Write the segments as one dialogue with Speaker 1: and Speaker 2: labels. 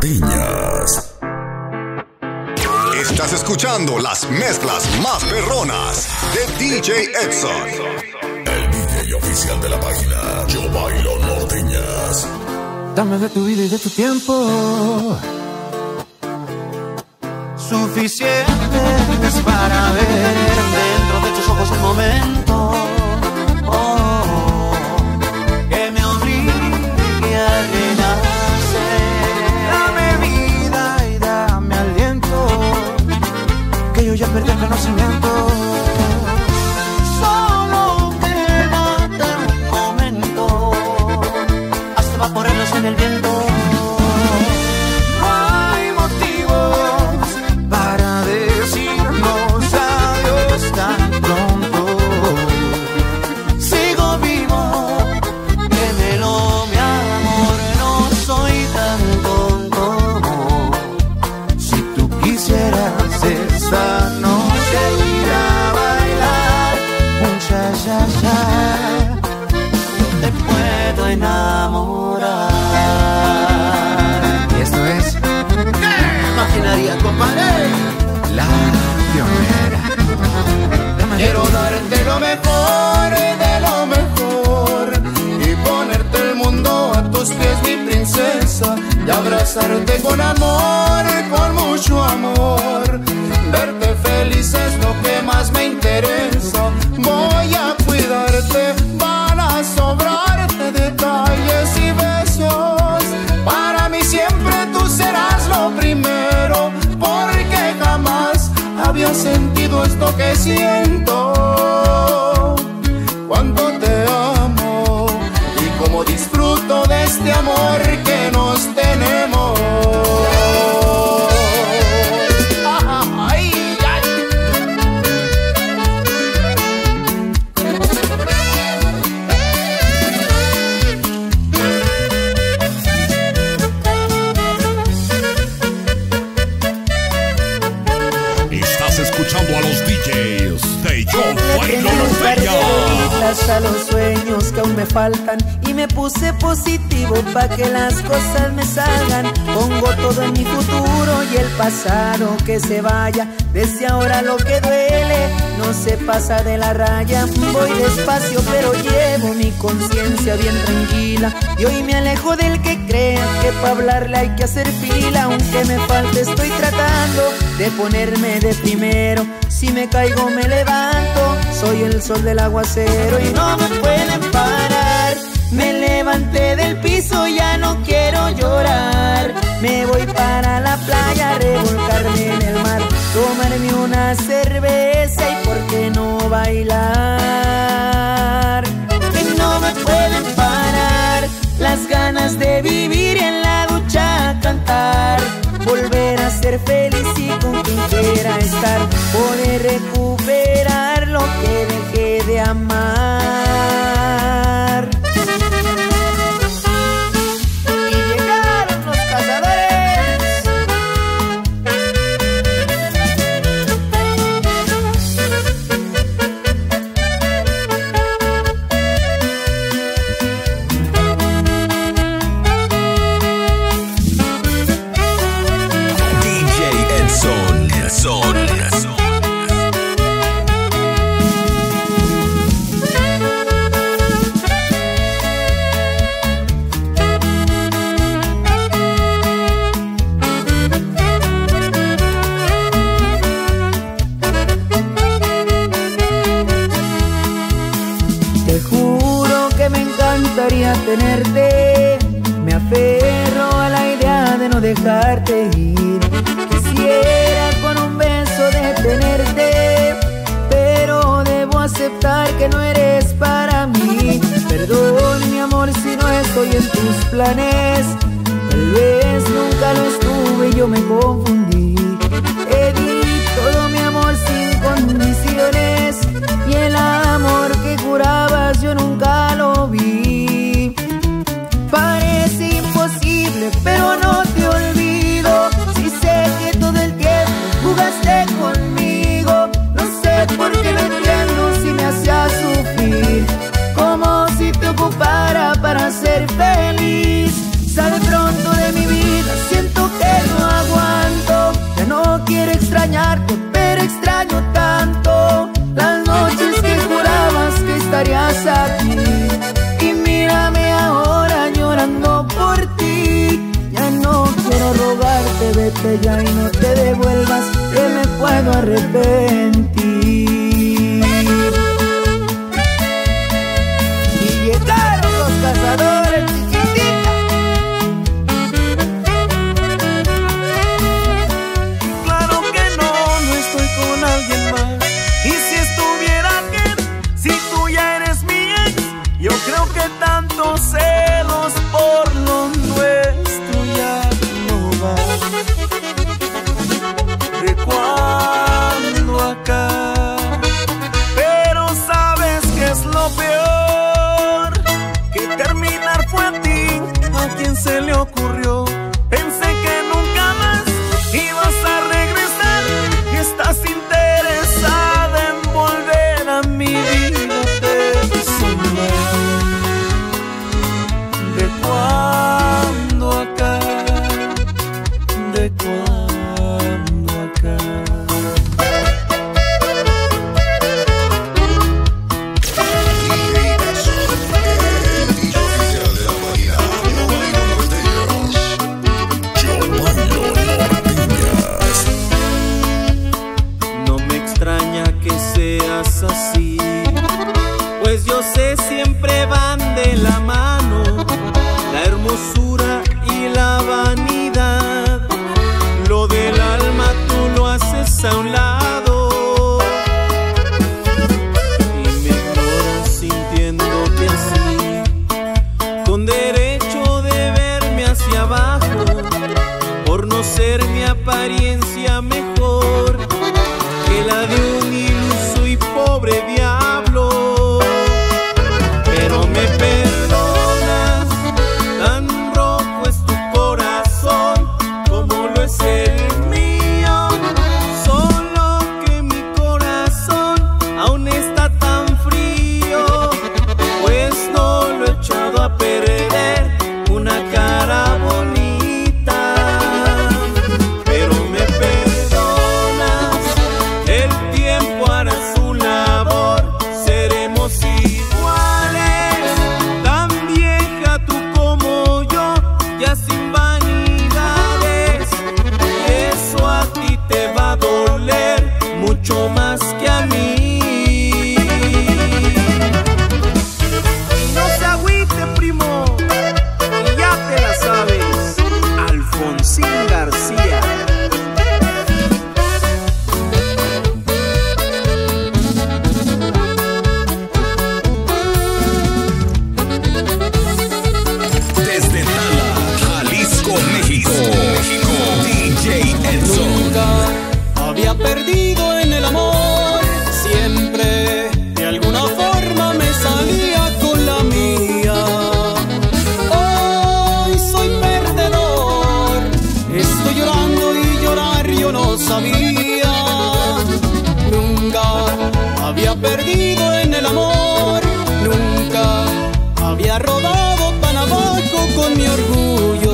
Speaker 1: Norteñas.
Speaker 2: Estás escuchando las mezclas más perronas de DJ Edson.
Speaker 1: El DJ oficial de la página Yo Bailo Norteñas.
Speaker 3: Dame de tu vida y de tu tiempo, suficientes para ver dentro de tus ojos un momento que me obligue a renacer. Dame vida y dame aliento, que yo ya perdí el conocimiento. Solo quédate un momento hasta evaporarnos en el viento. Te puedo enamorar. Y esto es Maquinaria, compadre, la pionera. Quiero darte lo mejor de lo mejor y ponerte el mundo a tus pies, mi princesa, y abrazarte con amor, con mucho amor. Verte feliz es lo que más me interesa. Voy a cuidarte, van a sobrarte detalles y besos. Para mí siempre tú serás lo primero, porque jamás había sentido esto que siento. Cuánto te amo y cómo disfruto de este amor que nos tenemos.
Speaker 1: Escuchando a los DJs de Yo Bailo Norteñas.
Speaker 4: A los sueños que aún me faltan y me puse positivo pa' que las cosas me salgan. Pongo todo en mi futuro y el pasado que se vaya. Desde ahora lo que duele no se pasa de la raya. Voy despacio pero llevo mi conciencia bien tranquila, y hoy me alejo del que crea que pa' hablarle hay que hacer fila. Aunque me falte estoy tratando de ponerme de primero. Si me caigo me levanto, soy el sol del aguacero y no me pueden parar. Me levanté del piso, ya no quiero llorar. Me voy para la playa a revolcarme en el mar, tomarme una cerveza y por qué no bailar. Que no me pueden parar las ganas de vivir y en la ducha cantar. Volver a ser feliz y con quien quiera estar, poder recuperar lo que dejé de amar. Y llegaron los cazadores. Te juro que me encantaría tenerte, me aferro a la idea de no dejarte ir. Quisiera con un beso detenerte, pero debo aceptar que no eres para mí. Perdón mi amor si no estoy en tus planes, tal vez nunca lo estuve y yo me confundí. Di todo mi amor sin condiciones y el amor que jurabas yo nunca lo vi. Parece imposible pero no te olvido, si sé que todo el tiempo jugaste conmigo. No sé por qué no entiendo si me hacías sufrir, como si te ocupara para ser feliz. Sale pronto de mi vida, siento que vete ya y no te devuelvas, que me puedo arrepentir. Y llegaron los cazadores, chiquitita.
Speaker 5: Claro que no estoy con alguien más. Y si estuviera bien, si tú ya eres mi ex, yo creo que tantos celos por lo nuestro ya no va. ¿De cuándo acá? Pero ¿sabes qué es lo peor? Que terminar fue a ti, a quien se le ocurrió. Pensé que nunca más ibas a regresar y estás interesada en volver a mi vida personal. ¿De cuándo acá? ¿De cuándo acá? No me extraña que seas así, pues yo sé siempre van de la mano la hermosura y la vanidad. Lo del alma tú lo haces a un lado y me ignoras sintiéndote así, con derecho de verme hacia abajo por no ser mi apariencia mejor que la de un iluso y pobre diablo. Pero me perdonas, tan rojo es tu corazón como lo es el mío, solo que mi corazón aún está tan frío, pues no lo he echado a perder una cara bonita. Pero me perdonas, el tiempo hará su labor, seremos iguales, tan vieja tú como yo, ya sin vanidades, y eso a ti te va a doler mucho más que a mí. Y no se agüite, primo, ya te la sabes, Alfonsín García.
Speaker 2: Desde Tala, Jalisco, México, DJ Edson.
Speaker 5: Nunca había perdido en el amor, siempre de alguna forma me salía con la mía. Hoy soy perdedor, estoy llorando y llorar yo no sabía. Nunca había perdido en el amor, nunca había rodado tan abajo con mi orgullo.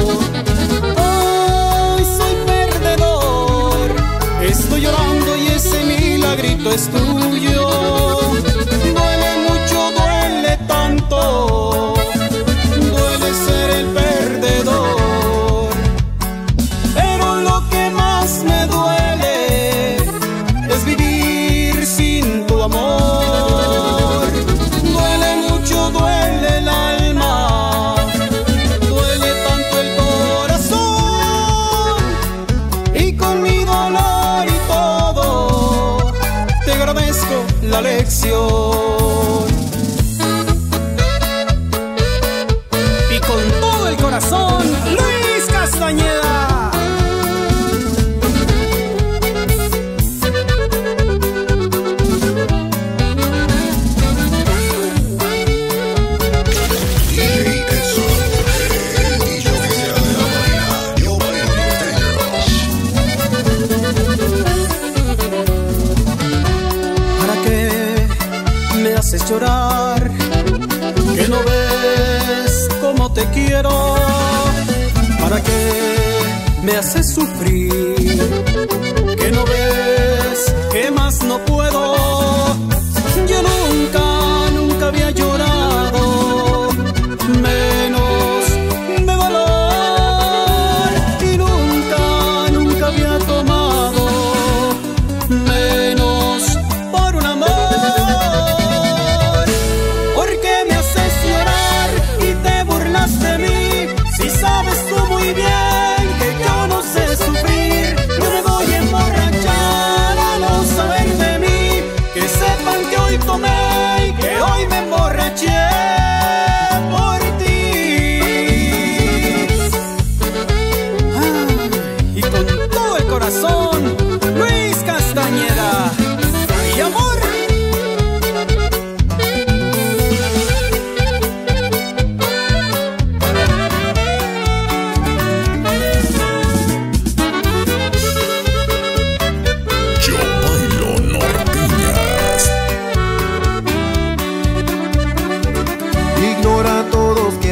Speaker 5: Hoy soy perdedor, estoy llorando y ese milagrito es tuyo. Duele mucho, duele tanto, duele ser el perdedor. Pero lo que más me duele es vivir sin tu amor. Duele mucho, duele el alma, duele tanto el corazón. Y con mi dolor y todo, te agradezco la lección. Y con todo el corazón, Luis Castañeda. ¿Para qué me haces llorar? Que no ves cómo te quiero. ¿Para qué me haces sufrir? Que no ves que más no puedo. Yo nunca había llorado, menos de dolor. Y nunca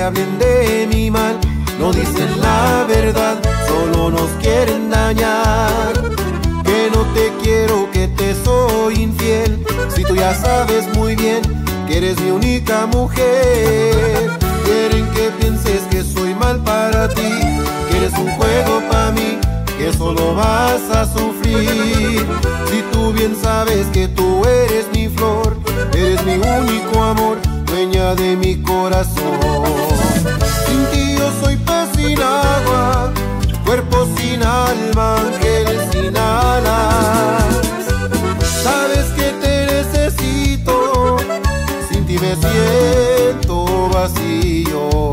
Speaker 5: hablen de mi mal, no dicen la verdad, solo nos quieren dañar. Que no te quiero, que te soy infiel, si tú ya sabes muy bien que eres mi única mujer. Quieren que pienses que soy mal para ti, que eres un juego para mí, que solo vas a sufrir. Si tú bien sabes que tú eres mi flor, eres mi único amor, dueña de mi corazón. Sin ti yo soy pez sin agua, cuerpo sin alma, ángel sin alas. Sabes que te necesito, sin ti me siento vacío.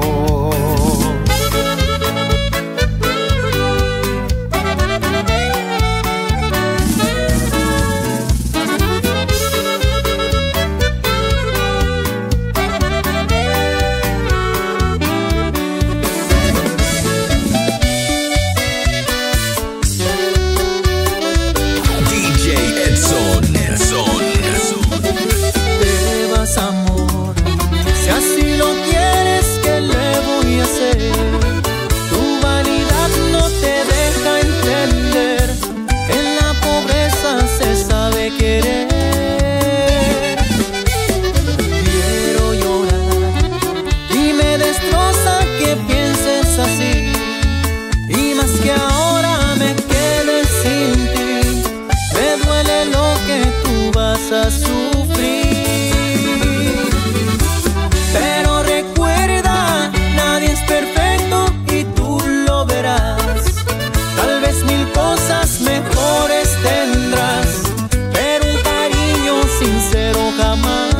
Speaker 6: A sufrir, pero recuerda, nadie es perfecto y tú lo verás. Tal vez mil cosas mejores tendrás, pero un cariño sincero jamás.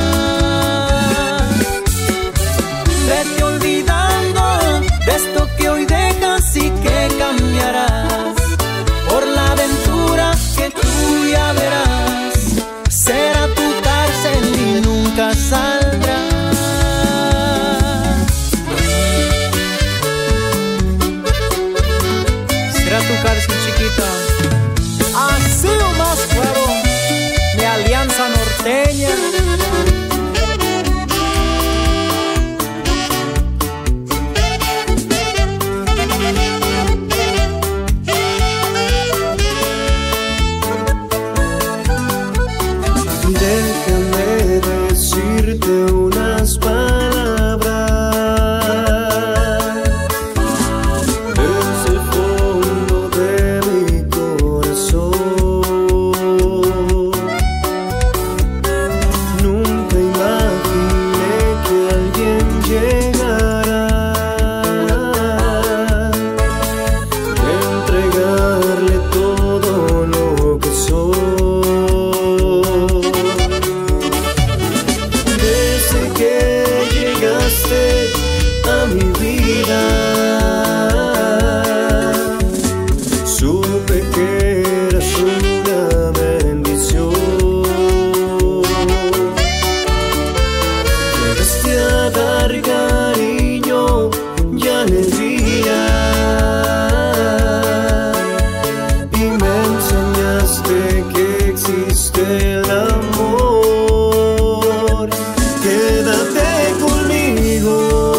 Speaker 6: Vete olvidando de esto que hoy dejas y que cambiarás por la aventura que tú ya verás. Será tu cárcel y nunca saldrás. Será tu cárcel, chiquita. Así nomás fueron mi alianza norteña.
Speaker 5: Déjame decirte unas palabras desde el fondo de mi corazón. Nunca imaginé que alguien llegara a entregarle todo lo que soy. A mi vida supe que eras una bendición. Llegaste a dar cariño y alegría y me enseñaste que existe el amor. Quédate conmigo,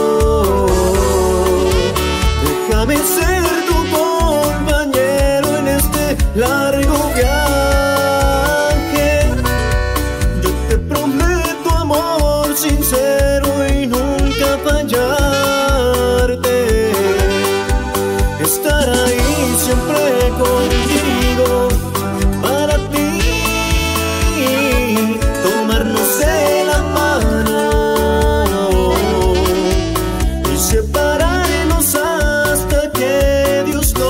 Speaker 5: déjame ser tu compañero en este largo viaje. Yo te prometo amor sincero y nunca fallarte. Estar ahí siempre contigo, para ti, tomarnos de la mano y separarnos hasta que Dios lo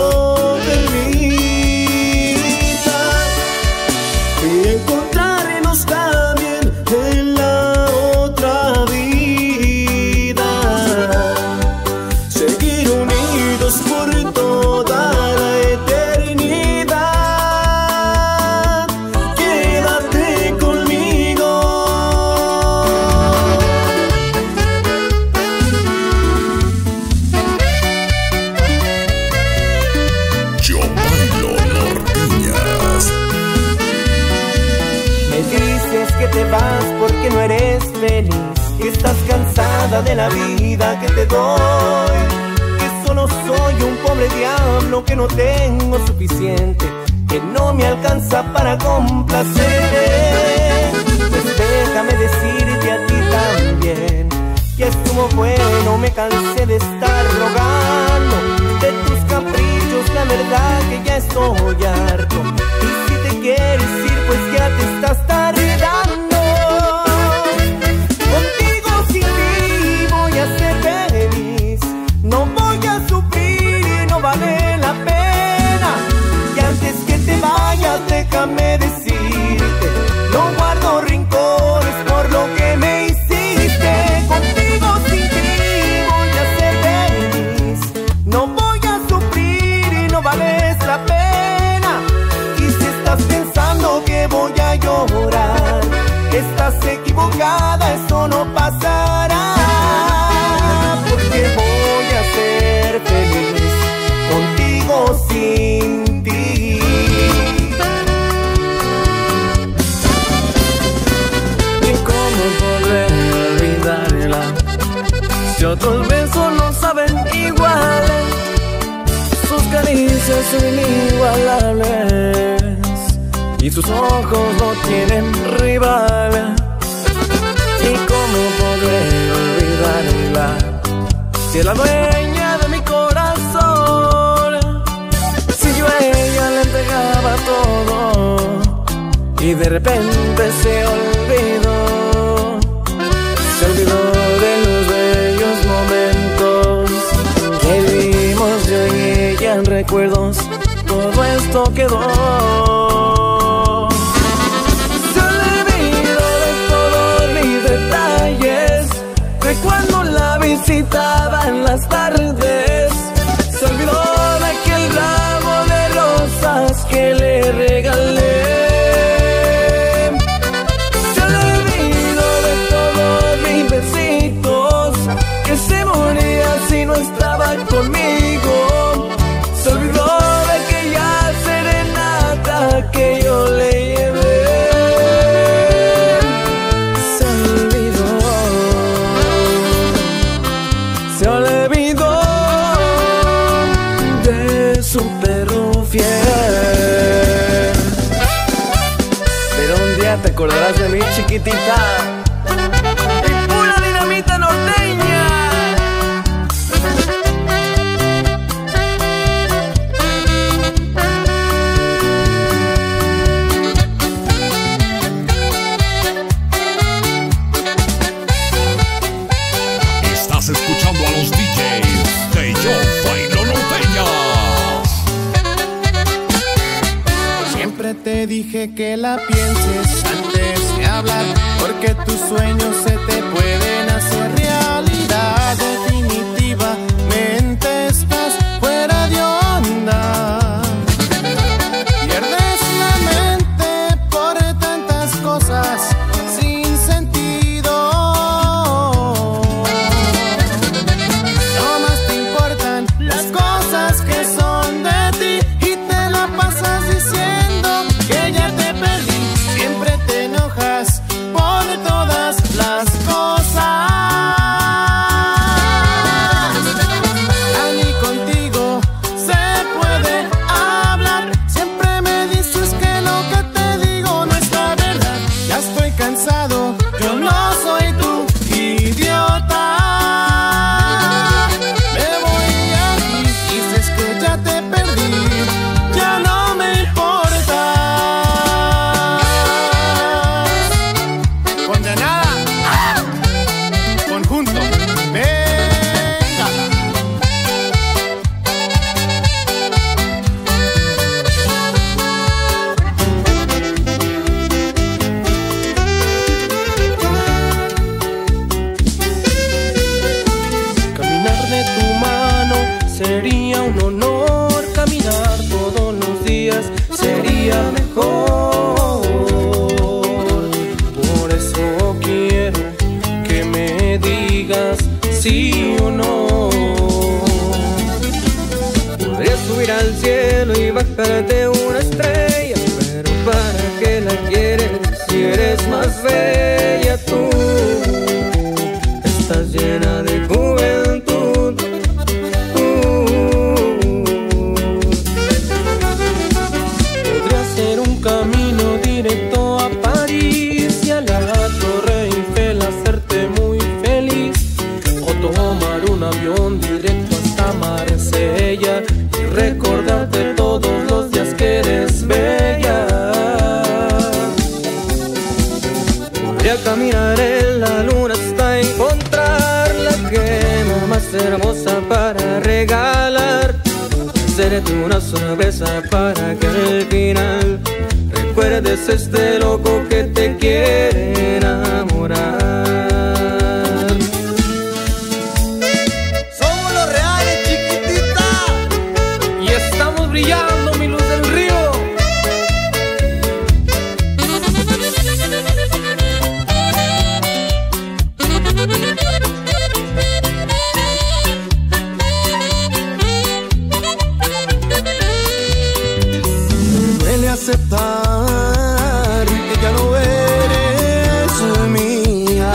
Speaker 5: permita, y encontrarnos también en la otra vida, seguir unidos por toda la eternidad. Quédate conmigo.
Speaker 1: Yo bailo norteñas.
Speaker 6: Me dices que te vas porque no eres feliz y estás cansado
Speaker 5: nada de la vida que te doy, que solo soy un pobre diablo, que no tengo suficiente, que no me alcanza para complacerte. Pues déjame decirte a ti también que estuvo bueno, me cansé de estar rogando de tus caprichos, la verdad que ya estoy harto. Y si te quieres ir, pues ya te estás tardando. Contigo sin ti voy a ser feliz, no voy a sufrir, no vale la pena. Y antes que te vayas déjame decirte, no guardo rencores por lo que me hiciste. Contigo sin ti voy a ser feliz, no voy a sufrir y no vales la pena. Y si estás pensando que voy a llorar, estás equivocada, eso no pasará, porque voy a ser feliz contigo sin ti.
Speaker 6: ¿Y cómo podré olvidarla si otros besos no saben igual? Sus caricias son inigualables y sus ojos no tienen rival. ¿Y cómo podré olvidarla si es la dueña de mi corazón? Si yo a ella le entregaba todo y de repente se olvidó de los bellos momentos que vivimos yo y ella en recuerdos. Todo esto quedó. Se olvidó de todos mis detalles, de cuando la visitaba en las tardes. Se olvidó de aquel ramo de rosas que le regalé. Se olvidó de todos mis besitos, que se moría si no estaba conmigo. Se olvidó de aquella serenata que yo le llevé. Se olvidó de su perro fiel. Pero un día te acordarás de mí, chiquitita, y pura dinamita norteña.
Speaker 1: Estás escuchando a los DJs de Yo Bailo Norteñas.
Speaker 3: Siempre te dije que la pienses antes de hablar, porque tus sueños se te pueden hacer realidad. Definitivamente estás fuera de onda. Pierdes la mente por tantas cosas sin sentido. No más te importan las cosas que son de ti y te la pasas diciendo que ya te perdí. Siempre te enojas por todas las cosas. Ni contigo se puede hablar. Siempre me dices que lo que te digo no es la verdad. Ya estoy cansado, yo no soy tu idiota. Me voy aquí, dices que ya te perdí, ya no me importa. Condenada, conjunto, venga.
Speaker 6: Caminar de tu mano sería un honor. Caminar todos los días sería mejor. Por eso quiero que me digas sí o no. Podría subir al cielo y bajarte una estrella, pero ¿para qué la quieres si eres más bella tú? Estás llena rosa para regalar, hacerte una sorpresa para que al final recuerdes este loco que te quiere enamorar.
Speaker 5: Somos los reales, chiquitita,
Speaker 6: Y estamos brillando, mi luz del río.
Speaker 5: duele aceptar que ya no eres mía.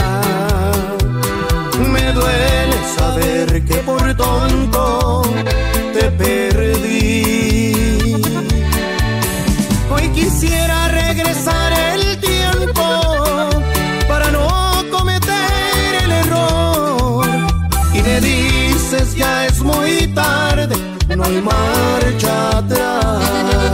Speaker 5: Me duele saber que por tonto te perdí. Hoy quisiera regresar el tiempo para no cometer el error. Y me dices ya es muy tarde, no hay marcha atrás.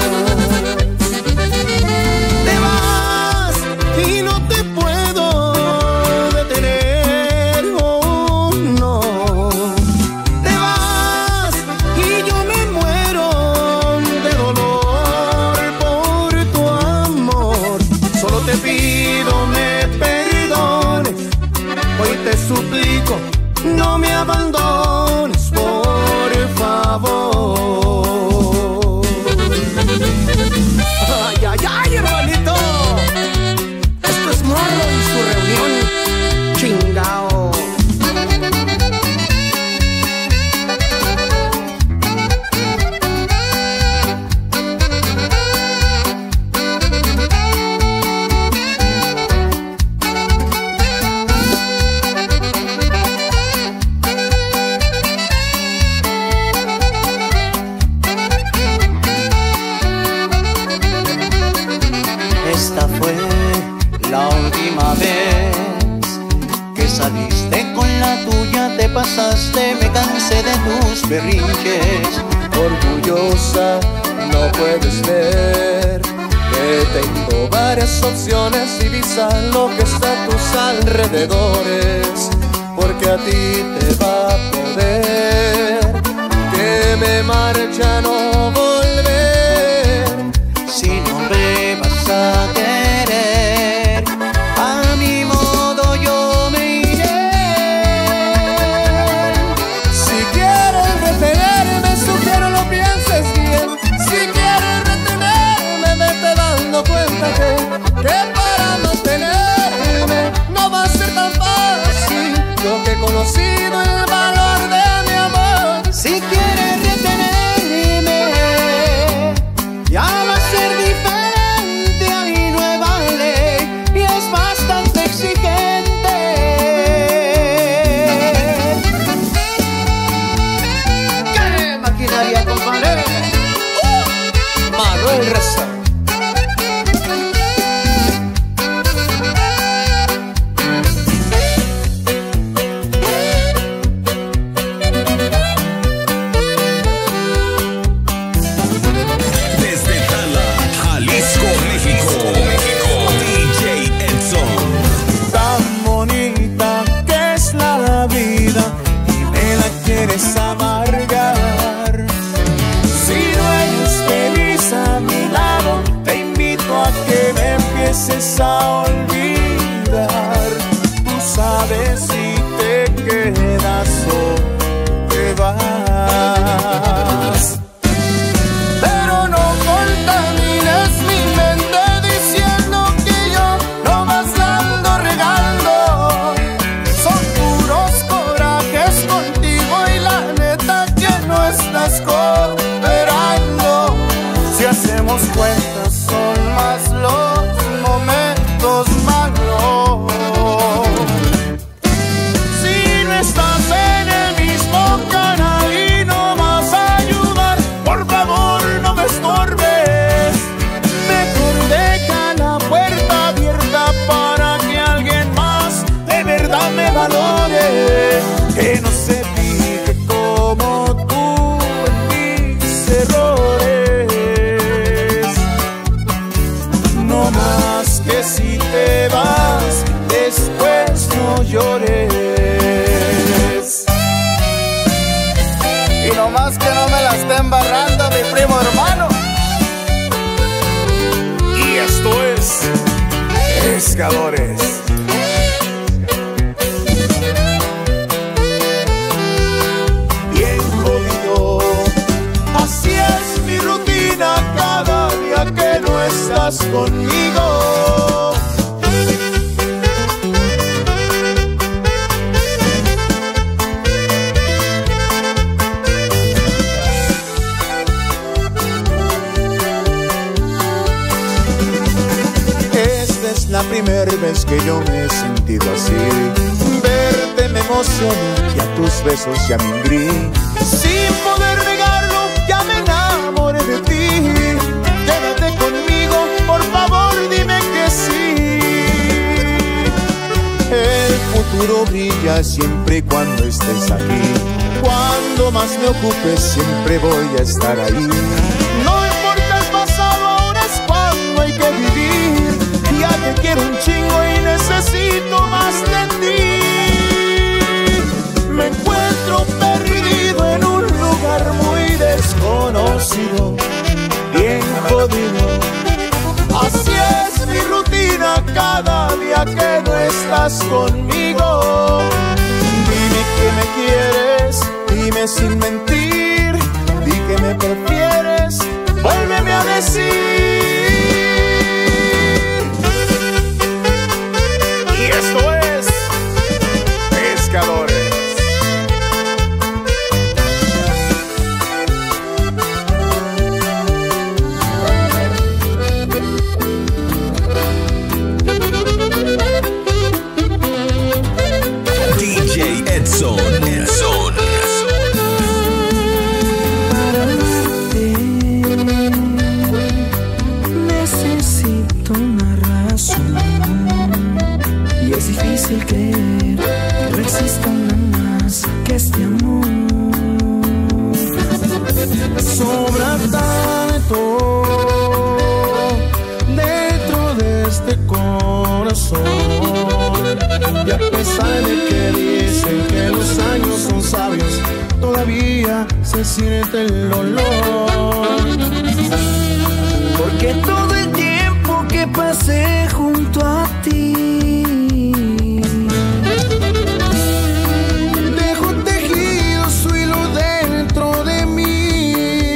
Speaker 5: Te vas y no te puedo detener, oh no. Te vas y yo me muero de dolor por tu amor. Solo te pido me perdones, hoy te suplico no me abandones, por favor. Ay, ay, ay, hermanito. Esto es Morro y su reunión. Chingao.
Speaker 7: Esta fue la última vez que saliste con la tuya, te pasaste, me cansé de tus berrinches.
Speaker 5: Orgullosa, no puedes ver que tengo varias opciones y visa lo que está a tus alrededores. Porque a ti te va a poder que me marche a no volver.
Speaker 7: Si no me vas a querer, a mi modo yo me iré.
Speaker 5: Si quieres retenerme, sugiero lo pienses bien. Si quieres retenerme, vete dando cuenta que para mantenerme no va a ser tan fácil. Yo que he conocido el valor de mi amor.
Speaker 7: Si quieres retenerme,
Speaker 5: Ya va a ser diferente, hay nueva ley y es bastante exigente.
Speaker 6: ¡Qué maquinaria, compadre!
Speaker 5: Manuel Reza.
Speaker 1: Desde Tala, Jalisco, México. DJ Edson.
Speaker 5: Tan bonita que es la vida y me la quieres amargar. Si no eres feliz a mi lado, te invito a que me empieces a olvidar. Tú sabes si te quedas o te vas. Pero no contamines mi mente diciendo que yo no más ando regando. Son puros corajes contigo y la neta que no estás cooperando. Si hacemos cuentas son más los momentos malos. Si no estás en el mismo canal y no vas a ayudar, por favor no me estorbes. Mejor deja la puerta abierta para que alguien más de verdad me valore. Que no se fije como tú en mis errores.
Speaker 3: nomás que no me la esté embarrando mi primo hermano.
Speaker 1: Y esto es Pescadores.
Speaker 5: Bien jodido, así es mi rutina cada día que no estás conmigo. La primera vez que yo me he sentido así. Verte me emociona y a tus besos ya me ingrí. Sin poder negarlo, ya me enamoré de ti. Quédate conmigo, por favor dime que sí. El futuro brilla siempre y cuando estés aquí. Cuando más me ocupes siempre voy a estar ahí. No importa el pasado, ahora es cuando hay que vivir. Ya te quiero un chingo y necesito más de ti. Me encuentro perdido en un lugar muy desconocido, bien jodido. Así es mi rutina cada día que no estás conmigo. Dime que me quieres, dime sin mentir. Di que me prefieres, vuélveme a decir. Y esto es Pescadores.
Speaker 1: DJ Edson.
Speaker 4: Necesito una razón. Y es difícil creer que no exista nada más que este amor.
Speaker 5: Sobra tanto dentro de este corazón. Y a pesar de que dicen que los años son sabios, todavía se siente el olor.
Speaker 4: Porque todo el tiempo que pasé junto a ti
Speaker 5: dejo tejido su hilo dentro de mí.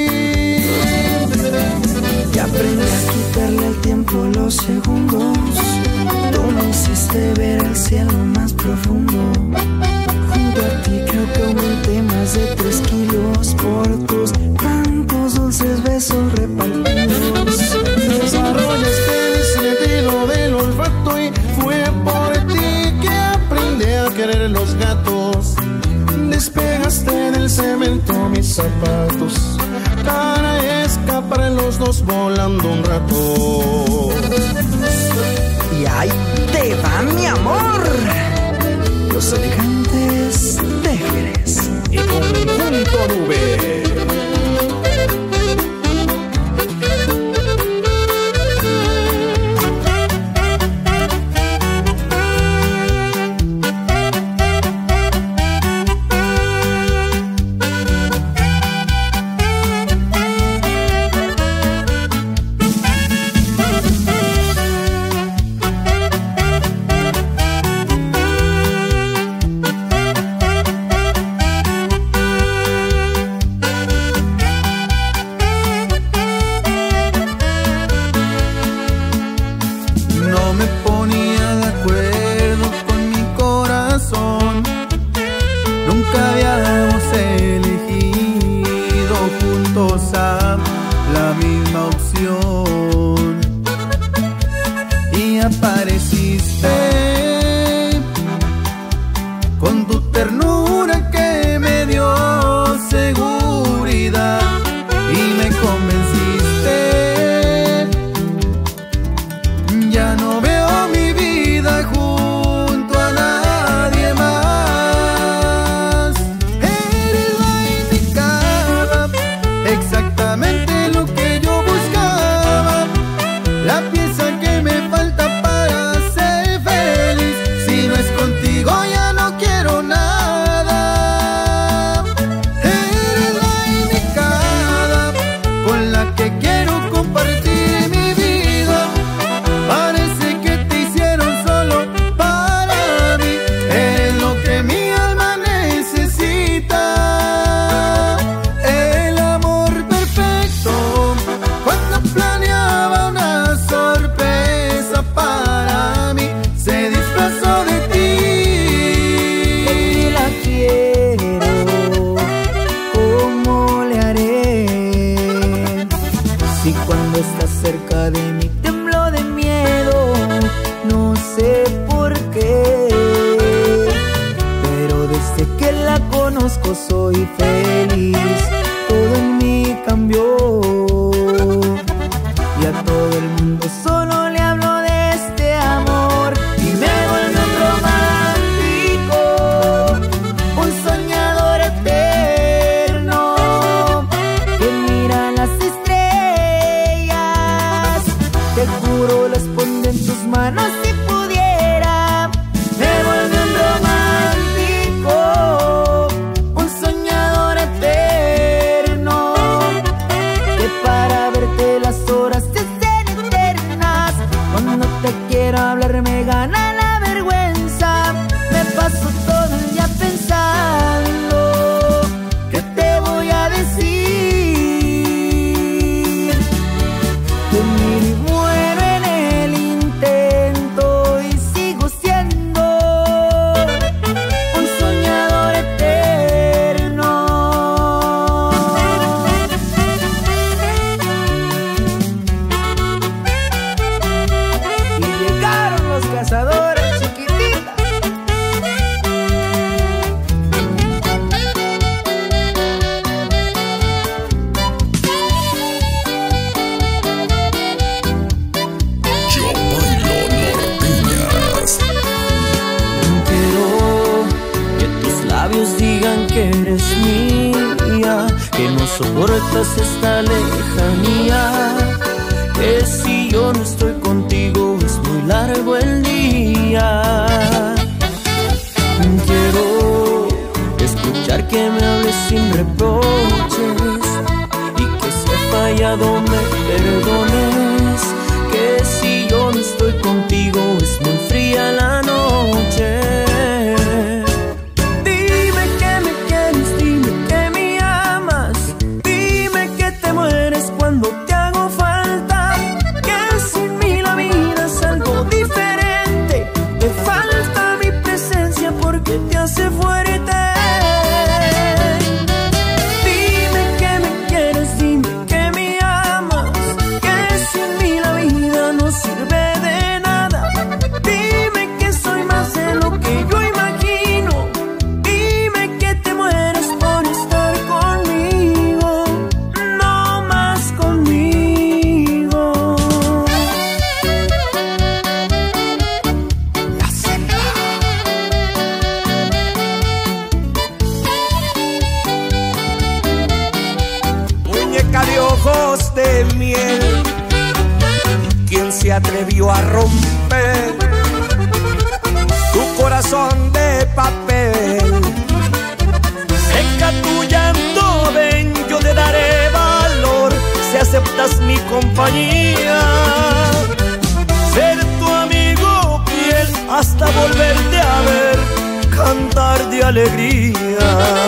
Speaker 4: y aprendí a quitarle al tiempo los segundos. Tú me hiciste ver el cielo más profundo. Junto a ti creo que aumenté más de 3 kilos por tus tantos dulces besos repartidos.
Speaker 5: Desarrollaste el sentido del olfato y fue por ti que aprendí a querer los gatos. Despegaste del cemento mis zapatos para escapar los dos volando un rato.
Speaker 4: Y ahí te va mi amor, Los Elegantes de Jerez
Speaker 1: Y Conjunto Nube.
Speaker 4: feliz, todo en mí cambió. Y a todo el mundo solo le hablo de este amor. Y me vuelve un romántico, un soñador eterno, que mira las estrellas. Te juro las pondré en tus manos si pudiera. Me vuelve un romántico, un soñador eterno, que para verte las horas se hacen eternas. Cuando te quiero hablar me gana la vergüenza. Me paso todo el día pensando qué te voy a decir. Que mil y muero en el intento y sigo siendo un soñador eterno. Y llegaron los cazadores, chiquititas.
Speaker 1: Yo bailo norteñas.
Speaker 6: Quiero que tus labios digan que eres mía, que no soportas esta lejanía, que si yo no estoy contigo es muy largo el día. Quiero escuchar que me hables sin reproches y que si he fallado me perdones, que si yo no estoy contigo es muy fría la noche. Dime que me quieres, dime que me amas, dime que te mueres cuando te hago falta, que sin mí la vida es algo diferente, te falta mi presencia porque te hace fuerte. Dime que me quieres, dime que me amas, que sin mí la vida no sirve de nada. Dime que soy más de lo que yo imagino, dime que te mueres por estar conmigo, no más conmigo.
Speaker 5: Muñeca de ojos de miel, ¿quién se atrevió a romper tu corazón de papel? Seca tu llanto, ven, yo te daré valor si aceptas mi compañía. Ser tu amigo fiel hasta volverte a ver, cantar de alegría.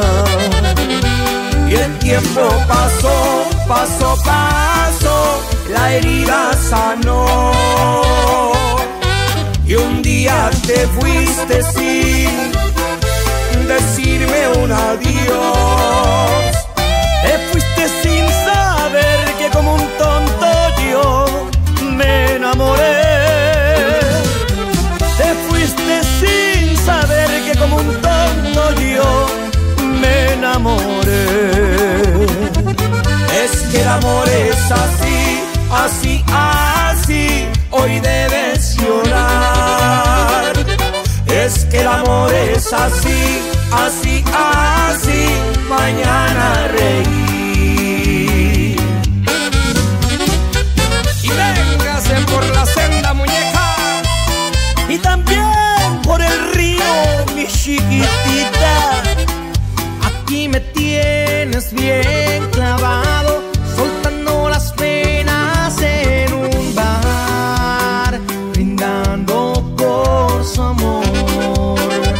Speaker 5: Y el tiempo pasó, pasó, pasó, la herida sanó. Y un día te fuiste sin decirme un adiós. Te fuiste sin saber que como un tonto yo me enamoré. Te fuiste sin saber que como un tonto yo me enamoré. Es que el amor es así, así, así, hoy debes llorar. Es que el amor es así, así, así, mañana reír. Y véngase por la senda, muñeca, y también por el río, mi chiquitita. Aquí me tienes bien clavado, soltando las penas en un bar, brindando por su amor.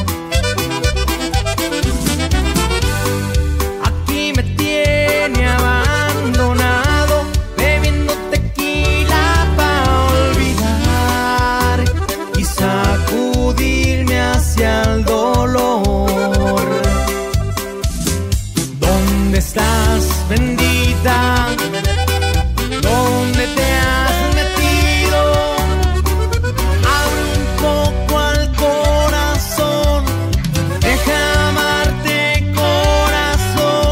Speaker 5: Aquí me tiene abandonado, bebiendo tequila para olvidar y sacudirme hacia el dolor. ¿Dónde estás, bendita? ¿Dónde te has metido? Abre un poco al corazón, deja amarte, corazón.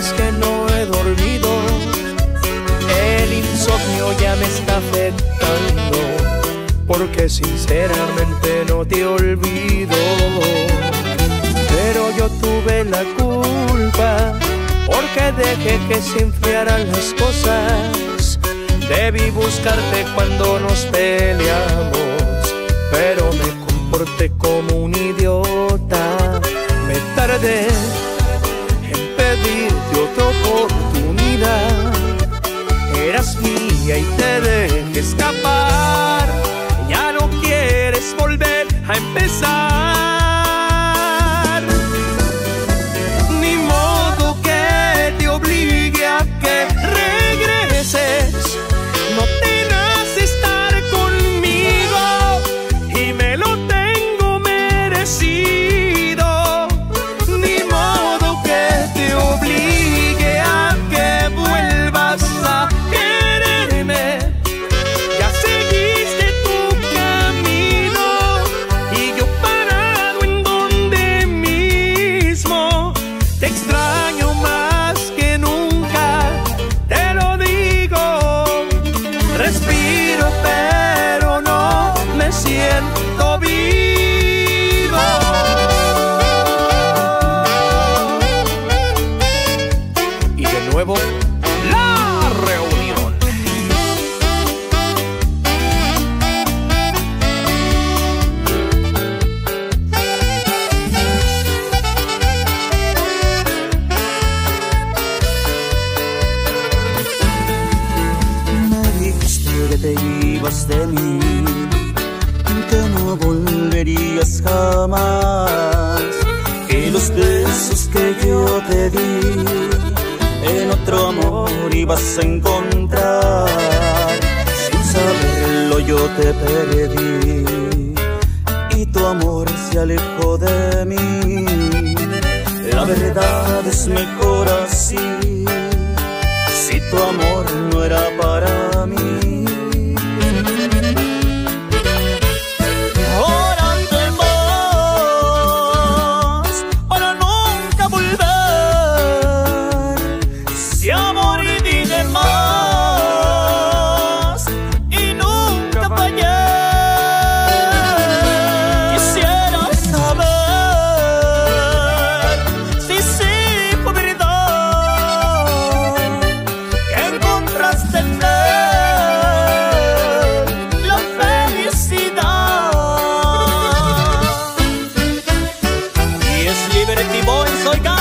Speaker 6: noches que no he dormido, el insomnio ya me está afectando, porque sinceramente no te olvido. Pero yo tuve la culpa, porque dejé que se enfriaran las cosas. Debí buscarte cuando nos peleamos, pero me comporté como un idiota. Me tardé en pedirte otra oportunidad. Eras mía y te dejé escapar. Ya no quieres volver a empezar. Ni modo que te obligue a que regreses. No te nace estar conmigo y me lo tengo merecido. Ni modo que te obligue a que vuelvas a quererme. Ya seguiste tu camino y yo parado en donde mismo. Te extraño más que nunca, te lo digo. Respiro pero no me siento vivo. Y de nuevo la reunión.
Speaker 7: Me dijiste que te ibas de mí, que no volverías jamás, que los besos que yo te di en otro amor ibas a encontrar. Sin saberlo yo te perdí y tu amor se alejó de mí. La verdad es mejor así, si tu amor no era para mí. Ahora te vas para nunca volver. Si amor y dije más y nunca fallé. Quisiera saber si sí fue verdad que encontraste en él la felicidad. Y es Liberty Boys, oiga.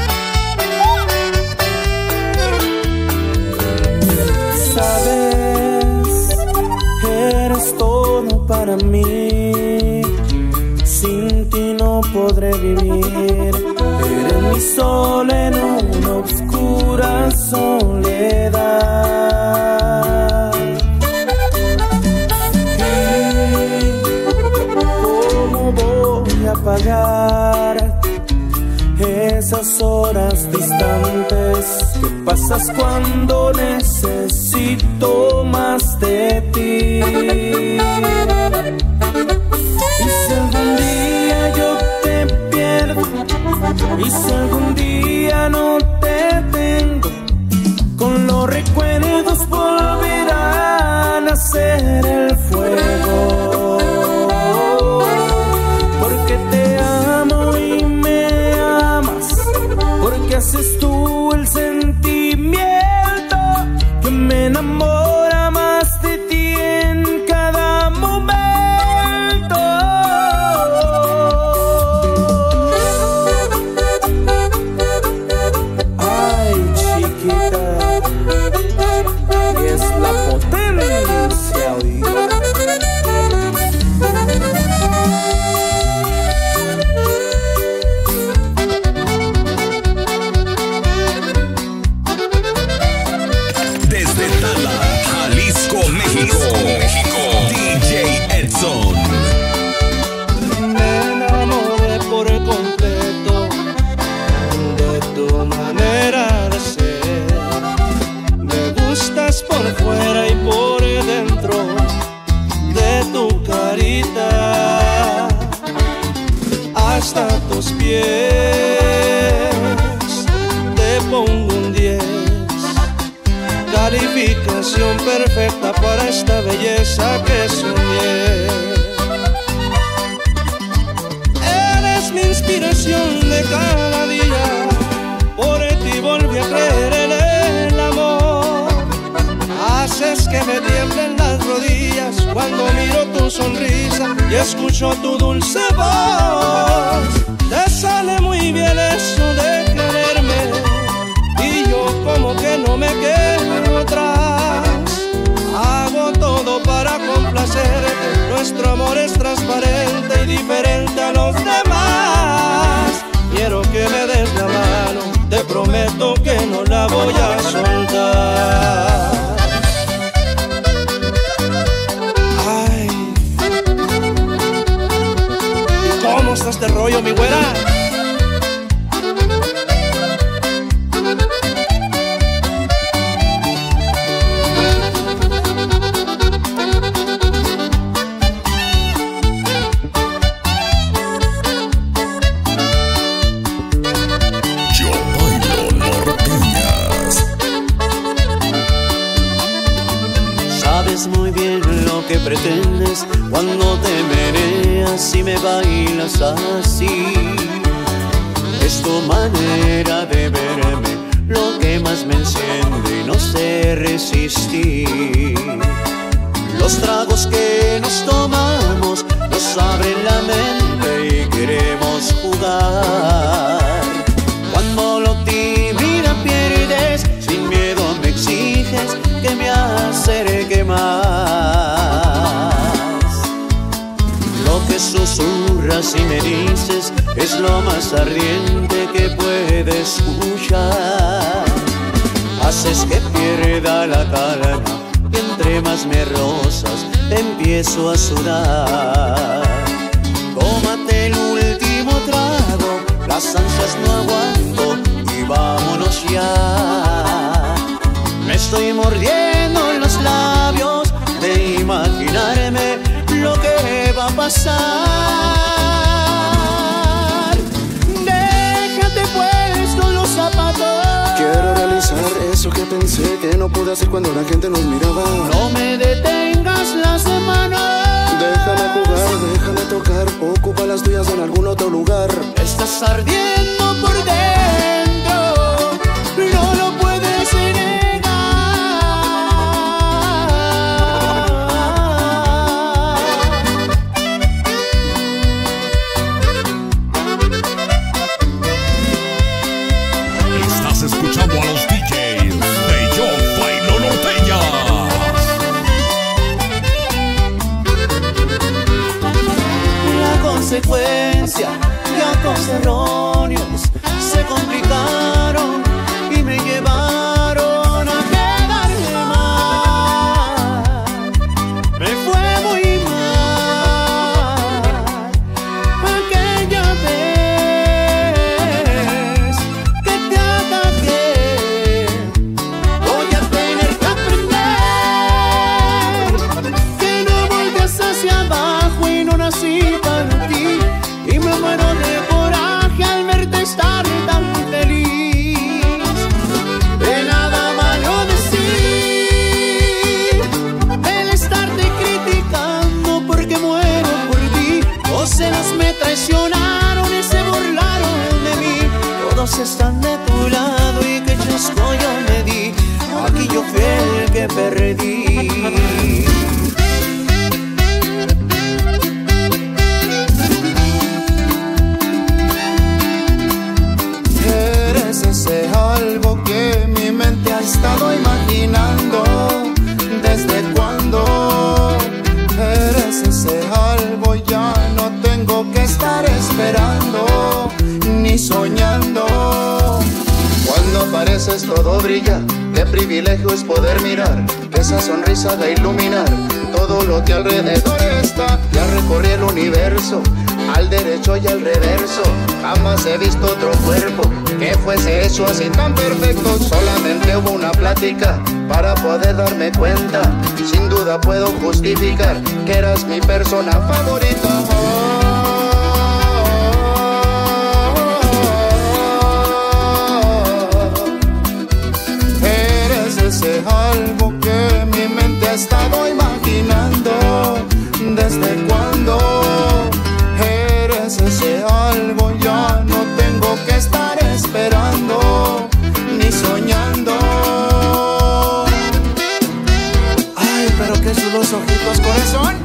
Speaker 6: Sabes, eres todo para mí. Sin ti no podré vivir. Eres mi sol en una oscura soledad. ¿Cómo voy a pagar esas horas distantes que pasas cuando necesito más de ti? Y si algún día yo te pierdo, y si algún día no te tengo, con los recuerdos volverán a ser el fuego. Porque te amo y me amas, porque haces tú el sentimiento que me enamora más de ti en cada momento. Ay, chiquita, es la potencia, oiga.
Speaker 1: Desde Tala, Jalisco, México. DJ Edson.
Speaker 6: Me enamoré por completo de tu manera de ser. Me gustas por fuera y por dentro de tu carita. Hasta tus pies te pongo un
Speaker 5: combinación perfecta para esta belleza que soñé. Eres mi inspiración de cada día, por ti volví a creer en el amor. Haces que me tiemblen las rodillas cuando miro tu sonrisa y escucho tu dulce voz. Te sale muy bien eso de quererme y yo como que no me quedo atrás. Hago todo para complacerte, nuestro amor es transparente y diferente a los demás. Quiero que me des la mano, te prometo que no la voy a soltar. Ay, ¿y cómo está este rollo, mi güera?
Speaker 7: Muy bien lo que pretendes cuando te meneas y me bailas así. Es tu manera de verme lo que más me enciende y no sé resistir. Los tragos que nos tomamos nos abren la mente y queremos jugar. Cuando lo tímida pierdes, sin miedo me exiges que me acerque más. Lo que susurras y me dices es lo más ardiente que puedes escuchar. Haces que pierda la calma y entre más me rozas empiezo a sudar. Tómate el último trago, las ansias no aguanto y vámonos ya. Me estoy mordiendo los labios de imaginarme lo que va a pasar. Déjate puestos los zapatos.
Speaker 8: Quiero realizar eso que pensé que no pude hacer cuando la gente nos miraba.
Speaker 7: No me detengas las manos.
Speaker 8: Déjame jugar, déjame tocar. Ocupa las tuyas en algún otro lugar.
Speaker 7: Estás ardiendo por dentro, no lo puedes negar.
Speaker 1: Estás escuchando a los DJs de Yo Bailo Norteñas.
Speaker 7: La consecuencia de actos erróneos se complicaron y me llevaron a quedarme mal. Me fue muy mal aquella vez que te ataqué. Voy a tener que aprender que no volteas hacia abajo y no nací para ti. Y me muero de coraje al verte estar tan feliz. De nada malo decir, el estarte criticando porque muero por ti. Los celos me traicionaron y se burlaron de mí. Todos están de tu lado y qué chasco yo me di. Aquí yo fui el que perdí.
Speaker 8: Ese algo que mi mente ha estado imaginando. ¿Desde cuándo? Eres ese algo, ya no tengo que estar esperando ni soñando. Cuando apareces todo brilla, qué privilegio es poder mirar, que esa sonrisa va a iluminar todo lo que alrededor está. Ya recorrí el universo, al derecho y al reverso, jamás he visto otro cuerpo que fuese eso así tan perfecto. Solamente hubo una plática para poder darme cuenta. Sin duda puedo justificar que eras mi persona favorita. Eres ese algo que me los ojitos, corazón.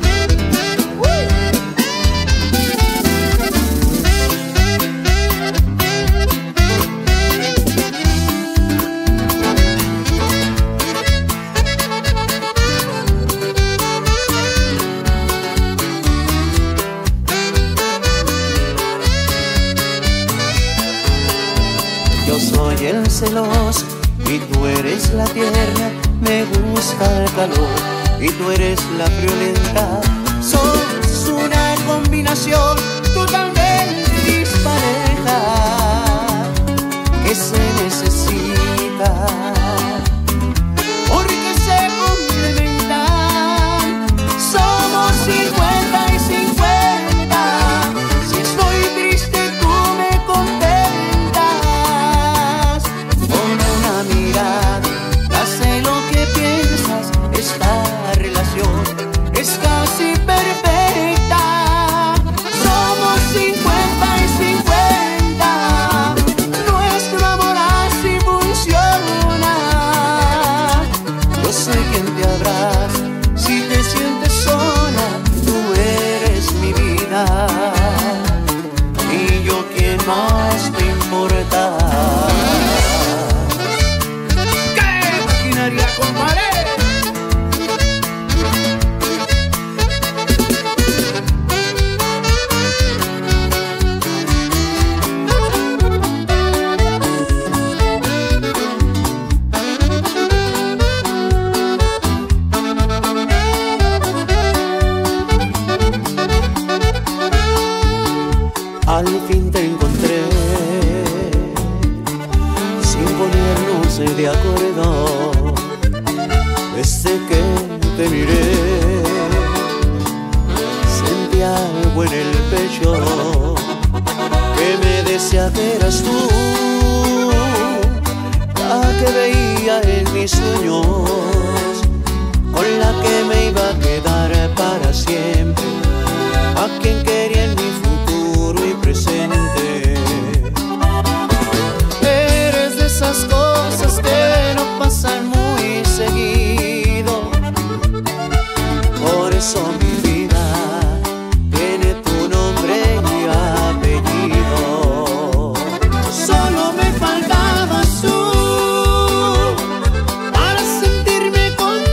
Speaker 7: Yo soy el celoso y tú eres la tierna, me gusta el calor y tú eres la friolenta. Somos una combinación totalmente dispareja que se necesita porque se complementan. Somos 50 y 50. Si estoy triste tú me contentas. Con una mirada ya sé lo que piensas. Esta relación es casi perfecta. Somos 50 y 50. Nuestro amor así funciona. Yo soy quien te abraza si te sientes sola. Tú eres mi vida y yo quien más te importa.
Speaker 8: ¡Qué maquinaria, compadre!
Speaker 7: Al fin te encontré, sin ponernos de acuerdo. Desde que te miré, sentí algo en el pecho que me decía que eras tú, la que veía en mis sueños, con la que me iba a quedar para siempre, a quien quería en mi futuro y presente. Eres de esas cosas que no pasan muy seguido, por eso mi vida tiene tu nombre y apellido. Solo me faltabas tú para sentirme contigo.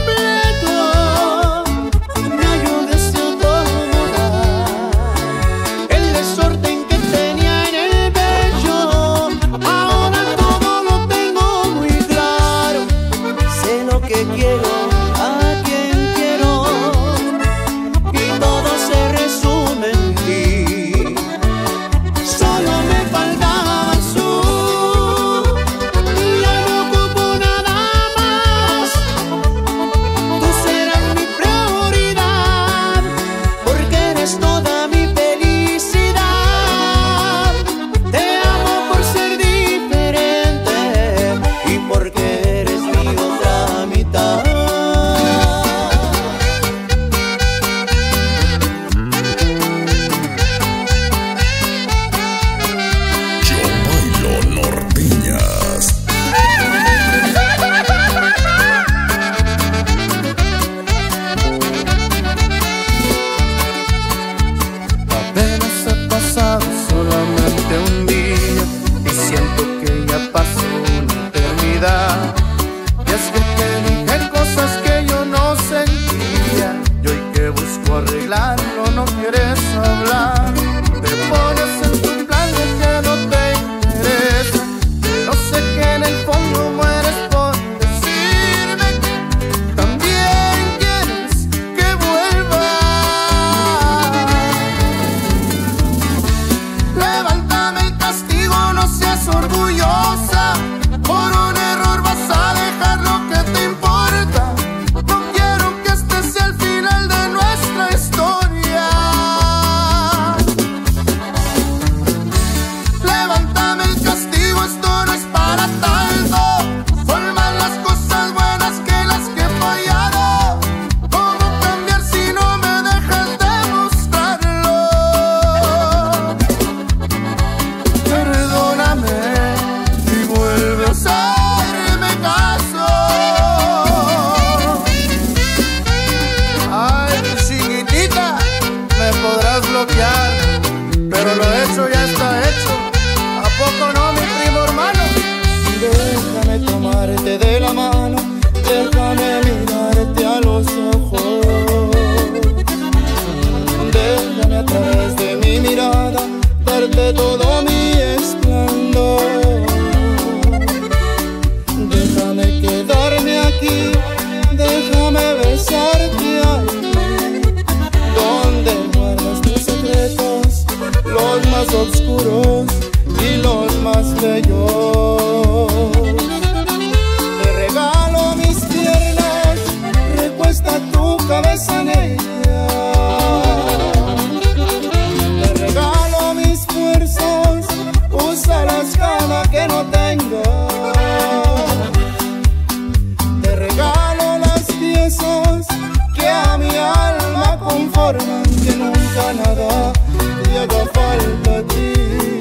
Speaker 8: oscuros y los más bellos. Te regalo mis piernas, recuesta tu cabeza en ella. Te regalo mis fuerzas, úsalas cada que no tengas. Te regalo las piezas que a mi alma conforman, que nunca nada te haga falta a ti.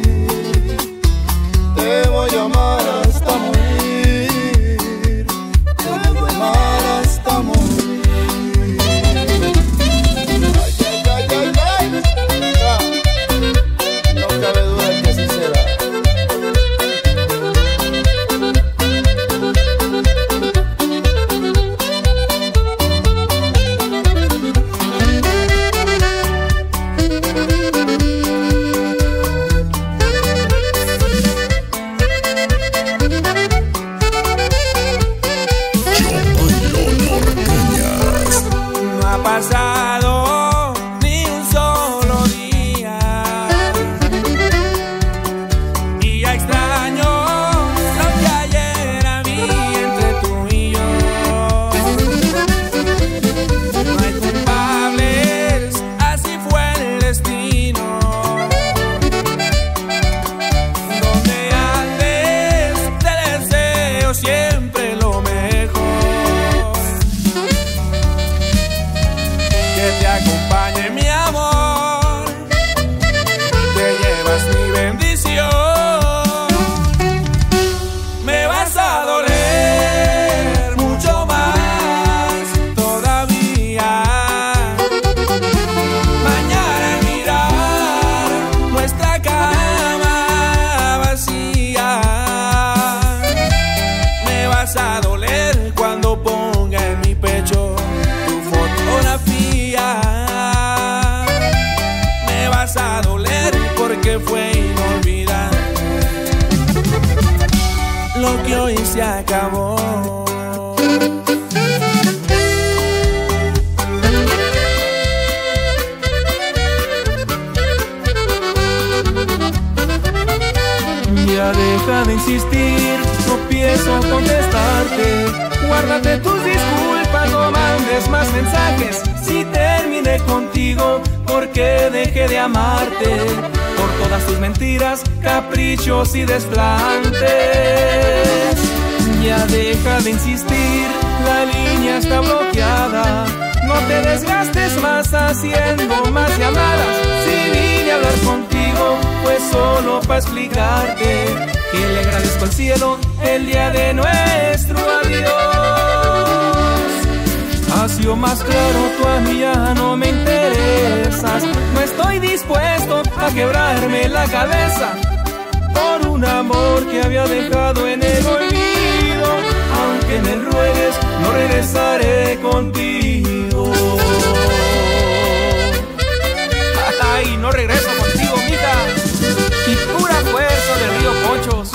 Speaker 8: Te voy a amar hasta morir, te voy a amar hasta morir. Ay, ay, ay, ay, ay. No cabe duda que así será.
Speaker 5: Pasado ni un solo día y ya extraño lo que ayer había entre tú y yo. No hay culpables, así fue el destino. Donde andes te deseo siempre lo mejor. Que te acompañe mi amor, te llevas mi bendición. Me vas a doler mucho más todavía. Mañana al mirar nuestra cama vacía, me vas a doler cuando ponga en mi pecho tu fotografía. Me vas a doler porque fue inolvidable lo que hoy se acabó.
Speaker 6: Ya deja de insistir, no pienso contestarte. Guárdate tus disculpas, no mandes más mensajes. Si terminé contigo, porque dejé de amarte. Por todas tus mentiras, caprichos y desplantes. Ya deja de insistir, la línea está bloqueada. No te desgastes más haciendo más llamadas. Si vine a hablar contigo, pues solo para explicarte que le agradezco al cielo el día de nuestro adiós. Ha sido más claro, tú a mí ya no me interesas. No estoy dispuesto a quebrarme la cabeza por un amor que había dejado en el olvido. Aunque me ruegues, no regresaré contigo. Ay, no regreso contigo, mija. Y pura fuerza del río Conchos.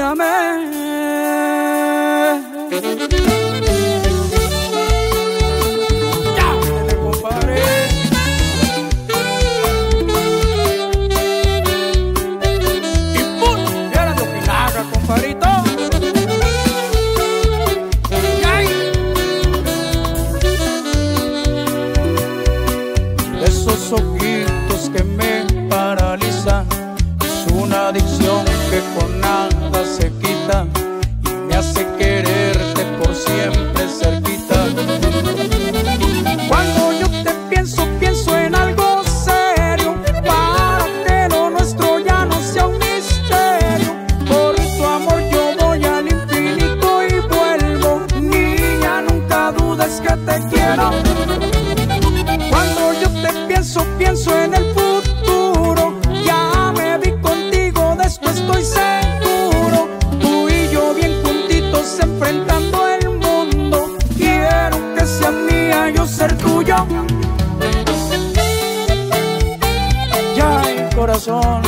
Speaker 9: bésame. Ya, me compadre. Y pum, viene de Ojinaga, compadrito. Esos ojitos que me paralizan es una adicción que con nada se quita y me hace quererte por siempre cerquita. Cuando yo te pienso, pienso en algo serio, para que lo nuestro ya no sea un misterio. Por tu amor yo voy al infinito y vuelvo. Niña, nunca dudes que te quiero. Cuando yo te pienso, pienso en el futuro. Ya me vi contigo, de esto estoy seguro. Tú y yo bien juntitos enfrentando el mundo. Quiero que sea mía, yo ser tuyo. Ya el corazón.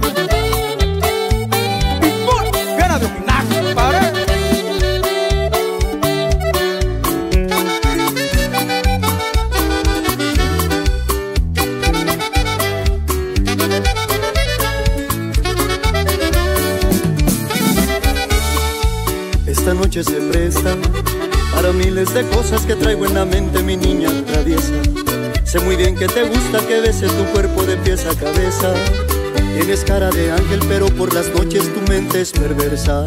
Speaker 9: Y ¡pum! Viene de Ojinaga, compadre.
Speaker 7: Esta noche se presta para miles de cosas que traigo en la mente, mi niña traviesa. Sé muy bien que te gusta que bese tu cuerpo de pies a cabeza. Tienes cara de ángel, pero por las noches tu mente es perversa.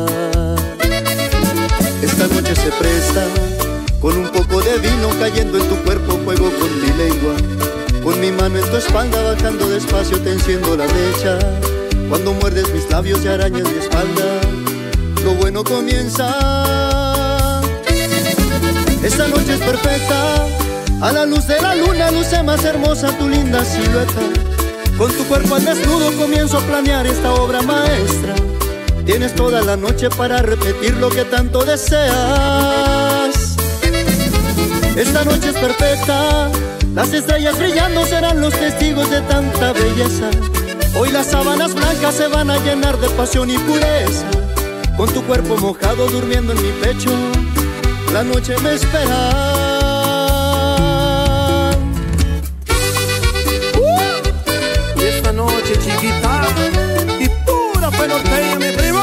Speaker 7: Esta noche se presta con un poco de vino cayendo en tu cuerpo, juego con mi lengua. Con mi mano en tu espalda bajando despacio te enciendo la mecha. Cuando muerdes mis labios y arañas mi espalda, lo bueno comienza. Esta noche es perfecta, a la luz de la luna luce más hermosa tu linda silueta. Con tu cuerpo al desnudo comienzo a planear esta obra maestra. Tienes toda la noche para repetir lo que tanto deseas. Esta noche es perfecta, las estrellas brillando serán los testigos de tanta belleza. Hoy las sábanas blancas se van a llenar de pasión y pureza. Con tu cuerpo mojado durmiendo en mi pecho, la noche me espera.
Speaker 9: Y esta noche chiquita y pura fe norteña, mi primo.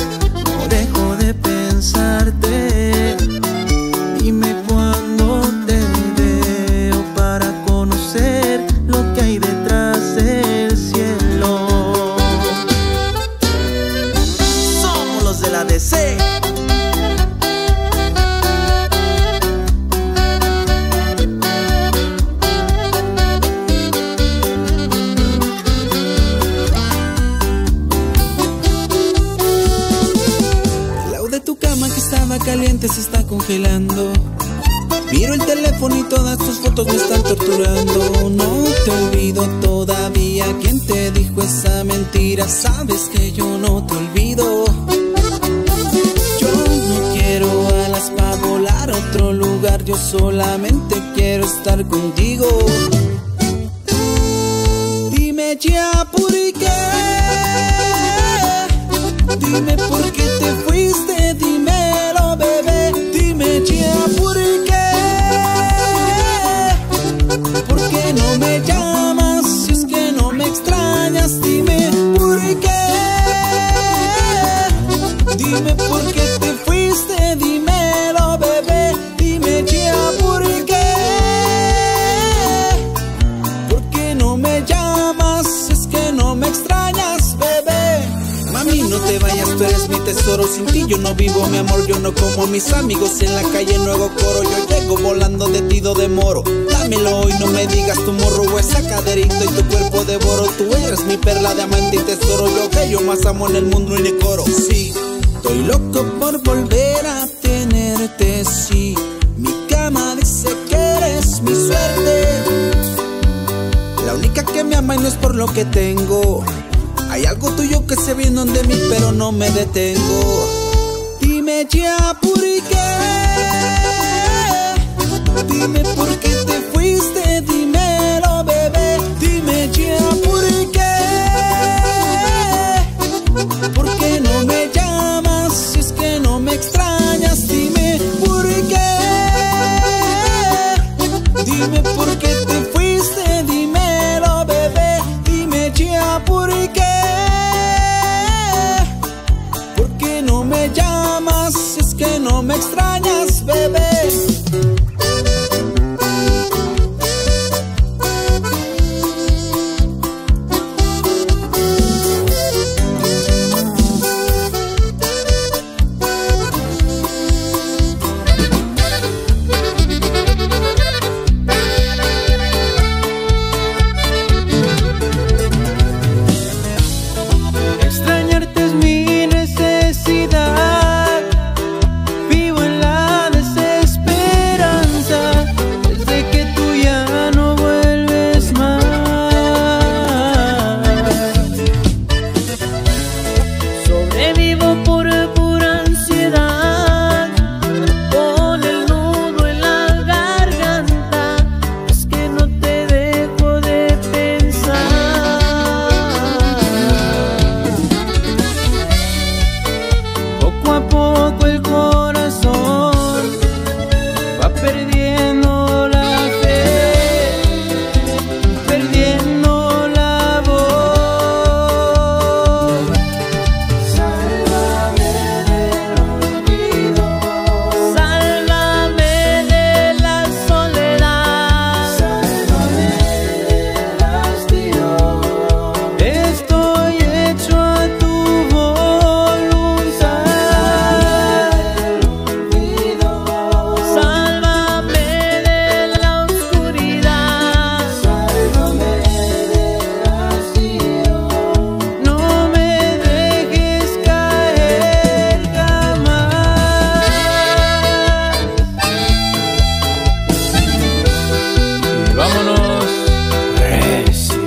Speaker 6: Dime cuándo te
Speaker 5: de la DC.
Speaker 6: El lado de tu cama que estaba caliente se está congelando. Miro el teléfono y todas tus fotos me están torturando. No te olvido todavía. ¿Quién te dijo esa mentira? Sabes que yo no te olvido. Yo no quiero alas para volar a otro lugar. Yo solamente quiero estar contigo. Dime ya por qué. Dime por qué te fuiste. Dímelo, bebé. Dime ya por qué. ¿Por qué no me llamas si es que no me extrañas? Dime por qué. Dime por qué te fuiste, dímelo, bebé. Dime ya por qué. ¿Por qué no me llamas si es que no me extrañas, bebé? Mami, no te vayas, tú eres mi tesoro. Sin ti yo no vivo, mi amor, yo no como a mis amigos en la calle, no hago coro. Yo llego volando de ti, de moro. Dámelo hoy, no me digas tu morro o esa caderito y tu cuerpo devoro. Tú eres mi perla, diamante y tesoro. Yo que yo más amo en el mundo y le coro. Sí, estoy loco por volver a tenerte, sí. Mi cama dice que eres mi suerte. La única que me ama y no es por lo que tengo. Hay algo tuyo que se viene de mí, pero no me detengo. Dime ya por qué. Dime por qué te fuiste, dímelo, bebé. Dime ya por qué. ¿Por qué no me llamas si es que no me extrañas? Dime por qué. Dime por qué te fuiste, dímelo, bebé. Dime ya por qué. ¿Por qué no me llamas si es que no me extrañas, bebé?
Speaker 5: Extrañarte es mi necesidad. Vivo en la desesperanza desde que tú ya no vuelves más. Sobrevivo por pura ansiedad, con el nudo en la garganta. Es que no te dejo de pensar. Poco a poco el corazón va perdiendo la fe, perdiendo la voz. Sálvame del olvido, sálvame de la soledad, sálvame del hastío. Estoy hecho a tu voluntad. Sálvame de la oscuridad, sálvame del vacío. No me dejes caer jamás. Y vámonos recio.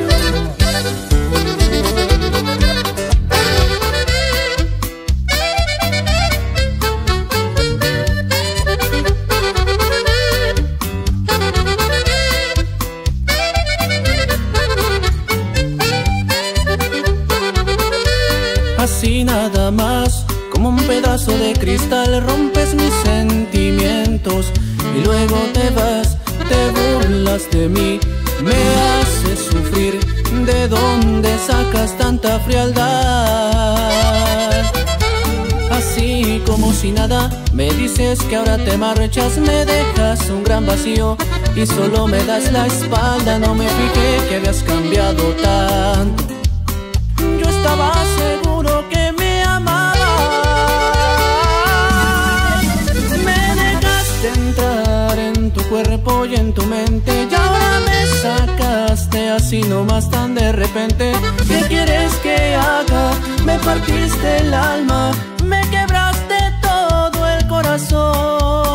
Speaker 5: Así nada más, como un pedazo de cristal, rompes mis sentimientos y luego te vas, te burlas de mí, me haces sufrir. ¿De dónde sacas tanta frialdad? Así como si nada, me dices que ahora te marchas, me dejas un gran vacío y solo me das la espalda. No me fijé que habías cambiado tanto. Yo estaba seguro que me amabas.
Speaker 6: estoy en tu mente y ahora me sacaste así nomás tan de repente. ¿Qué quieres que haga? Me partiste el alma, me quebraste todo el corazón.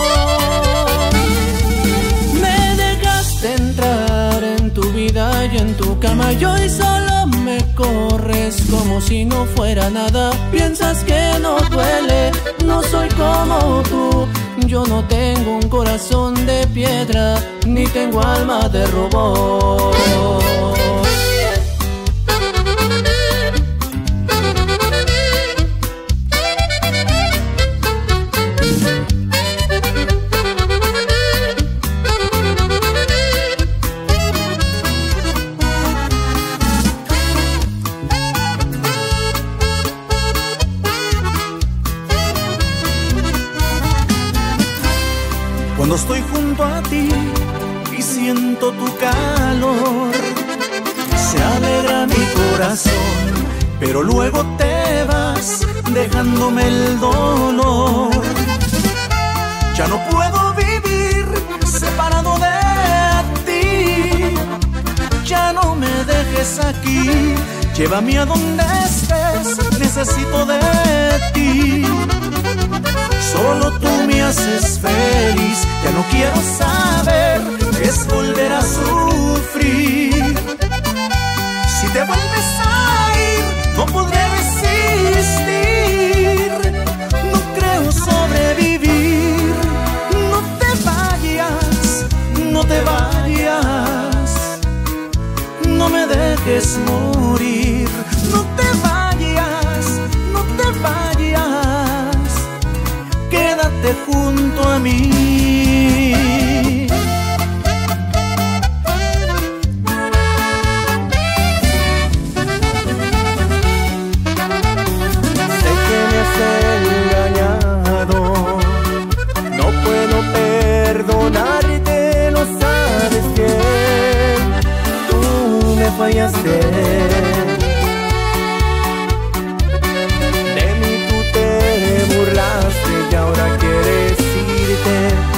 Speaker 6: Me dejaste entrar en tu vida y en tu cama y hoy solo me corres como si no fuera nada. Piensas que no duele, no soy como tú. Yo no tengo un corazón de piedra, ni tengo alma de robot.
Speaker 7: Cuando estoy junto a ti y siento tu calor, se alegra mi corazón, pero luego te vas dejándome el dolor. Ya no puedo vivir separado de ti, ya no me dejes aquí, llévame a donde estés, necesito de ti. Solo tú me haces feliz, ya no quiero saber qué es volver a sufrir. Si te vuelves a ir, no podré resistir. No creo sobrevivir. No te vayas, no te vayas. No me dejes morir. No te vayas, no te vayas. Quédate junto a mí.
Speaker 5: Sé que me has engañado, no puedo perdonarte, lo sabes bien. Tú me fallaste. De mí tú te burlaste y ahora quieres irte.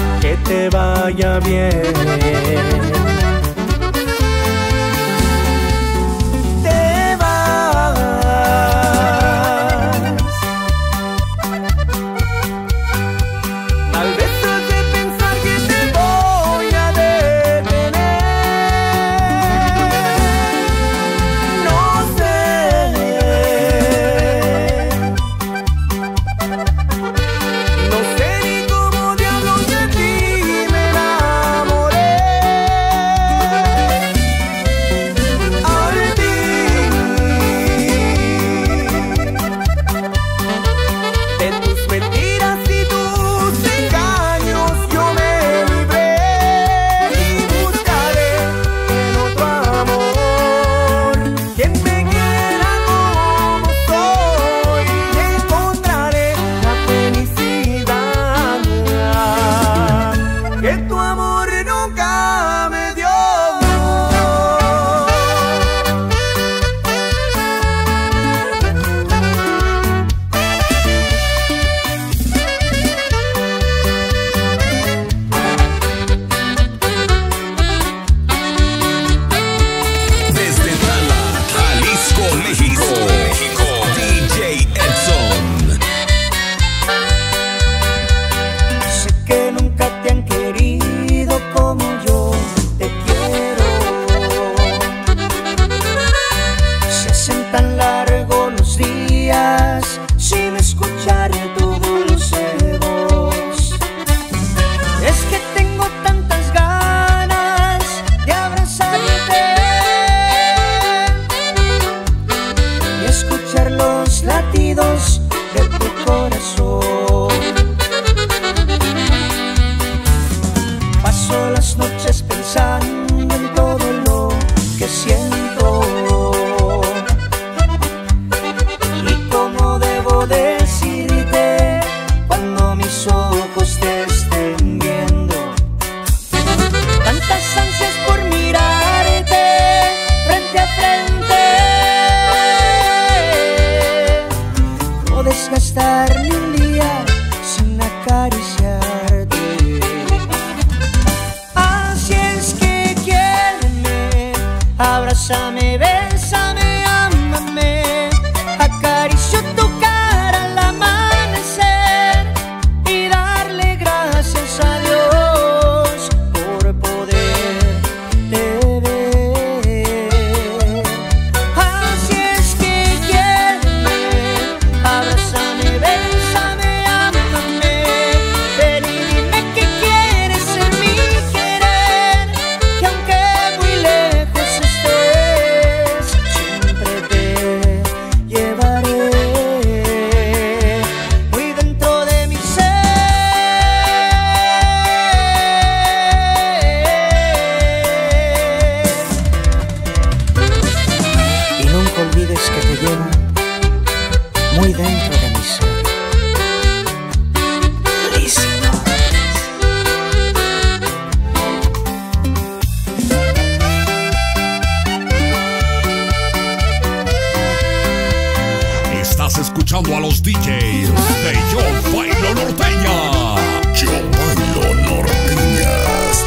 Speaker 1: DJs de Yo Bailo Norteña.
Speaker 2: Yo Bailo Norteñas.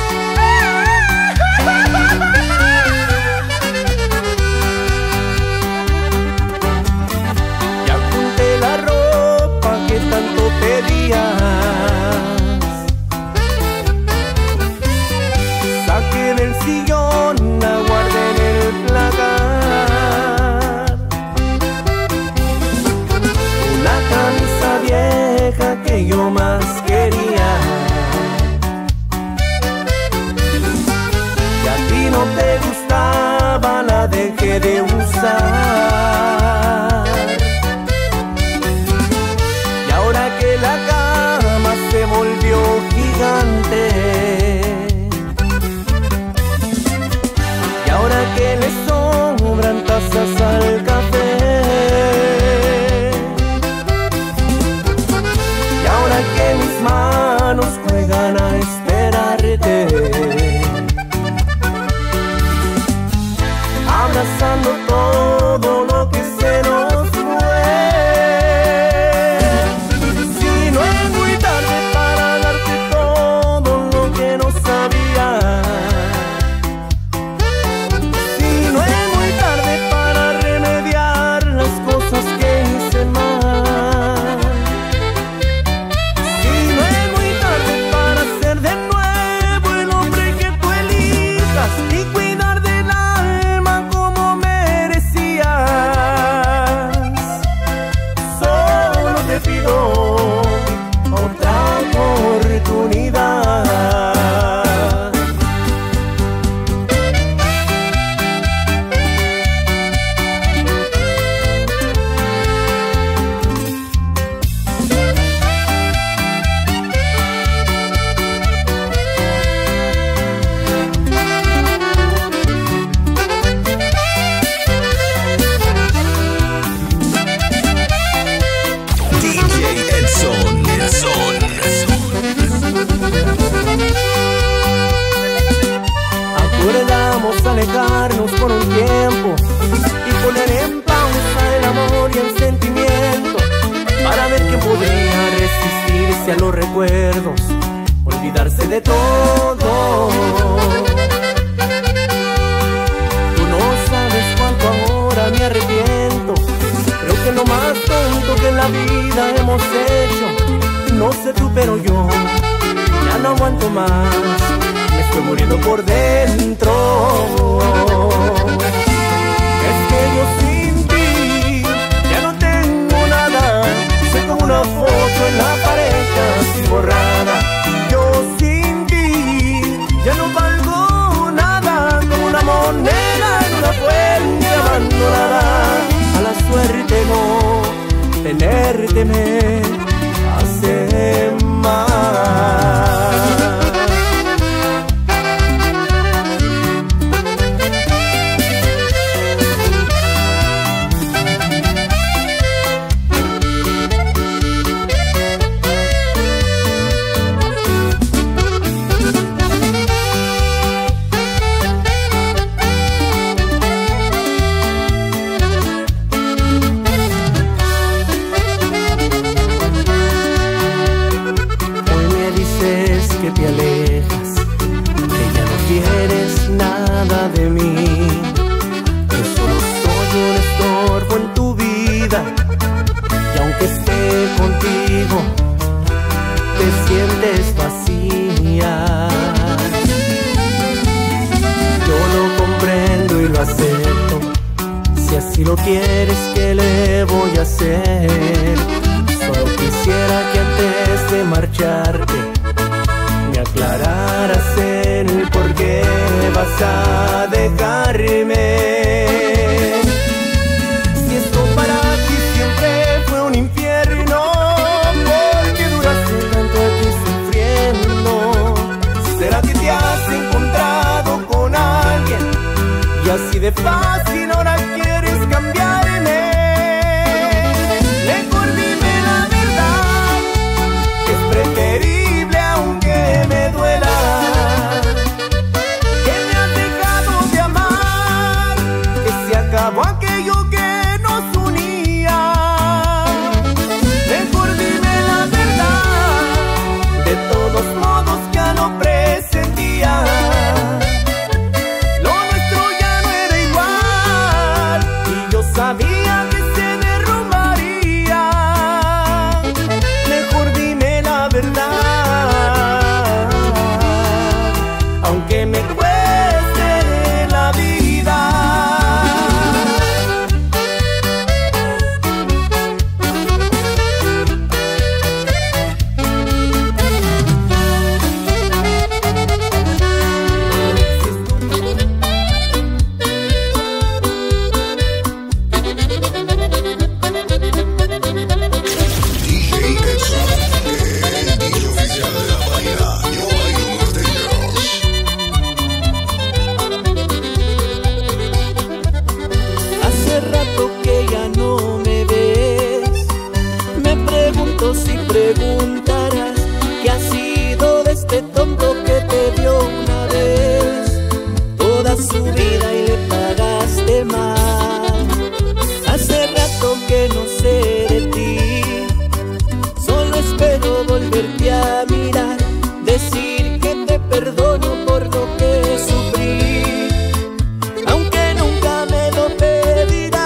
Speaker 6: Ya junté la ropa que tanto pedías, saqué del sillón, la guardé en el placar. Una camisa vieja que yo más quería, y a ti no te gustaba, la dejé de usar. Y ahora que la cama se volvió gigante, y ahora que le sobran tazas al café, y ahora que mis manos juegan a esperarte, abrazando todo lo que se nos fue. Si no es muy tarde para darte todo lo que no sabía, si no es muy tarde para remediar las cosas que hice mal, si no es muy tarde para ser de nuevo el hombre que tú elijas y cuidar del alma como merecías, solo te pido otra oportunidad.
Speaker 2: DJ Edson.
Speaker 6: Acordamos alejarnos por un tiempo y poner en pausa el amor y el sentimiento, para ver quién podría resistirse a los recuerdos, olvidarse de todo. Tú no sabes cuánto ahora me arrepiento. Creo que lo más tonto que en la vida hemos hecho, no sé tú pero yo ya no aguanto más, me estoy muriendo por dentro. Es que yo sin ti ya no tengo nada, soy como una foto en la pared casi borrada. Yo sin ti ya no valgo nada, como una moneda en una fuente abandonada. A la suerte no tenerte me hace mal. Que te alejas, que ya no quieres nada de mí, que solo soy un estorbo en tu vida, y aunque esté contigo te sientes vacía. Yo lo comprendo y lo acepto, si así lo quieres, ¿qué le voy a hacer? Solo quisiera que antes de marcharte me aclararas el por qué vas a dejarme. Si esto para ti siempre fue un infierno, ¿por qué duraste tanto aquí sufriendo? ¿Será que te has encontrado con alguien y así de fácil ahora quieres cambiarme? Mejor dime la verdad, es preferible aunque me duela, que me has dejado de amar, que se acabó aquello que nos unía. Mejor rato si preguntarás qué ha sido de este tonto que te dio una vez toda su vida y le pagaste mal. Hace rato que no sé de ti, solo espero volverte a mirar, decir que te perdono por lo que sufrí, aunque nunca me lo pedirás.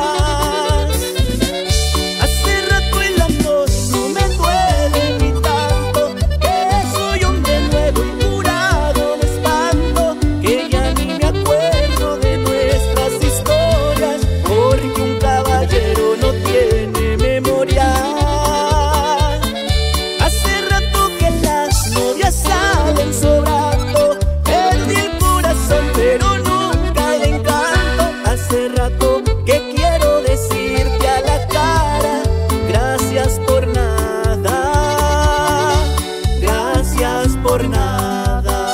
Speaker 6: Hace rato el amor no me duele ni tanto, que soy hombre nuevo y curado de espanto, que ya ni me acuerdo de nuestras historias, porque un caballero no tiene memoria. Hace rato que las novias salen sobrando, perdí el corazón pero nunca el encanto. Hace rato que quiero decirte a la cara, gracias por nada, gracias por nada.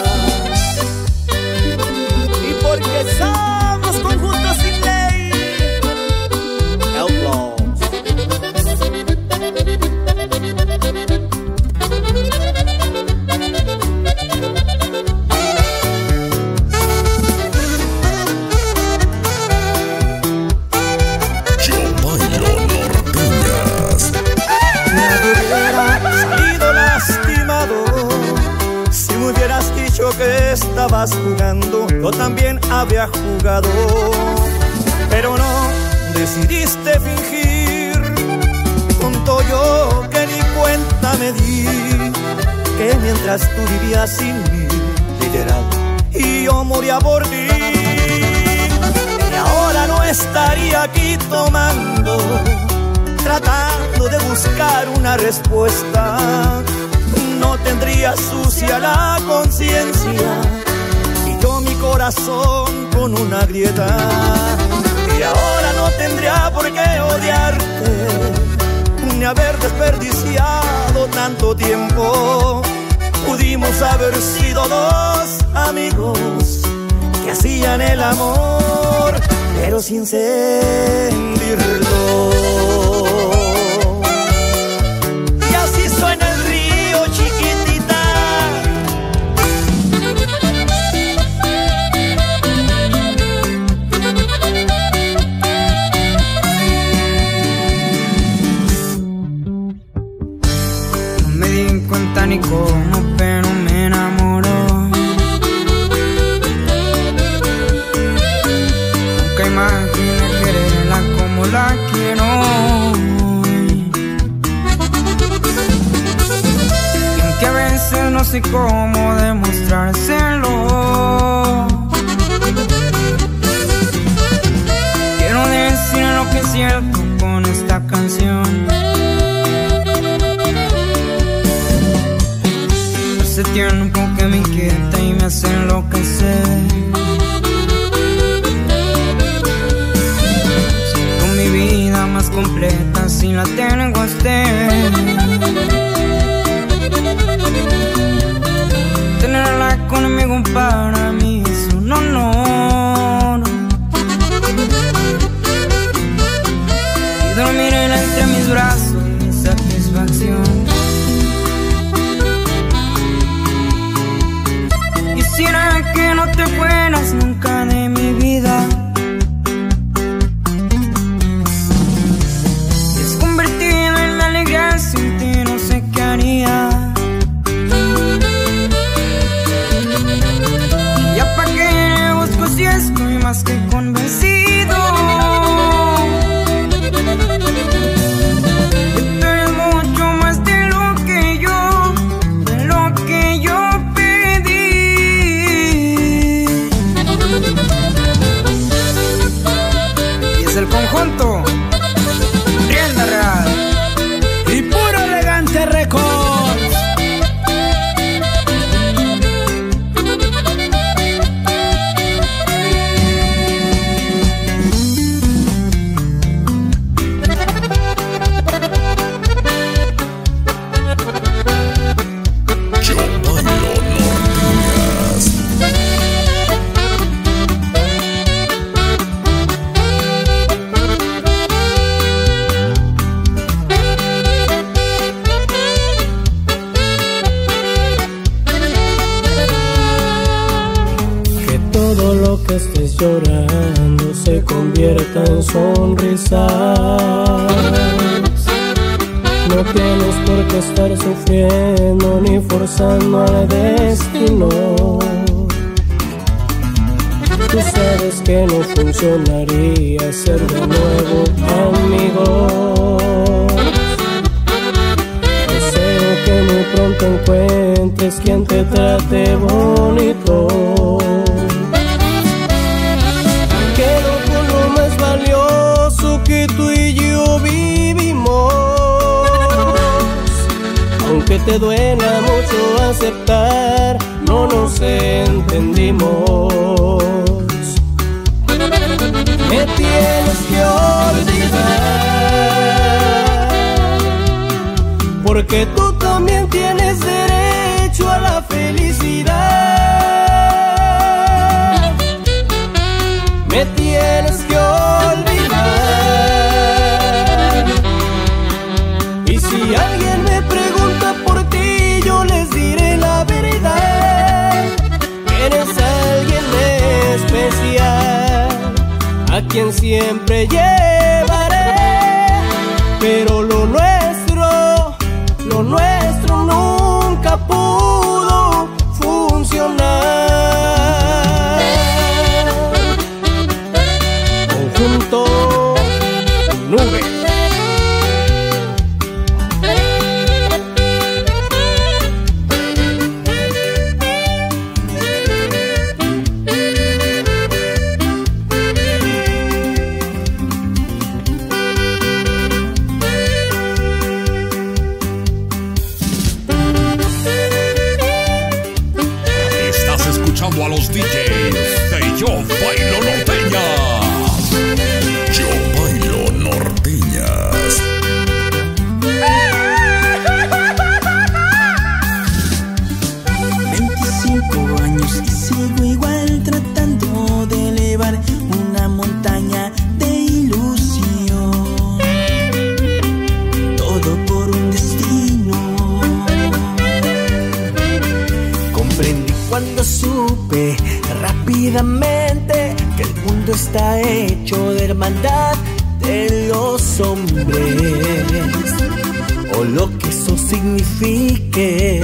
Speaker 6: Y porque somos conjuntos sin ley, Outlaws.
Speaker 1: Yo bailo norteñas.
Speaker 7: Nadie hubiera salido lastimado si me hubieras dicho que estabas jugando. Yo también habría jugado, pero no, decidiste fingir. Tonto yo que ni cuenta me di, que mientras tú vivías sin mí, literal, y yo moría por ti. Y ahora no estaría aquí tomando, tratando de buscar una respuesta. No tendría sucia la conciencia y yo mi corazón con una grieta. Y ahora no tendría por qué odiarte, ni haber desperdiciado tanto tiempo. Pudimos haber sido dos amigos que hacían el amor, pero sin sentirlo. Y así suena el río, chiquitita.
Speaker 9: No me di cuenta ni cómo, pero me enamoró. Nunca imaginé quererla como la quiero hoy. Y aunque a veces no sé cómo demostrárselo, quiero decir lo que siento con esta canción. Hace tiempo que me inquieta y me hace enloquecer. Siento mi vida más completa si la tengo a usted. Tenerla conmigo para mí es un honor, y dormir entre mis brazos es satisfacción. Quisiera que no te fueras nunca de mi vida. Te has convertido en mi alegría, sin ti no sé qué haría.
Speaker 10: que estés llorando se convierta en sonrisas. No tienes por qué estar sufriendo ni forzando al destino. Tú sabes que no funcionaría ser de nuevo amigos. Deseo que muy pronto encuentres quien te trate bonito. Quedo con lo más valioso que tú y yo vivimos. Aunque te duela mucho aceptar, no nos entendimos. Me tienes que olvidar, porque tú también tienes derecho a la felicidad. Me tienes que olvidar, y si alguien me pregunta por ti, yo les diré la verdad. Eres alguien especial, a quien siempre llevaré, pero lo nuestro nunca pudo funcionar. Conjunto Nube.
Speaker 1: A los DJs de Yo Bailo Norteñas. Yo Bailo Norteñas.
Speaker 6: 25 años y sigo igual tratando de elevar una montaña de ilusión. Todo por un destino. Comprendí cuando supe rápidamente que el mundo está hecho de hermandad de los hombres, o lo que eso signifique.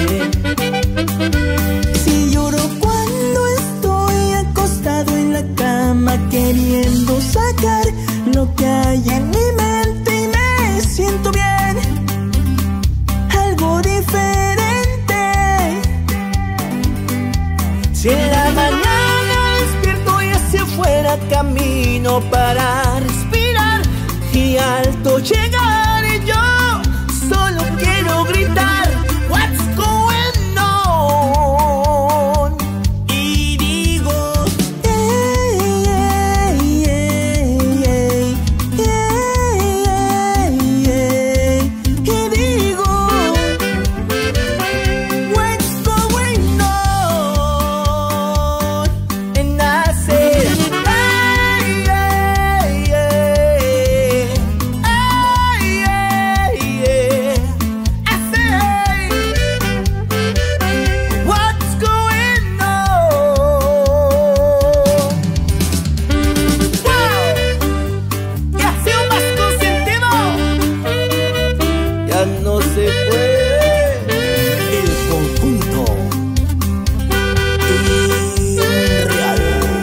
Speaker 6: Si lloro cuando estoy acostado en la cama queriendo sacar lo que hay en mi mente y me siento bien, algo diferente. Si en la mañana despierto y hacia afuera camino para respirar y alto llegar, y yo solo quiero gritar "What's going on?" y digo y digo "What's going on?" and I say no se puede. El conjunto Irreal.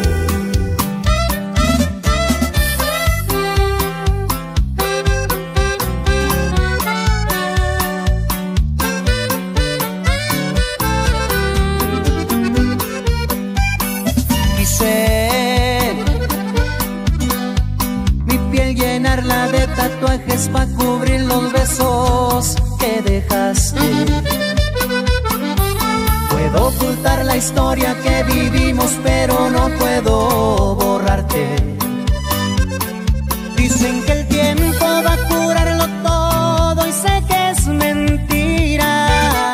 Speaker 6: Quise mi piel llenarla de tatuajes pa' cubrir los besos que dejaste. Puedo ocultar la historia que vivimos, pero no puedo borrarte. Dicen que el tiempo va a curarlo todo y sé que es mentira.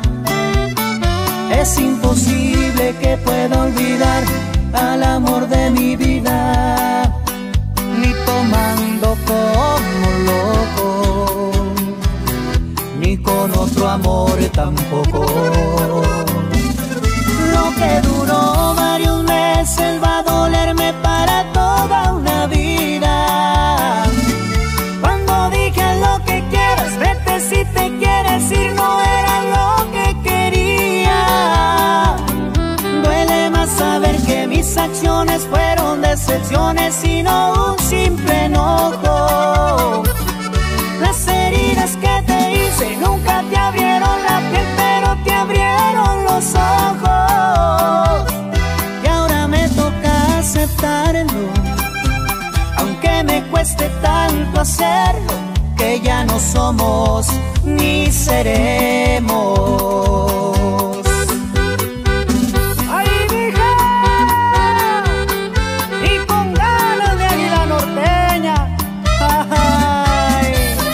Speaker 6: Es imposible que pueda olvidar al amor de mi vida, ni tomando como loco, ni con otro amor tampoco. Lo que duró varios meses va dolerme para toda una vida. Cuando dije lo que quieras, vete si te quieres ir, no era lo que quería. Duele más saber que mis acciones fueron decepciones y no un simple enojo. Las heridas que te hice nunca te abrieron la piel, pero te abrieron los ojos. Y ahora me toca aceptarlo, aunque me cueste tanto hacerlo, que ya no somos ni seremos. ¡Ay, mija! Y con ganas de águila norteña. ¡Ay!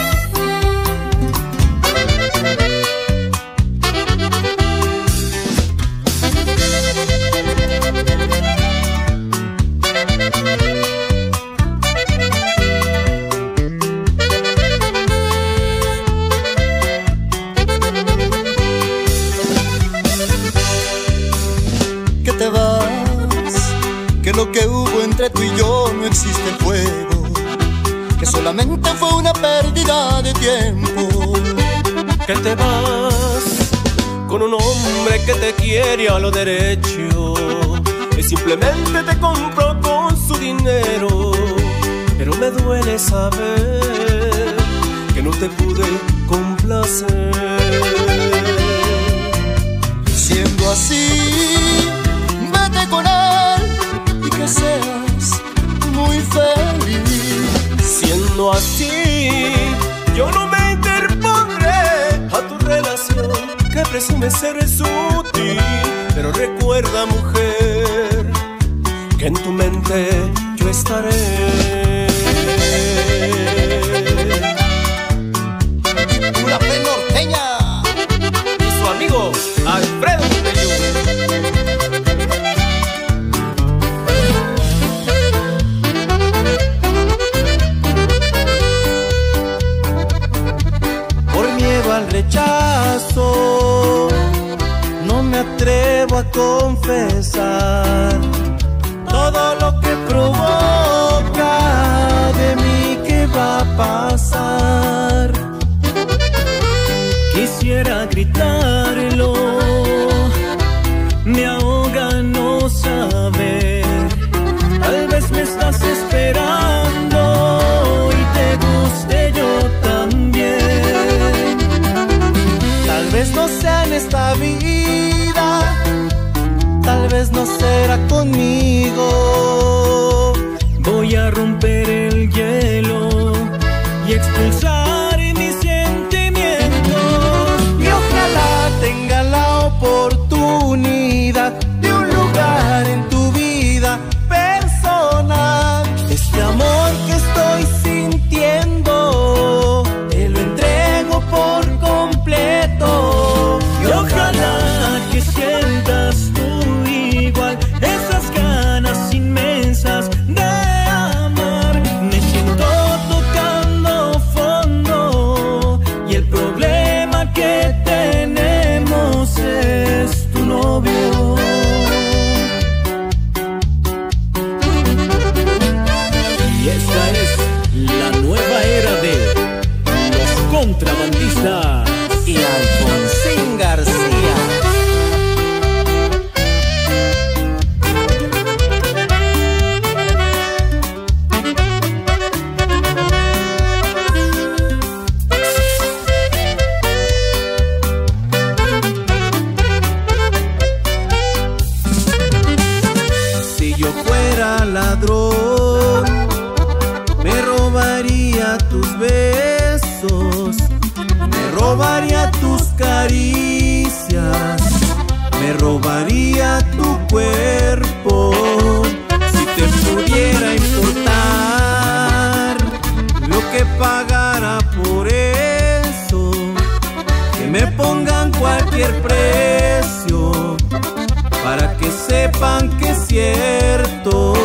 Speaker 7: Te vas, que lo que hubo entre tú y yo no existe el fuego, que solamente fue una pérdida de tiempo.
Speaker 10: Que te vas con un hombre que te quiere a lo derecho, que simplemente te compró con su dinero. Pero me duele saber que no te pude complacer.
Speaker 7: Siendo así, vete con él y que seas muy feliz.
Speaker 10: Siendo así, yo no me interpondré a tu relación, que presume ser sutil. Pero recuerda, mujer, que en tu mente yo estaré.
Speaker 7: Pura fe norteña.
Speaker 10: Y su amigo Alfredo Montello.
Speaker 5: Al rechazo no me atrevo a confesar todo lo que provoca de mí que va a pasar. Quisiera gritarlo, me ahoga no saber. Tal vez me estás esperando y te guste yo también. Tal vez no sea en esta vida, tal vez no será conmigo. Voy a romper el hielo y expulsar mis sentimientos. Y ojalá tenga la oportunidad de un lugar en tu vida personal. Este amor que estoy sintiendo te lo entrego por completo. Y ojalá que sientas tú igual esas ganas inmensas de amar. Me siento tocando fondo y el problema que tenemos es tu novio.
Speaker 11: Y esta es la nueva era de los contrabandistas
Speaker 5: y Alfonsín García. Si yo fuera ladrón, me robaría tus besos, me robaría tus caricias, me robaría tu cuerpo. Si te pudiera importar lo que pagara por eso, que me pongan cualquier precio para que sepan que es cierto.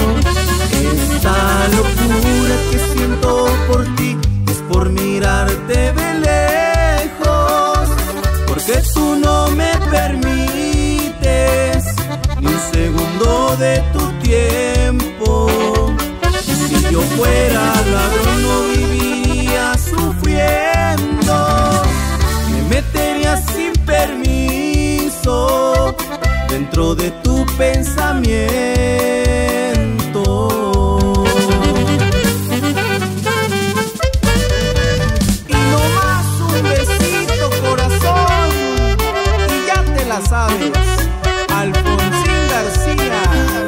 Speaker 5: Esta locura que siento por ti es por mirarte de lejos, porque tú no me permites ni un segundo de tu tiempo. tiempo. Si yo fuera ladrón no viviría sufriendo. Me metería sin permiso dentro de tu pensamiento. Y no más un besito, corazón, y ya te la sabes, Alfonsín García.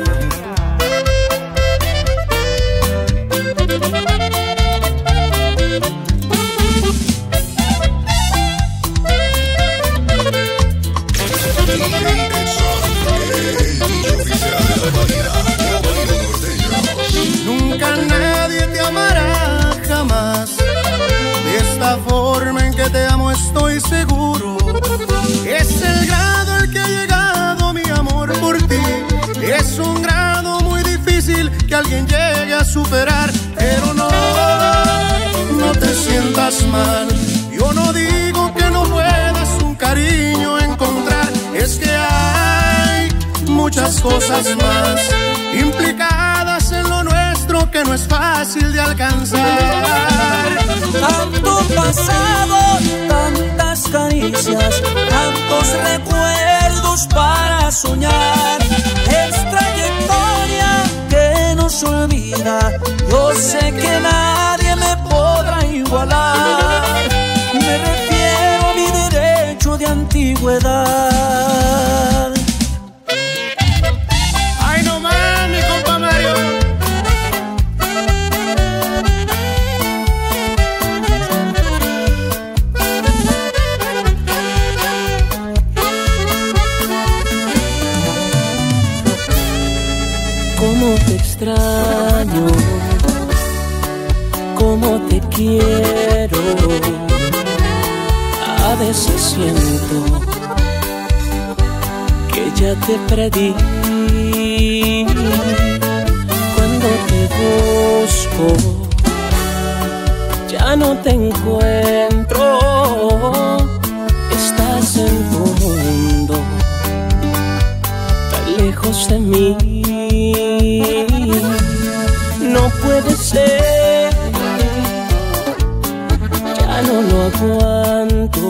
Speaker 8: Nunca nadie te amará jamás de esta forma en que te amo, estoy seguro. Es el grado al que ha llegado mi amor por ti. Es un grado muy difícil que alguien llegue a superar. Pero no te sientas mal. Yo no digo que no puedas un cariño encontrar. Es que hay muchas cosas más implicadas en lo nuestro que no es fácil de alcanzar.
Speaker 6: Tanto pasado, tantas caricias, tantos recuerdos para soñar. Es trayectoria que nos olvida. Yo sé que nadie me podrá igualar. Me refiero a mi derecho de antigüedad.
Speaker 8: Ay, no más, mi compa Mario.
Speaker 6: Cómo te extraño, cómo te quiero. A veces siento que ya te perdí. Cuando te busco, ya no te encuentro. Estás en tu mundo, tan lejos de mí. No puede ser, ya no lo aguanto.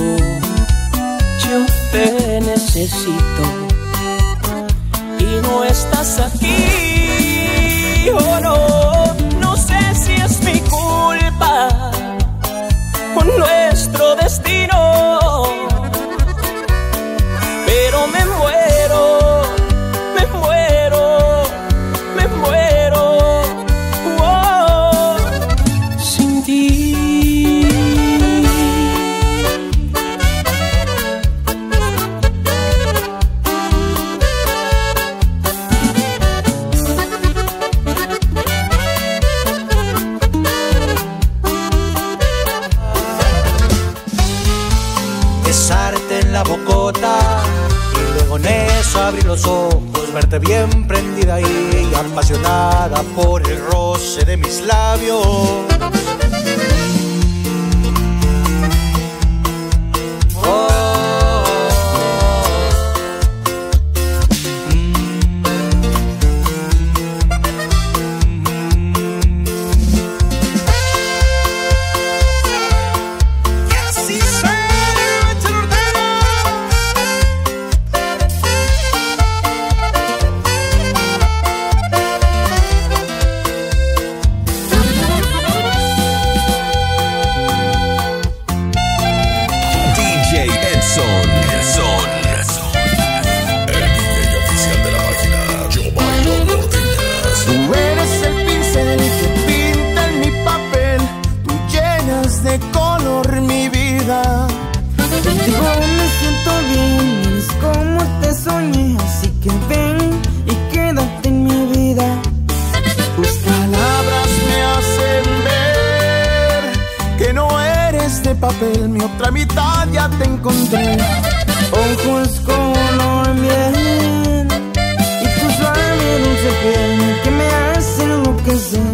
Speaker 6: Yo te necesito y no estás aquí. Oh no, no sé si es mi culpa o nuestro destino, pero me muero, me muero, me muero, oh, sin ti.
Speaker 7: Besarte en la bocota y luego en eso abrir los ojos, verte bien prendida y apasionada por el roce de mis labios.
Speaker 8: papel, mi otra mitad ya te encontré. Ojos color miel y tus labios dulce piel que me hacen enloquecer.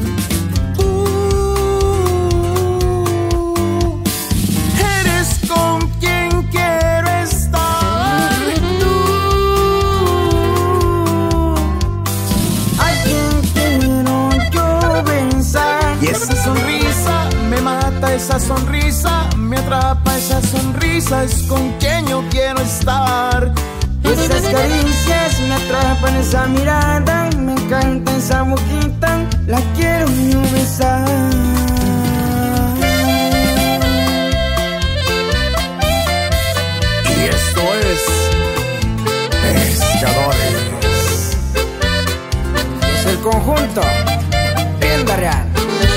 Speaker 8: Eres con quien quiero estar.
Speaker 5: esa sonrisa, me atrapa esa sonrisa, es con quien yo quiero estar.
Speaker 4: Esas caricias me atrapan, esa mirada, me encanta esa boquita, la quiero yo besar.
Speaker 5: Y esto es Pescadores.
Speaker 4: Es el conjunto Tienda Real.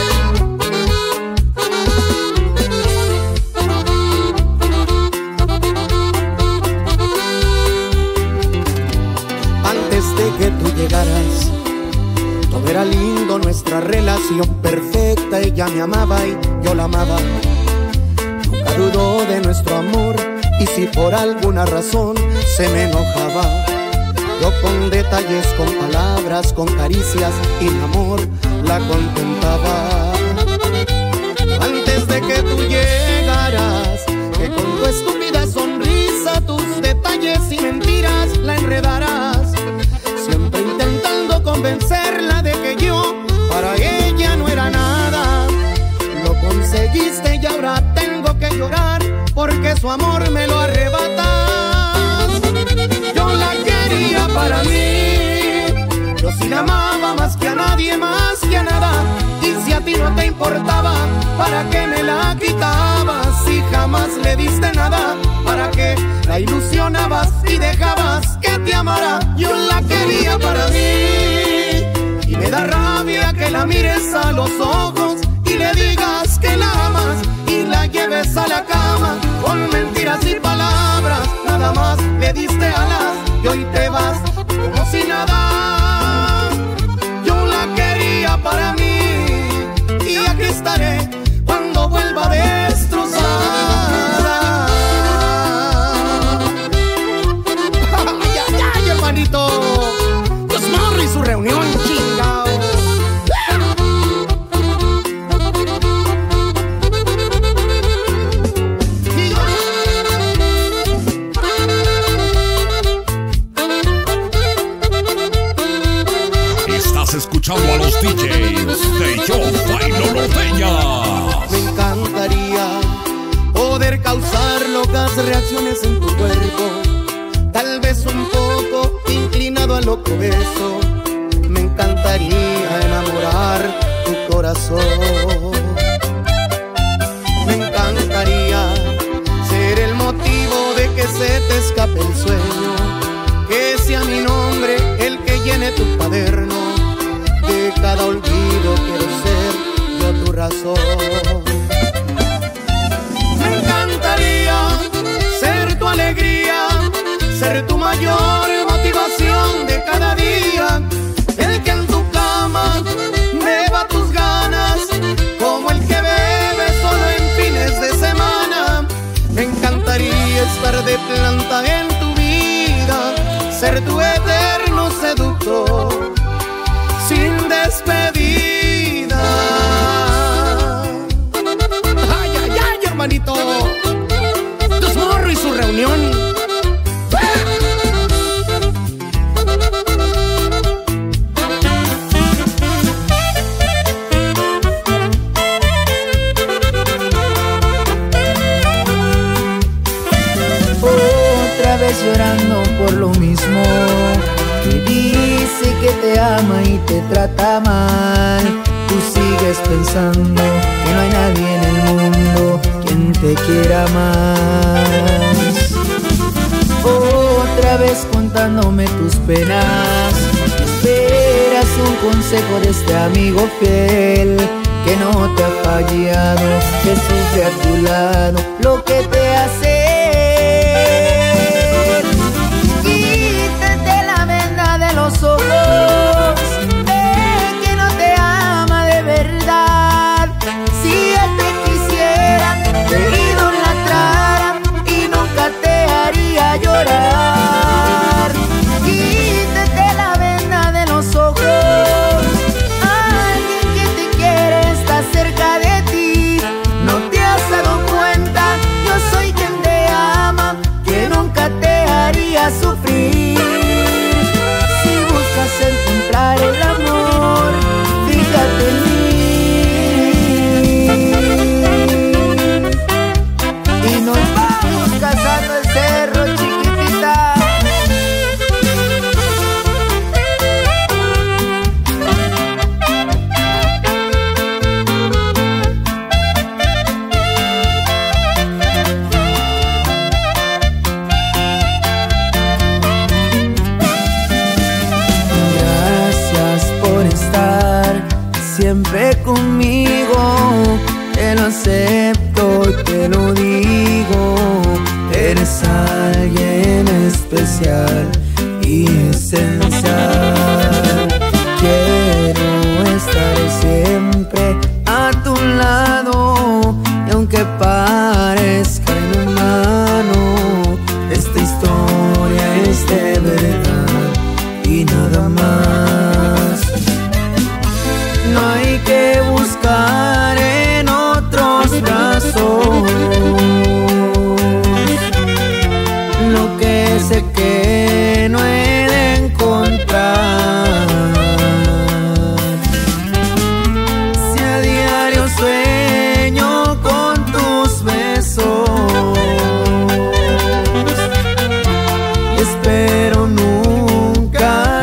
Speaker 5: Antes de que tú llegaras, todo era lindo, nuestra relación perfecta. Ella me amaba y yo la amaba. Nunca dudó de nuestro amor, y si por alguna razón se me enojaba, yo con detalles, con palabras, con caricias y mi amor la contentaba. Antes de que tú llegaras, que con tu estúpida sonrisa, tus detalles y mentiras la enredarás, siempre intentando convencerla de que yo para ella no era nada. Lo conseguiste y ahora tengo que llorar porque su amor me lo arrebatas. Yo la quería para mí, yo sí la amaba más que a nadie, más que a nada. Y si a ti no te importaba, ¿para qué me la quitabas? Si jamás le diste nada, ¿para qué la ilusionabas y dejabas que te amara? Yo la quería para mí, y me da rabia que la mires a los ojos y le digas que la amas y la lleves a la cama con mentiras y palabras. Nada más le diste alas y hoy te vas como si nada. Yo la quería para mí y aquí estaré cuando vuelva destrozada. Ay, ay, ay, hermanito, Dios Morro y su reunión, chingao.
Speaker 1: Escuchando a los DJs de Yo Bailo Norteña.
Speaker 5: Me encantaría poder causar locas reacciones en tu cuerpo, tal vez un poco inclinado a loco beso. Me encantaría enamorar tu corazón. Me encantaría ser el motivo de que se te escape el sueño, que sea mi nombre el que llene tu cuaderno. De cada olvido quiero ser yo tu razón. Me encantaría ser tu alegría, ser tu mayor motivación de cada día. El que en tu cama beba tus ganas, como el que bebe solo en fines de semana. Me encantaría estar de planta en tu vida, ser tu eterno seductor sin despedida. Ay, ay, ay, hermanito, Dios Morro y su reunión.
Speaker 4: Otra vez llorando por lo mismo, que dice que te ama y te trata mal. Tú sigues pensando que no hay nadie en el mundo quien te quiera más. Otra vez contándome tus penas, esperas un consejo de este amigo fiel que no te ha fallado, que sufre a tu lado lo que te hace. Quítate la venda de los ojos, ve que no te ama de verdad. Si él te quisiera, te idolatrara y nunca te haría llorar. Quítate la venda de los ojos, alguien que te quiere está cerca de ti. No te has dado cuenta, yo soy quien te vamos cazando el cerro, chiquitita. Siempre conmigo, te lo acepto, te lo digo. Eres alguien especial y esencial. Quiero estar siempre a tu lado, y aunque parezca inhumano, esta historia es de verdad y nada más. No hay que buscar en otros brazos lo que sé que no he de encontrar. Si a diario sueño con tus besos y espero nunca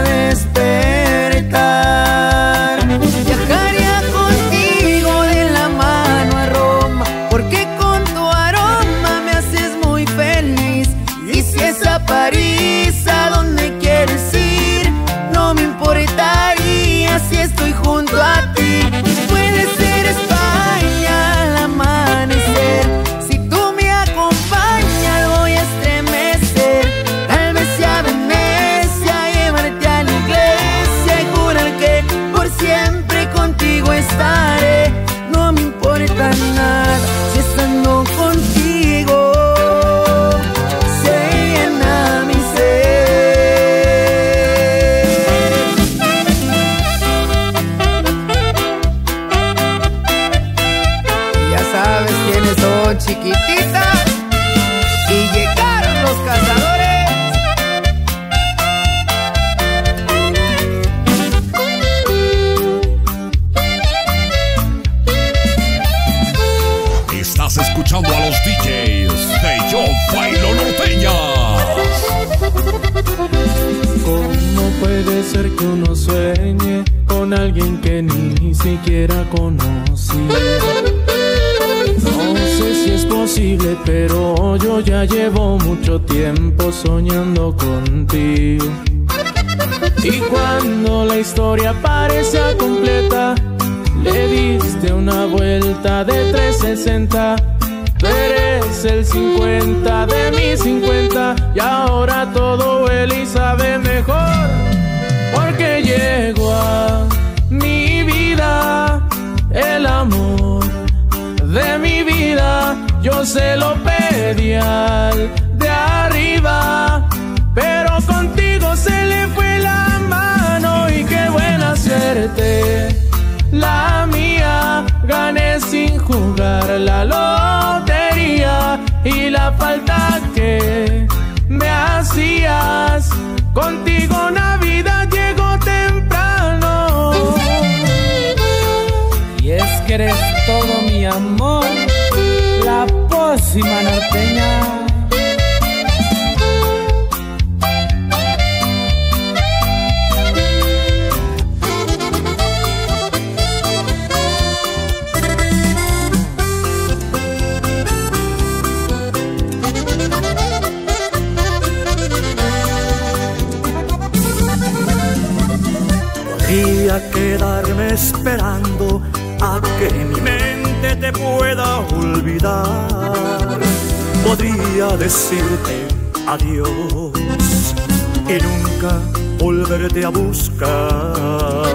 Speaker 4: despertar, viajaría contigo de la mano a Roma, porque con tu aroma me haces muy feliz. Y si es a París, a donde quieres ir, no me importaría si estoy junto a ti. Puede ser España al amanecer, si tú me acompañas voy a estremecer. Tal vez sea Venecia, llevarte a la iglesia y jurar que por siempre contigo estaré. No me importa nada si estando contigo se llena mi ser. Ya sabes quiénes son, chiquitita, y llegaron los cazadores.
Speaker 1: Estás escuchando a los DJs de Yo Bailo Norteñas.
Speaker 5: ¿Cómo puede ser que uno sueñe con alguien que ni siquiera conocí? No sé si es posible, pero yo ya llevo mucho tiempo soñando contigo. Y cuando la historia parecía completa, le diste una vuelta de 360. Tú eres el 50 de mis 50, y ahora todo huele y sabe mejor, porque llegó a mi vida el amor de mi vida. Yo se lo pedí al de arriba, pero contigo se le fue la mano. Y qué buena suerte la mía, gané sin jugar la lotería. Y la falta que me hacías, contigo Navidad llegó temprano.
Speaker 9: Y es que eres todo mi amor, la pócima norteña.
Speaker 7: Podría quedarme esperando a que mi mente te pueda olvidar. Podría decirte adiós y nunca volverte a buscar.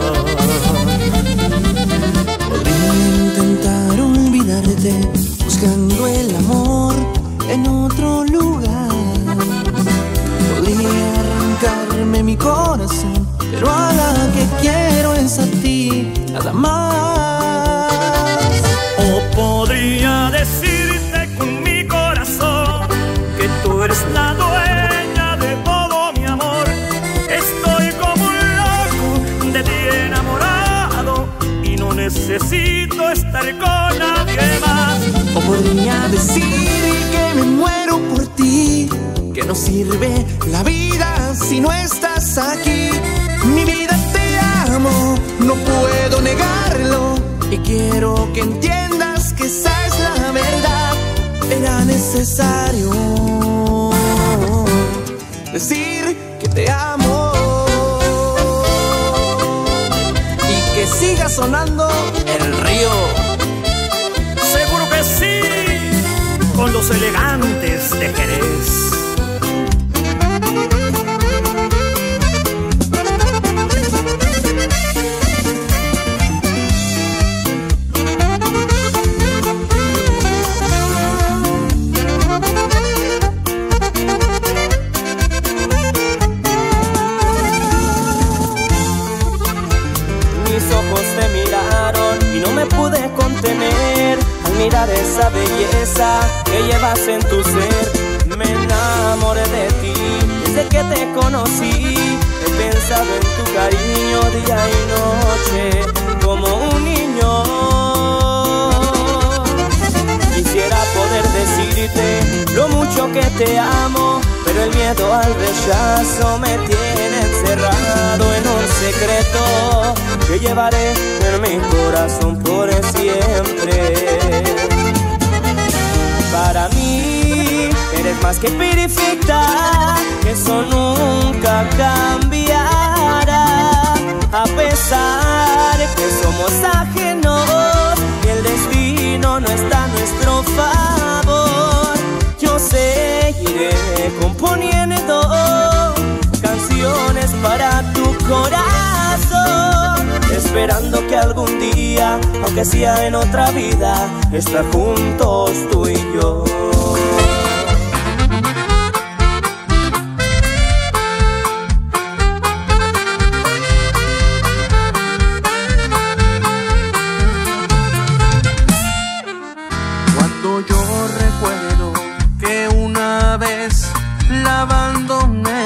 Speaker 6: Podría intentar olvidarte buscando el amor en otro lugar. Podría arrancarme mi corazón, pero a la que quiero es a ti, nada más.
Speaker 7: O podría decirte con mi corazón que tú eres la dueña de todo mi amor. Estoy como un loco de ti enamorado y no necesito estar con nadie más.
Speaker 6: O podría decir que me
Speaker 5: sirve la vida si no estás aquí? Mi vida te amo, no puedo negarlo, y quiero que entiendas que esa es la verdad. Era necesario decir que te amo y que siga sonando el río.
Speaker 12: Seguro que sí, con los elegantes de Jerez.
Speaker 6: Mirar esa belleza que llevas en tu ser, me enamoré de ti desde que te conocí. He pensado en tu cariño día y noche como un niño. Quisiera poder decirte lo mucho que te amo, pero el miedo al rechazo me tiene encerrado en un secreto que llevaré en mi corazón por siempre. Para mí eres más que perfecta, eso nunca cambiará. A pesar que somos ajenos y el destino no está a nuestro favor, yo seguiré componiendo canciones para tu corazón, esperando que algún día, aunque sea en otra vida, estar juntos tú y yo.
Speaker 5: Cuando yo recuerdo que una vez la abandoné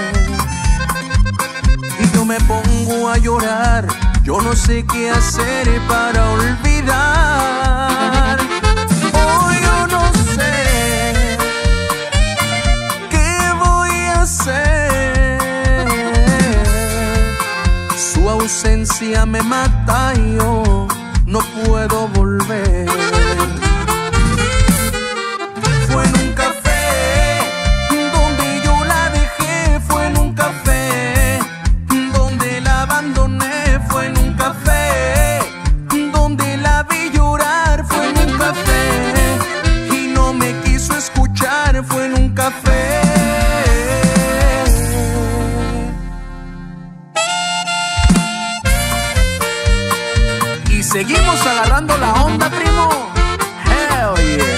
Speaker 5: y yo me pongo a llorar, yo no sé qué hacer para olvidar. Hoy yo no sé qué voy a hacer. Su ausencia me mata y yo no puedo volver. Fue en un café donde yo la dejé, fue en un café donde la abandoné, fue en un café donde la vi llorar, fue en un café y no me quiso escuchar, fue en un café. Y seguimos agarrando la onda, primo. Hell yeah.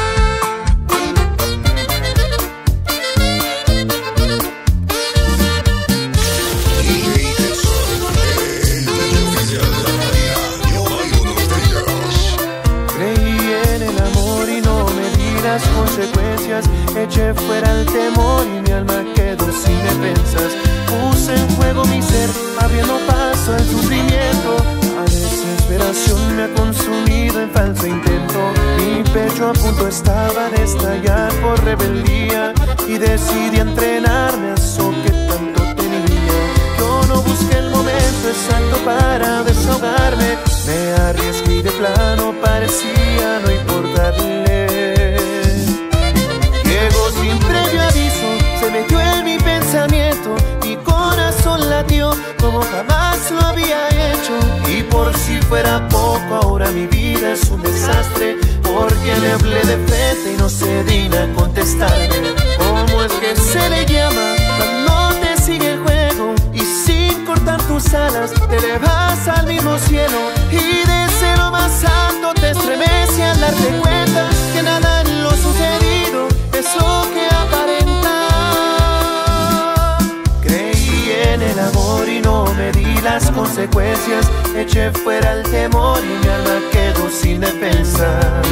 Speaker 13: Consecuencias, eché fuera el temor y mi alma quedó sin defensas. Puse en juego mi ser, abriendo paso al sufrimiento. La desesperación me ha consumido en falso intento. Mi pecho a punto estaba de estallar por rebeldía y decidí entrenarme a eso que tanto tenía. Yo no busqué el momento exacto para desahogarme, me arriesgué y de plano parecía no importarle. Llegó sin previo aviso, se metió en mi pensamiento, mi corazón latió como jamás lo había hecho. Y por si fuera poco, ahora mi vida es un desastre, porque le hablé de frente y no se digna a contestarme. ¿Cómo es que se le llama cuando te sigue el juego y sin cortar tus alas te elevas al mismo cielo? Y desde lo más alto te estremece al darte cuenta que nada en lo sucedido es lo que aparenta. Creí en el amor y no me di las consecuencias, eché fuera el temor y mi alma quedó sin defensas.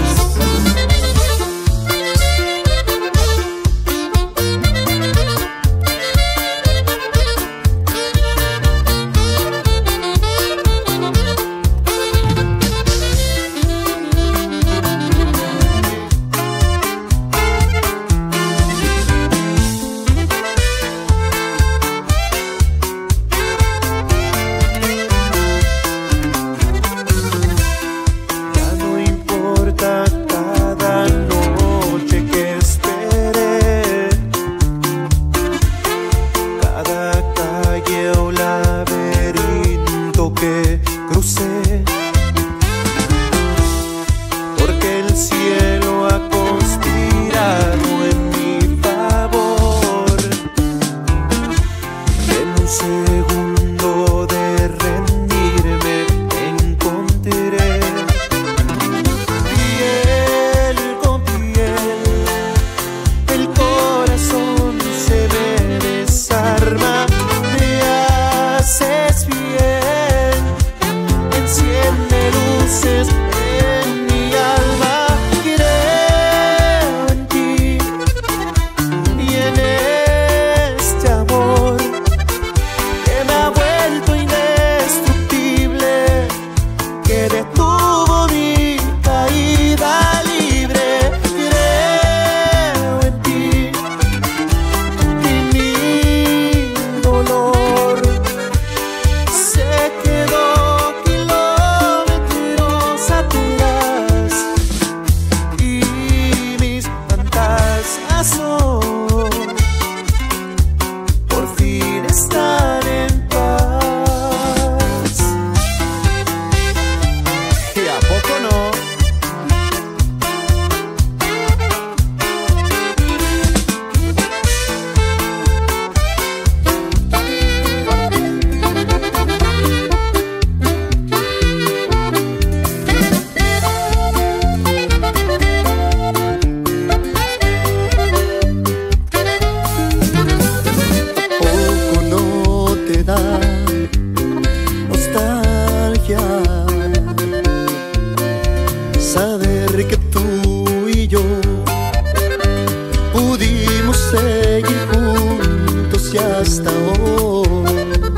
Speaker 13: pudimos seguir juntos y hasta hoy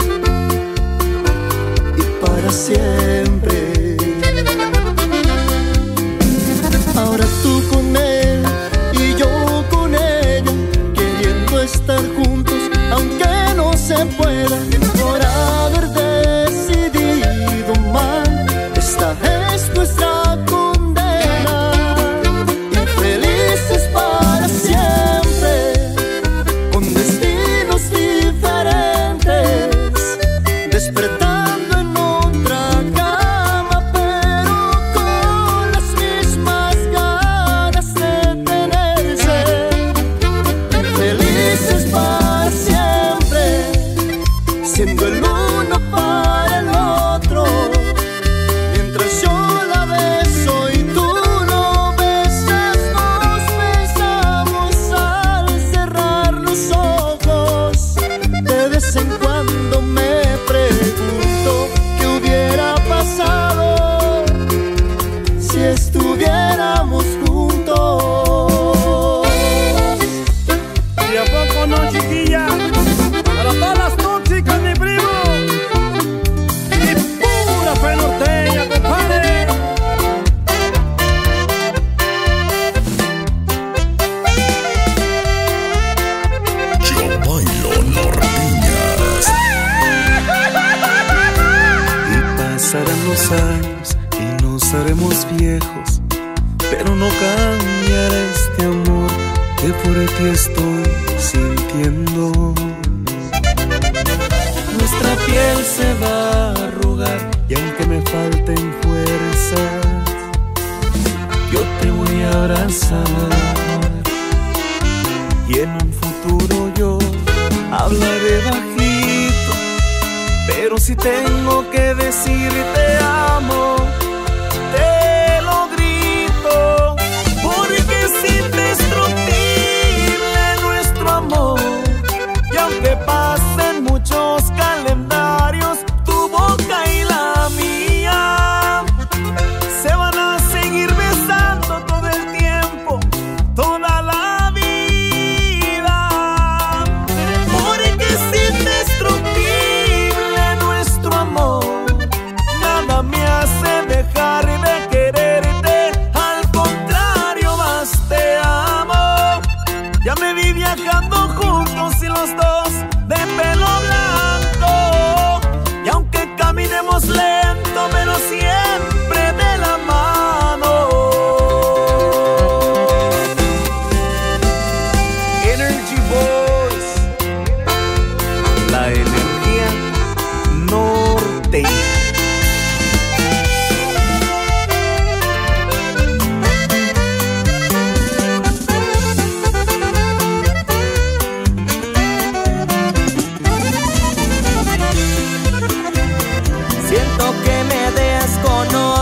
Speaker 13: y para siempre. Ahora tú con él y yo con ella, queriendo estar juntos aunque no se pueda. Por haber decidido mal, esta es nuestra condena. Infelices para siempre, con destinos diferentes, despertando en otra cama, pero con las mismas ganas de tenerse. Infelices para siempre, siendo el uno para el otro. Mientras yo la beso y tú lo besas, nos besamos al cerrar los ojos. De vez en cuando me pregunto qué hubiera pasado si estuviéramos juntos.
Speaker 12: ¿Y a poco no, chiquilla? Para todas las tóxicas, mi primo. Y pura fe norteña, compadre.
Speaker 1: Yo bailo norteñas.
Speaker 7: Y pasarán los años y nos haremos viejos, pero no cambiará este amor que por ti estoy sintiendo. Nuestra piel se va a arrugar y aunque me falten fuerzas, yo te voy a abrazar. Y en un futuro yo hablaré bajito, pero si tengo que decir te amo, te lo grito, porque es indestructible nuestro amor. Y aunque pasen muchos calendarios, tu boca y la mía se van a seguir besando todo el tiempo, toda la vida, porque es indestructible nuestro amor. Nada me hace dejar de quererte, al contrario más te amo. Ya me vi viajando juntos y los dos de pelo blanco, y aunque caminemos lento, pero siempre de la mano. Energy Boys, la energía norteña.
Speaker 6: Siento que me dejas con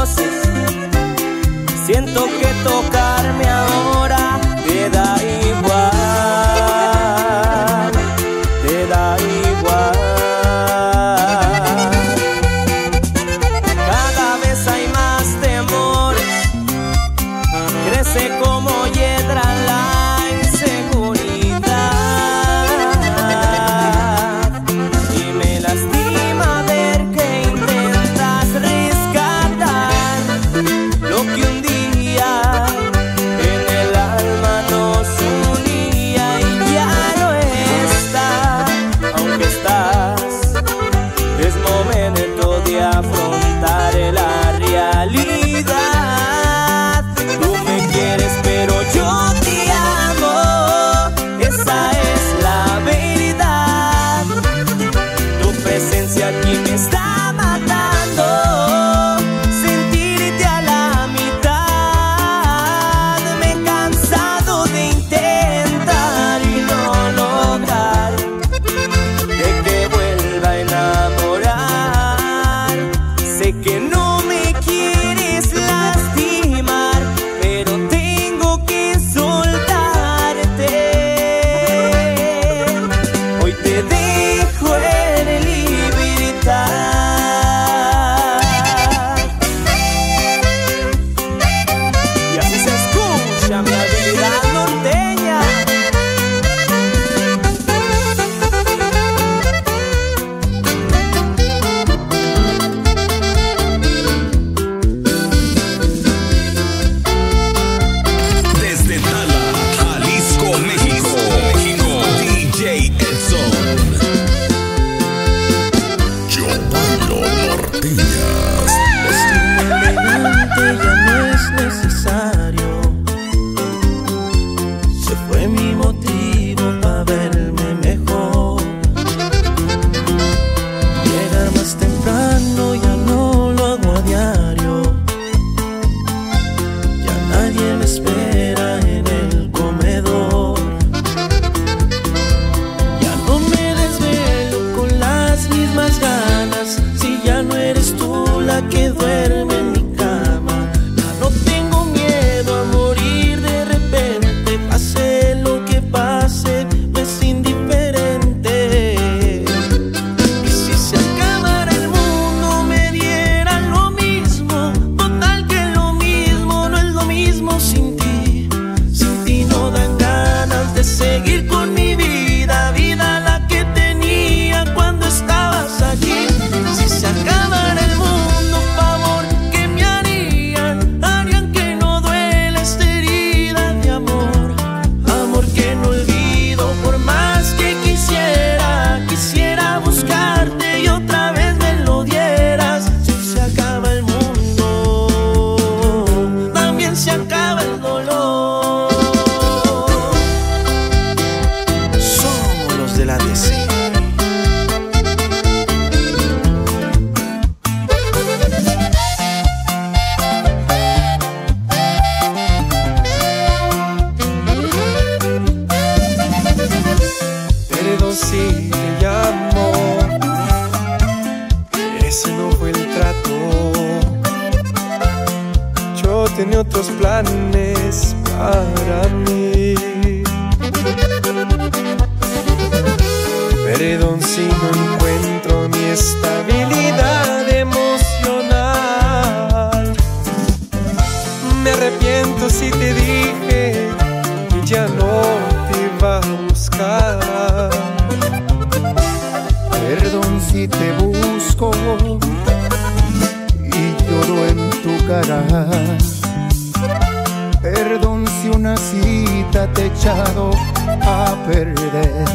Speaker 6: mi motivo para verme mejor. Llegar más temprano ya no lo hago a diario. Ya nadie me espera en el comedor. Ya no me desvelo con las mismas ganas. Si ya no eres tú la que duerme en mi cama. Ya no tengo miedo a morir de repente. Pase lo que pase, me es indiferente. Y si se acabara el mundo me diera lo mismo. Total que lo mismo no es lo mismo sin ti. Sin ti no dan ganas de seguir con mi vida. Vida la que tenía cuando estabas aquí. Si se acabara el mundo, favor, ¿qué me harían? Harían que no duele esta herida de amor. Amor que no olvido por más que quisiera. Quisiera buscarte y otra vez me lo dieras. Si se acaba el mundo, también se acaba el dolor. Somos los de la DC. Perdón si te llamo, ese no fue el trato. Yo tenía otros planes para mí. Perdón si no encuentro mi estabilidad emocional. Me arrepiento si te dije que ya no te iba a buscar.
Speaker 8: Perdón si te busco y lloro en tu cara. Perdón si una cita te he echado a perder.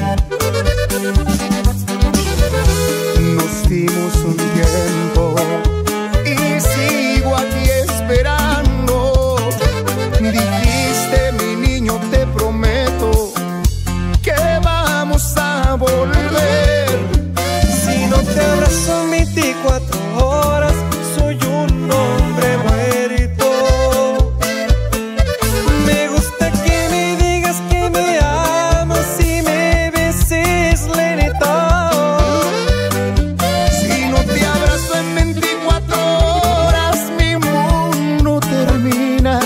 Speaker 8: Nos dimos un tiempo y sigo aquí esperando. Dijiste, mi niño, te prometo que vamos a volver.
Speaker 6: Si no te abrazo 24 horas, soy un hombre muerto. Me gusta que me digas que me amas y me beses lento.
Speaker 8: Si no te abrazo en 24 horas, mi mundo termina.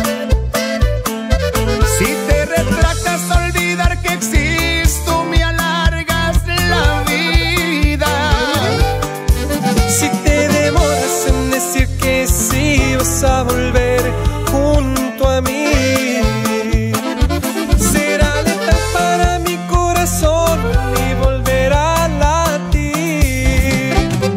Speaker 8: Si te retractas a olvidar que existo, me alargas la vida.
Speaker 6: Si te demoras en decir que sí, vas a volver junto a mí. Será letal para mi corazón y volverá a latir.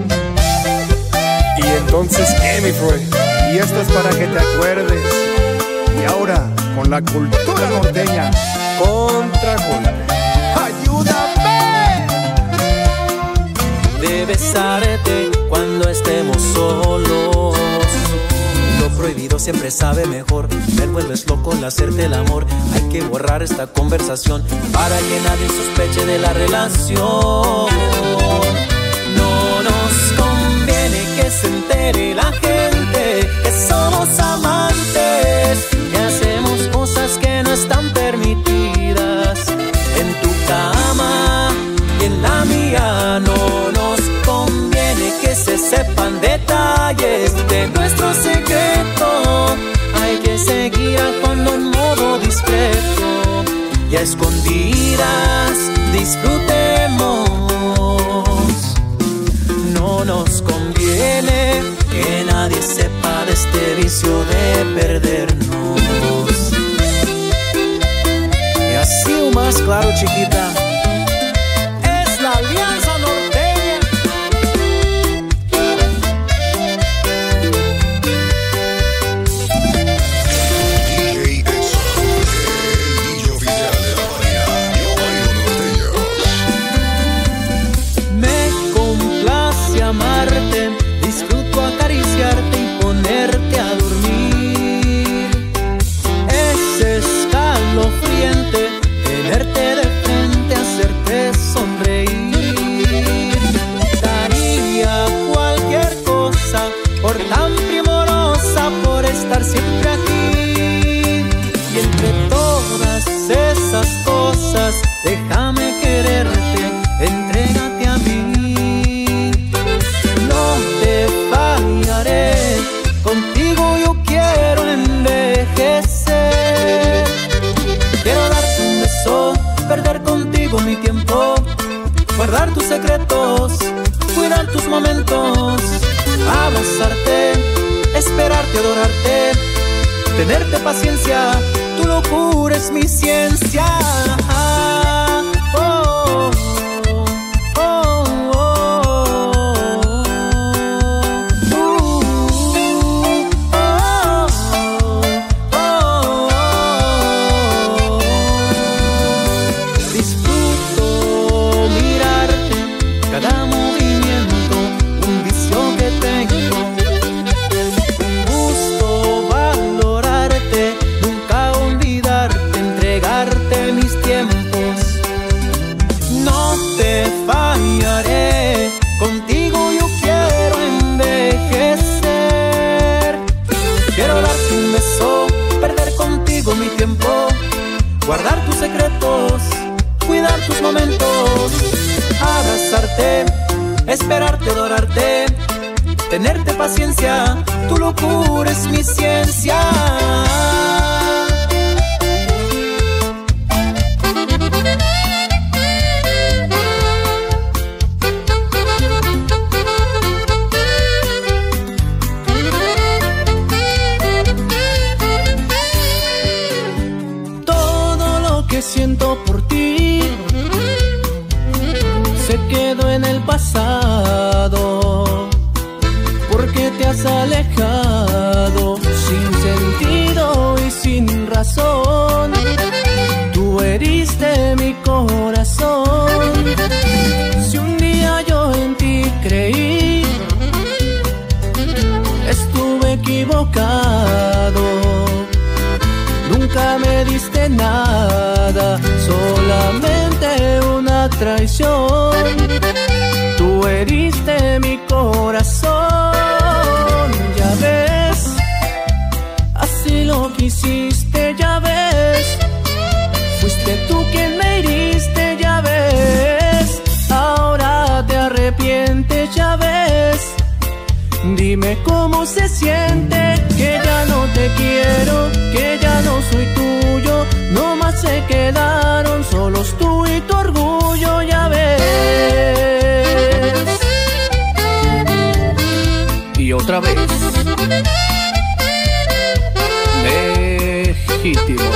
Speaker 8: Y entonces, ¿qué, mi Freud? Y esto es para que te acuerdes. Y ahora, con la cultura norteña, contragolpe. ¡Ayúdame!
Speaker 6: De besarte cuando estemos solos. Lo prohibido siempre sabe mejor. Me vuelves loco al hacerte el amor. Hay que borrar esta conversación para que nadie sospeche de la relación. No nos conviene que se entere la gente que somos amantes, que hacemos cosas que no están permitidas. En tu cama y en la mía no nos conviene que se sepan detalles de nuestro secreto. Hay que seguir actuando en modo discreto y a escondidas disfrutemos. No nos conviene que nadie sepa de este vicio de perdernos. Y así o más claro, chiquita, es la Alianza Norteña. déjame quererte, entrégate a mí. No te fallaré, contigo yo quiero envejecer. Quiero darte un beso, perder contigo mi tiempo, guardar tus secretos, cuidar tus momentos, abrazarte, esperarte, adorarte, tenerte paciencia, tu locura es mi ciencia. Oh, oh, oh, disfruto mirarte, cada movimiento, un vicio que tengo, un gusto valorarte, nunca olvidarte, entregarte mis tiempos. No te fallaré, contigo yo quiero envejecer. Quiero darte un beso, perder contigo mi tiempo, guardar tus secretos, cuidar tus momentos, abrazarte, esperarte, adorarte, tenerte paciencia, tu locura es mi ciencia. Todo lo que siento por ti se quedó en el pasado, porque te has alejado sin sentido y sin razón. Tú heriste mi corazón. Si un día yo en ti creí, estuve equivocado. Nunca me diste nada, solamente una traición. Tú heriste mi corazón. Ya ves, así lo quisiste, ya ves. Fuiste tú quien me heriste, ya ves. Ahora te arrepientes, ya ves. Dime cómo se siente, que ya no te quiero, que ya no soy tuyo. No más se quedaron solos tú y tu orgullo, ya ves. Y otra vez, Legítimo.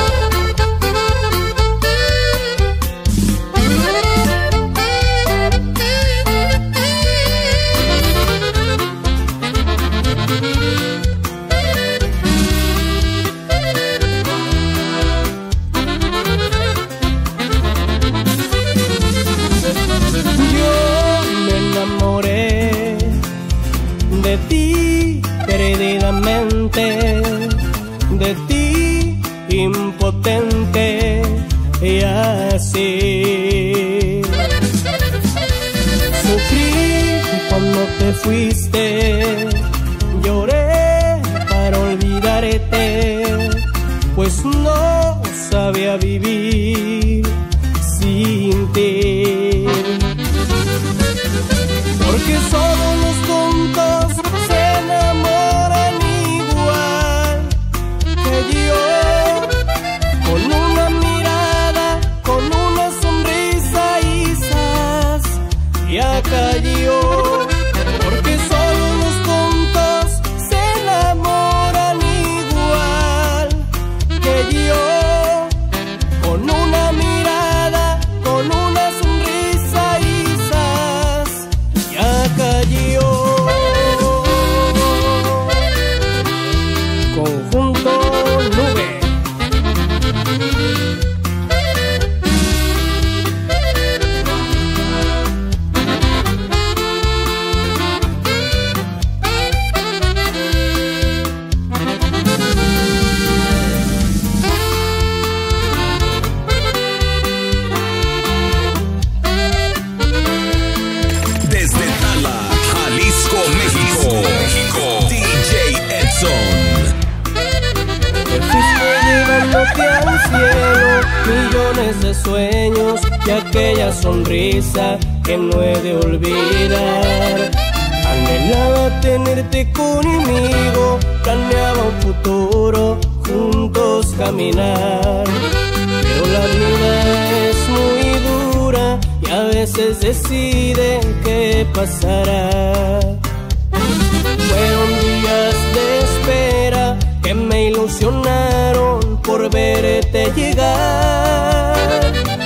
Speaker 10: De ti perdidamente, de ti impotente, y así sufrí cuando te fuiste, lloré para olvidarte, pues no sabía vivir sin ti. Porque solo los tontos se enamoran igual que yo, con una mirada, con una sonrisa y zas, ya cayó. Porque solo los tontos se enamoran igual que yo, con una mirada, con una sonrisa y zas, ya cayó. Conjunto Nube.
Speaker 1: Desde Tala, Jalisco, México, DJ Edson.
Speaker 10: Te fuiste llevándote al cielo millones de sueños. sueños y aquella sonrisa que no he de olvidar. Anhelaba tenerte conmigo, planeaba un futuro, juntos caminar. Pero la vida es muy dura y a veces decide qué pasará. Fueron días de espera que me ilusionaron por verte llegar.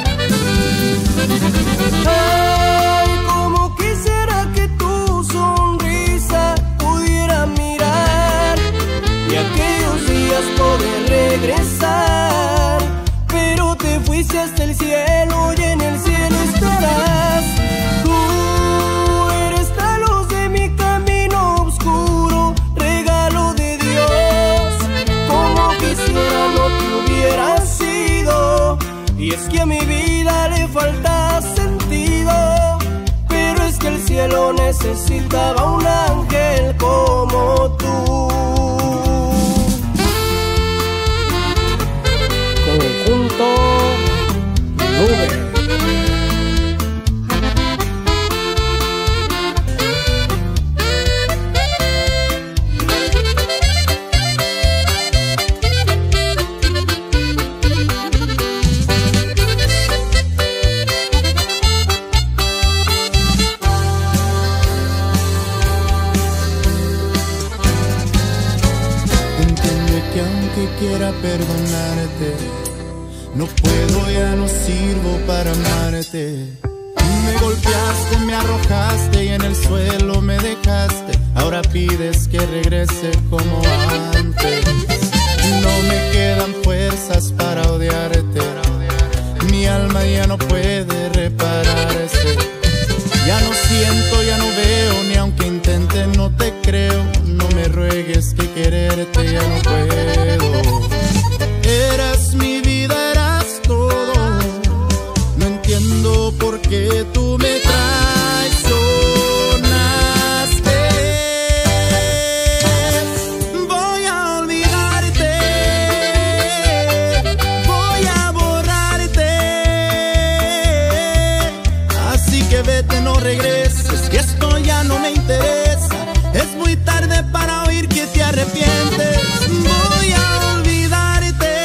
Speaker 10: Ay, cómo quisiera que tu sonrisa pudiera mirar y aquellos días poder regresar. Pero te fuiste hasta el cielo y en el cielo estarás. Tú eres la luz de mi camino oscuro, regalo de Dios. Como quisiera no te hubiera sido. Y es que a mi vida le falta sentido, pero es que el cielo necesitaba un ángel como tú. Conjunto Nube.
Speaker 8: Entiende que aunque quiera perdonarte, no puedo, ya no sirvo para amarte. Me golpeaste, me arrojaste y en el suelo me dejaste. Ahora pides que regrese como antes. No me quedan fuerzas para odiarte. Mi alma ya no puede repararse. Ya no siento, ya no veo, ni aunque intente no te creo. No me ruegues que quererte ya no puedo. Eras mi vida, eras todo. No entiendo por qué tú me traicionaste. Voy a olvidarte, voy a borrarte. Así que vete, no regreses, que esto ya no me interesa. Es muy tarde para oír que te arrepientes. Voy a olvidarte,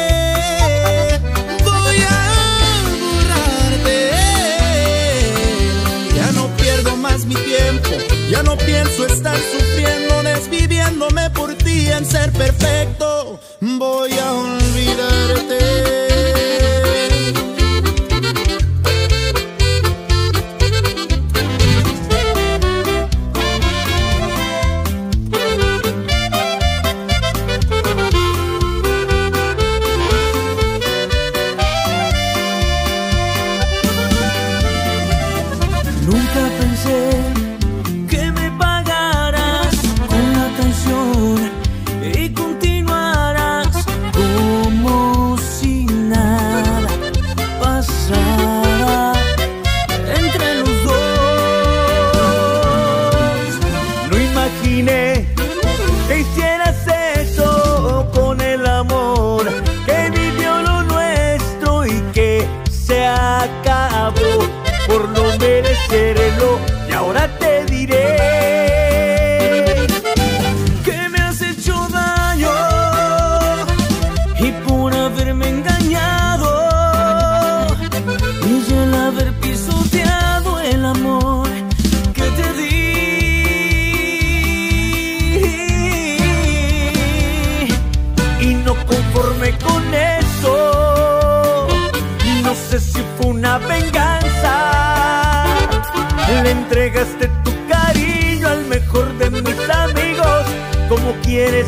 Speaker 8: voy a borrarte. Ya no pierdo más mi tiempo, ya no pienso estar sufriendo, desviviéndome por ti en ser perfecto. Voy a olvidarte.
Speaker 6: Nunca pensé que me pagaras con la canción y continuarás como si nada pasara entre los dos. No imaginé que hicieras eso con el amor que vivió lo nuestro y que se acabó por no merecerlo. Y ahora te diré que me has hecho daño y por haberme engañado y el haber pisoteado el amor que te di. Y no conforme con eso, no sé si fue una venganza, le entregaste tu cariño al mejor de mis amigos. ¿Cómo quieres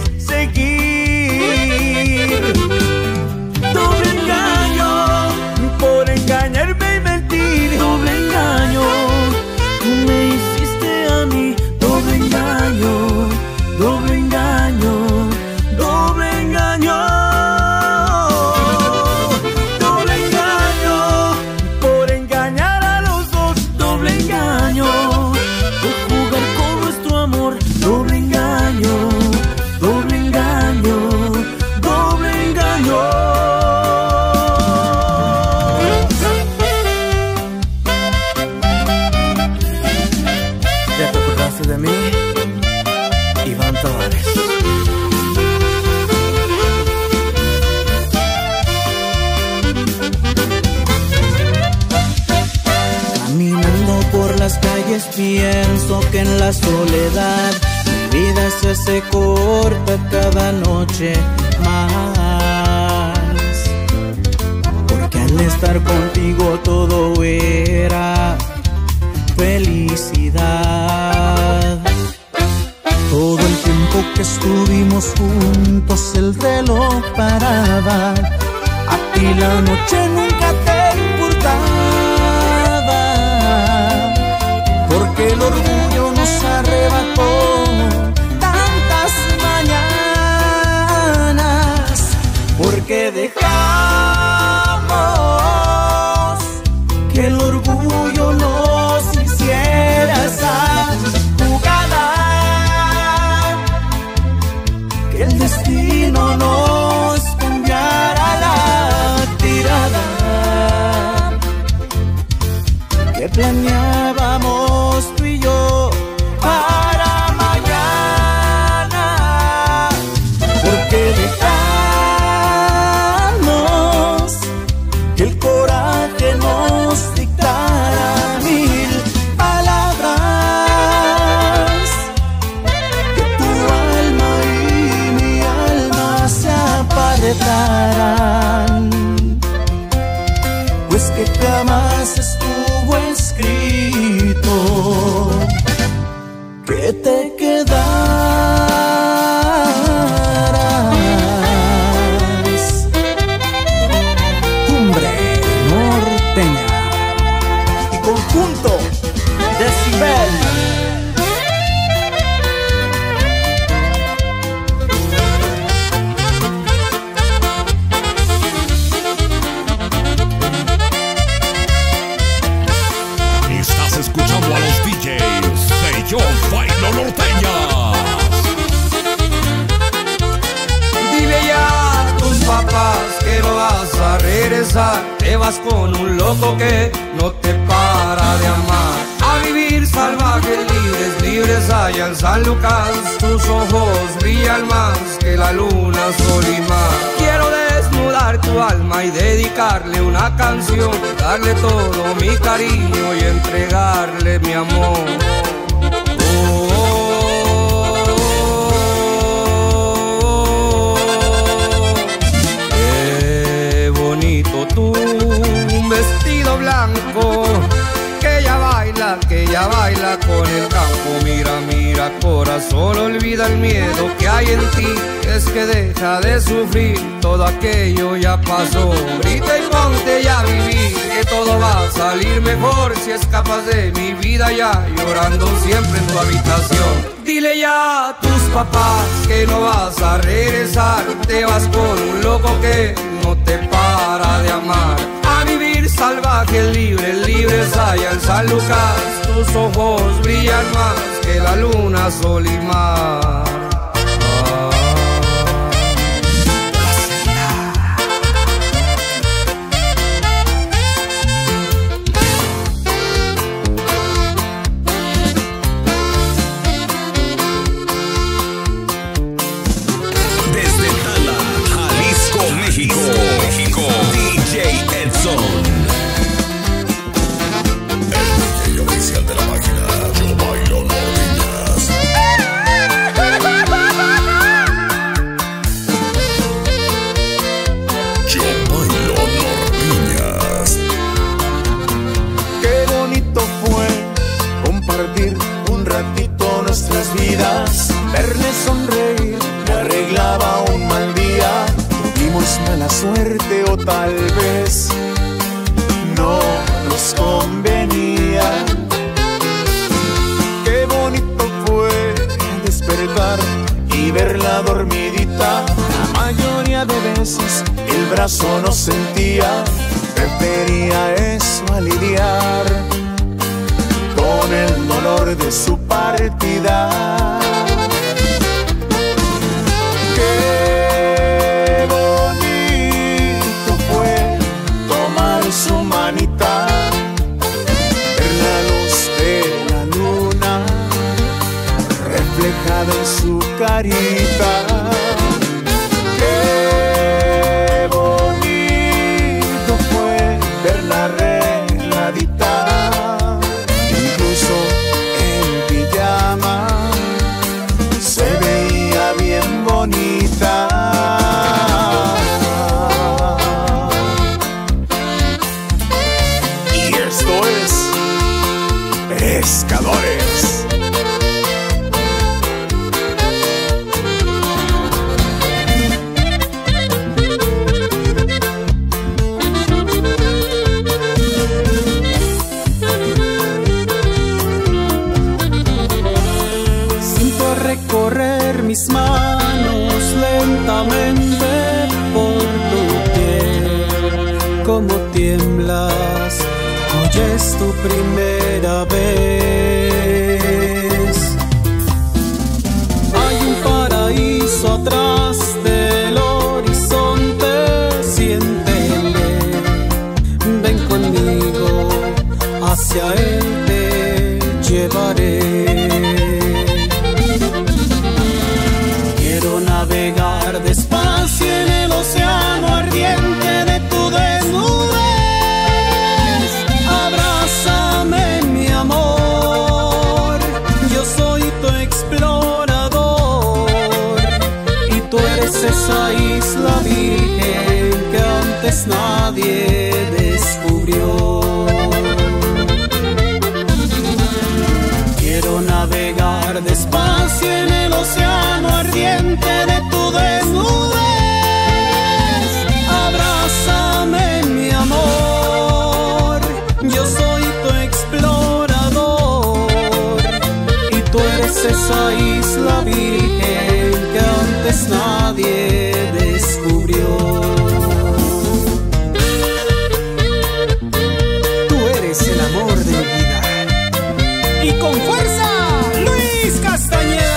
Speaker 6: seguir? Doble engaño por engañarme y mentir. Doble engaño, tú me hiciste a mí. Doble engaño, doble engaño, doble engaño. Doble engaño por engañar a los dos. Doble engaño. veces pienso que en la soledad mi vida se hace corta cada noche más, porque al estar contigo todo era felicidad. Todo el tiempo que estuvimos juntos el reloj paraba, a ti la noche nunca te importaba, porque el orgullo nos arrebató tantas mañanas, porque dejamos que el orgullo nos hiciera esa jugada, que el destino nos cambiara la tirada que planeábamos tú y yo para mañana, porque dejamos que el coraje nos dictara mil palabras, que tu alma y mi alma se apartaran, pues que jamás estuvo escrito que te quedaras. Cumbre Norteña y conjunto Decibel.
Speaker 1: Escuchando a los DJs de Yo Bailo Norteñas.
Speaker 14: Dile ya a tus papás que no vas a regresar, te vas con un loco que no te para de amar. A vivir salvajes, libres allá en San Lucas, tus ojos brillan más que la luna, sol y mar. Quiero desnudar tu alma y dedicarle una canción, darle todo mi cariño y entregarle mi amor. Qué bonito tu vestido blanco, que ella baila con el campo. Mira, mira, corazón, olvida el miedo que hay en ti, es que deja de sufrir, todo aquello ya pasó. Grita y ponte ya a vivir, que todo va a salir mejor si escapas de mi vida ya, llorando siempre en tu habitación. Dile ya a tus papás que no vas a regresar, te vas con un loco que no te para de amar. A vivir salvajes, libres allá en San Lucas, tus ojos brillan más que la luna, sol y mar.
Speaker 1: Desde Tala, Jalisco, México, DJ Edson. El DJ oficial de la página Yo Bailo Norteñas. Yo Bailo Norteñas.
Speaker 8: Qué bonito fue compartir un ratito nuestras vidas, verle sonreír me arreglaba un mal día. Tuvimos mala suerte o tal vez no nos convenía. Qué bonito fue despertar y verla dormidita. La mayoría de veces el brazo no sentía, prefería eso a lidiar con el dolor de su partida. Qué bonito fue tomar su manita, ver la luz de la luna reflejada en su carita. Qué bonito fue verla arregladita, incluso
Speaker 2: Pescadores.
Speaker 5: Siento recorrer mis manos lentamente por tu piel, como tiemblas, hoy es tu primera vez. Hay un paraíso atrás del horizonte, siéntele, ven conmigo, hacia él te llevaré. Quiero navegar despacio en el océano ardiente de tu desnudez. Abrázame, mi amor, yo soy tu explorador y tú eres esa isla virgen que antes nadie descubrió. Quiero navegar despacio en el océano ardiente de tu desnudez. Abrázame, mi amor, yo soy tu explorador y tú eres esa isla virgen que antes nadie descubrió. Tú eres el amor de mi vida. Y con fuerza, Luis Castañeda.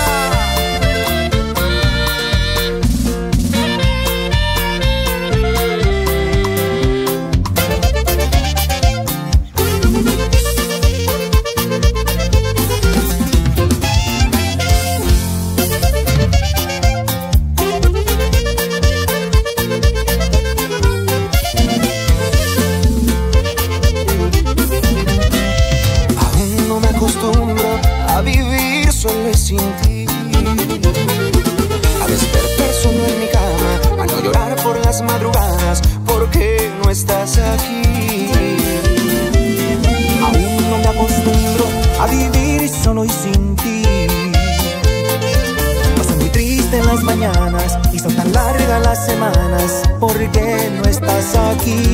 Speaker 13: Sin ti, a despertar solo en mi cama, a no llorar por las madrugadas, porque no estás aquí. Aún no me acostumbro a vivir solo y sin ti. Paso muy triste en las mañanas y son tan largas las semanas, porque no estás aquí.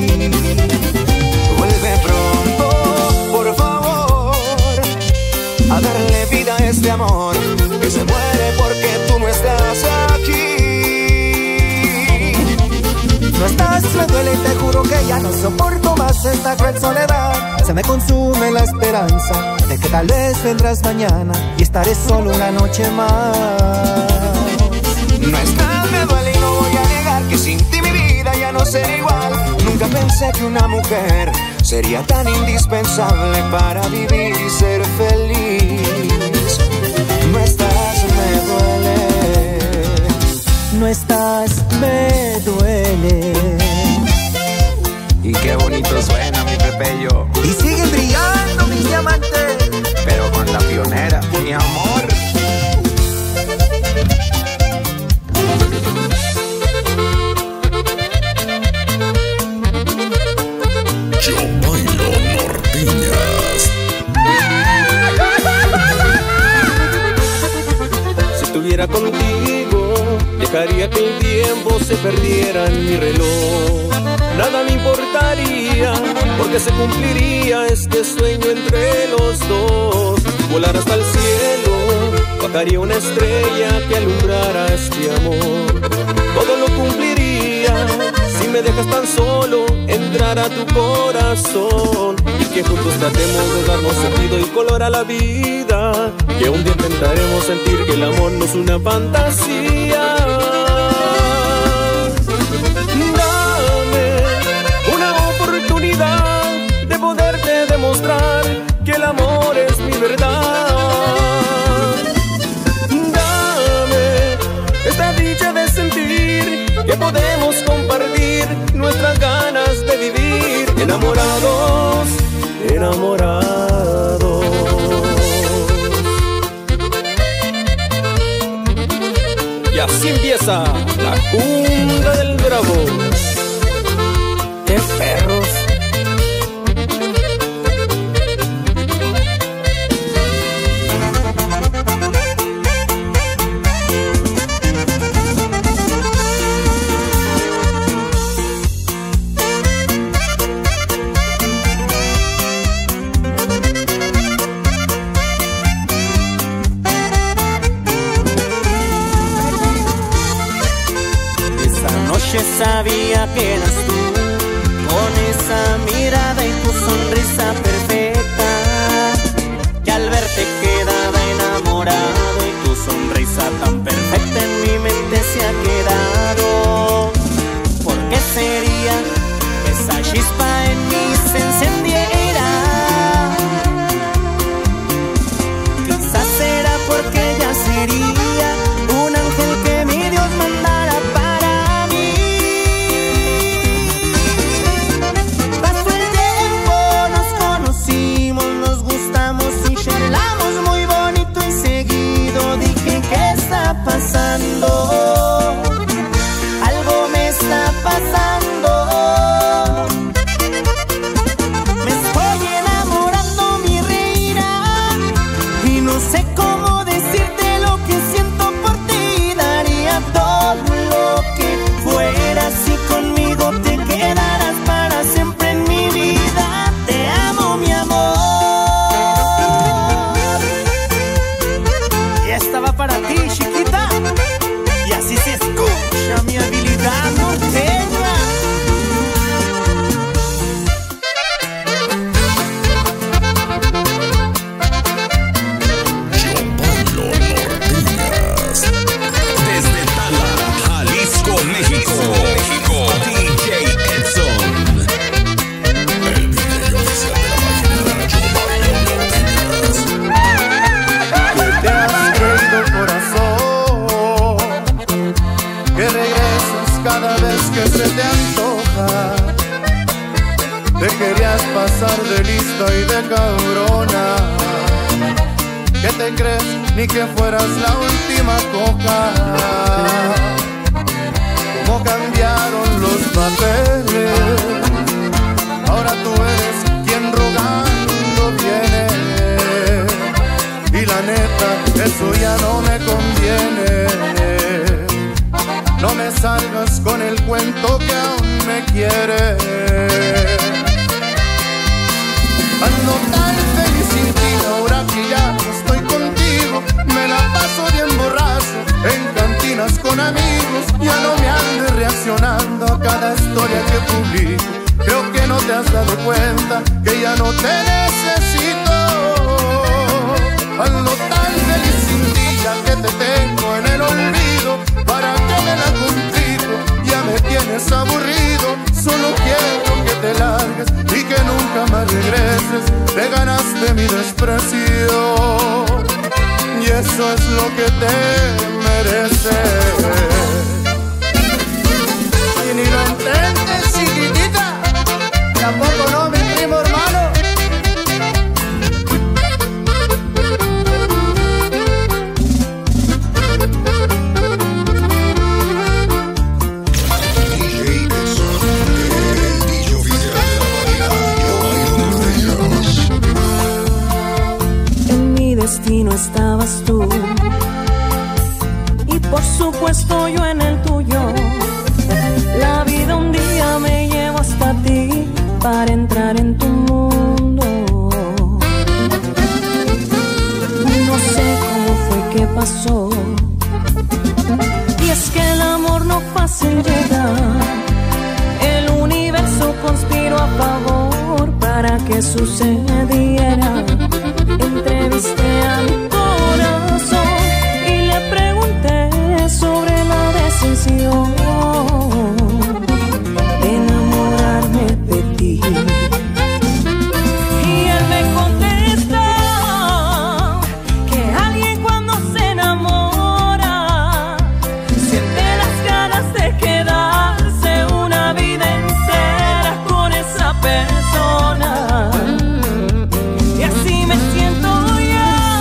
Speaker 13: Vuelve pronto, por favor, a darle vida a este amor que se muere porque tú no estás aquí. No estás, me duele y te juro que ya no soporto más esta cruel soledad. Se me consume la esperanza de que tal vez vendrás mañana y estaré solo una noche más. No estás, me duele y no voy a negar que sin ti mi vida ya no será igual. Nunca pensé que una mujer sería tan indispensable para vivir y ser feliz. No estás, me duele. No estás, me duele.
Speaker 14: Y qué bonito suena mi Pepeyo.
Speaker 13: Y siguen brillando mis diamantes,
Speaker 14: pero con la pionera, mi amor.
Speaker 1: Yo bailo norteñas.
Speaker 10: Si estuviera contigo, dejaría que el tiempo se perdiera en mi reloj. Nada me importaría, porque se cumpliría este sueño entre los dos. Volar hasta el cielo, bajaría una estrella que alumbrara este amor. Todo lo cumpliría, si me dejas tan solo entrar a tu corazón. Y que juntos tratemos de darnos sentido y color a la vida. Que un día intentaremos sentir que el amor no es una fantasía. Dame una oportunidad de poderte demostrar que el amor es mi verdad. Dame esta dicha de sentir que podemos compartir nuestras ganas de vivir enamorados, enamorados. Y así empieza la Cumbia del Bravo. ¡Qué perros!
Speaker 6: quedas tú, con esa mirada y tu sonrisa perfecta, que al verte quedaba enamorado y tu sonrisa tan perfecta en mi mente se ha quedado. ¿Por qué sería que esa chispa en mí se encendiera? Quizás era porque ella sería un ángel que mi Dios mandara para mí. Pasó el tiempo, nos conocimos, nos gustamos y charlamos muy bonito y seguido dije, ¿qué está pasando? Algo me está pasando. Me estoy enamorando, mi reina, y no sé cómo decirte lo que siento por ti. Daría todo lo que fuera si conmigo te quedaras para siempre en mi vida. Te amo, mi amor. Y esta va para ti, chiquita. Y así se escucha mi habilidad norteña.
Speaker 1: Desde Tala, Jalisco, México, DJ Edson. El DJ oficial de la página Yo Bailo Norteñas.
Speaker 8: Que te has creído, corazón, que regresas cada vez que se te antoja. Te querías pasar de lista y de cabrona. ¿Qué te crees? Ni que fueras la última coca. ¿Cómo cambiaron los papeles? Ahora tú eres quien rogando viene. Y la neta, eso ya no me conviene. No me salgas con el cuento que aún me quieres. Ando tan feliz sin ti, ahora que ya no estoy contigo. Me la paso bien borracho en cantinas con amigos. Ya no me andes reaccionando a cada historia que publico. Creo que no te has dado cuenta que ya no te necesito. Ando tan feliz sin ti, ya que te tengo en el olvido. ¿Para qué me la complico? Ya me tienes aburrido. Solo quiero que te largues y que nunca más regreses. Te ganaste mi desprecio y eso es lo que te mereces. Y ni lo intentes, chiquitita, tampoco no, mi primo hermano.
Speaker 6: Destino estabas tú y por supuesto yo en el tuyo. La vida un día me llevó hasta ti para entrar en tu mundo. No sé cómo fue que pasó, y es que el amor no fácil llegar. El universo conspiró a favor para que sucediera. Entrevisté a mi corazón y le pregunté sobre la decisión de enamorarme de ti. Y él me contestó que alguien cuando se enamora siente las ganas de quedarse una vida entera con esa persona. Y así me siento ya,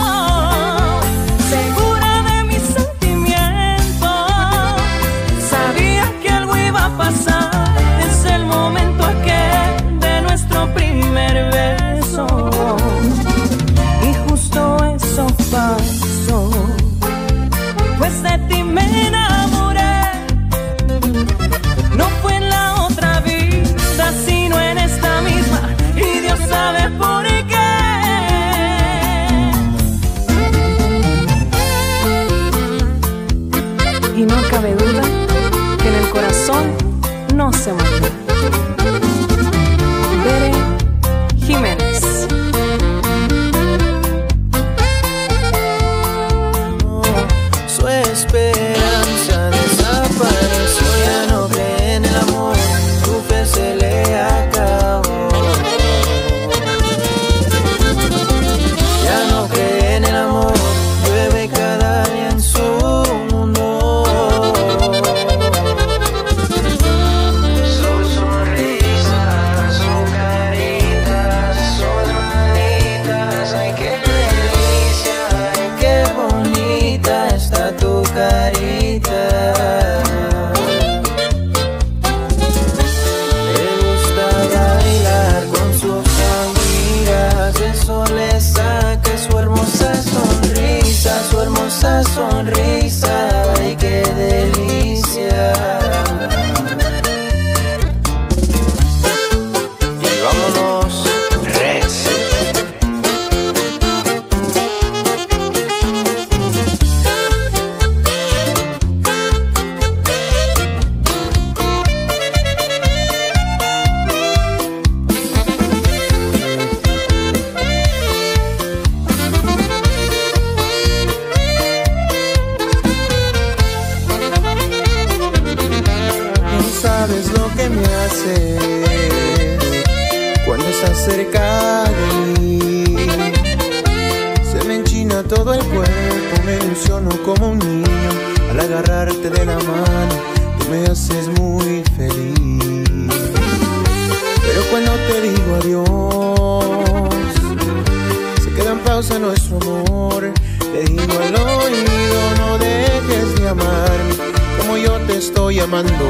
Speaker 13: todo el cuerpo me ilusiono como un niño. Al agarrarte de la mano, tú me haces muy feliz. Pero cuando te digo adiós, se queda en pausa nuestro amor. Te digo al oído, no dejes de amarme como yo te estoy amando.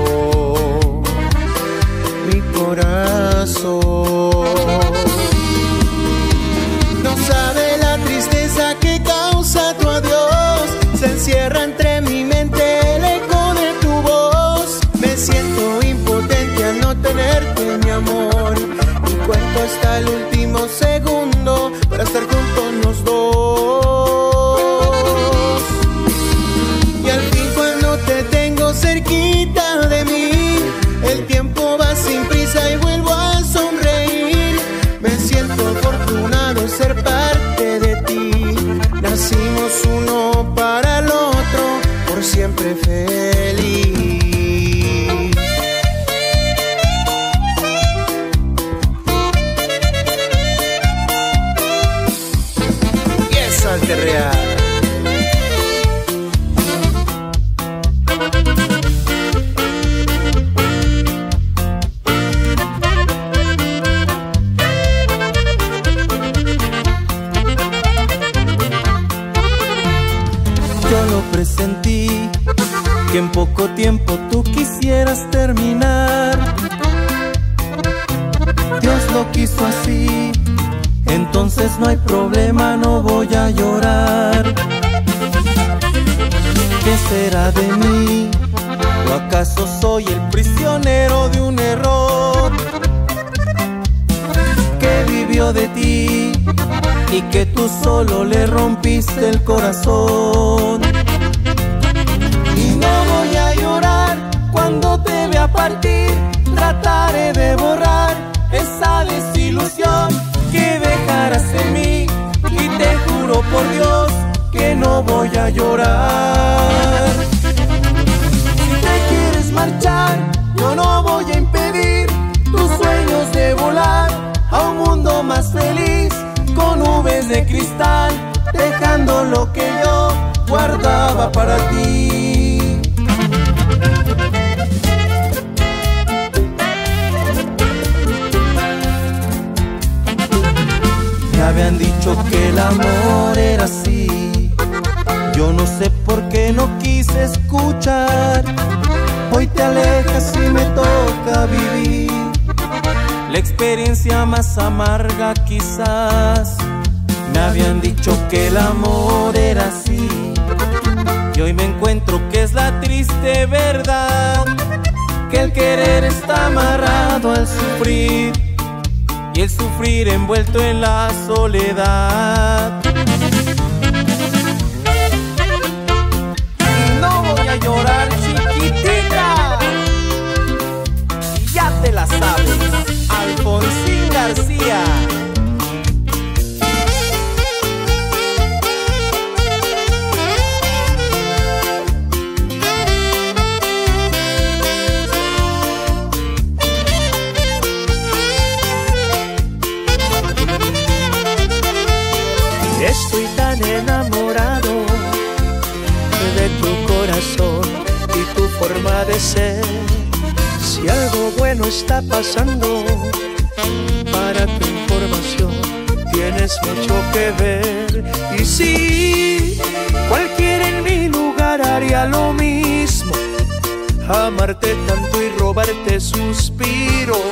Speaker 13: Mi corazón no sabe la tristeza que causa tu adiós. Se encierra entre mi mente el eco de tu voz. Me siento impotente al no tenerte, mi amor, y cuento hasta el último segundo para estar juntos los dos. Y al fin cuando te tengo cerquita de mí, el tiempo va sin prisa y vuelvo a sonreír. Me siento afortunado ser parte de ti. Nacimos uno para el otro, por siempre feliz. Y es arte real. Presentí que en poco tiempo tú quisieras terminar. Dios lo quiso así, entonces no hay problema, no voy a llorar. ¿Qué será de mí? ¿O acaso soy el prisionero de un error que vivió de ti y que tú solo le rompiste el corazón? Y no voy a llorar cuando te vea partir. Trataré de borrar esa desilusión que dejarás en mí. Y te juro por Dios que no voy a llorar. Si te quieres marchar, yo no voy a impedir tus sueños de volar a un mundo más feliz, con nubes de cristal, dejando lo que yo guardaba para ti. Me habían dicho que el amor era así, yo no sé por qué no quise escuchar. Hoy te alejas y me toca vivir la experiencia más amarga quizás. Me habían dicho que el amor era así, y hoy me encuentro que es la triste verdad, que el querer está amarrado al sufrir, y el sufrir envuelto en la soledad. No voy a llorar, chiquitita, y ya te la sabes, Alfonsín García. Estoy tan enamorado de tu corazón y tu forma de ser. Si algo bueno está pasando, para tu información tienes mucho que ver. Y si cualquiera en mi lugar haría lo mismo, amarte tanto y robarte suspiros.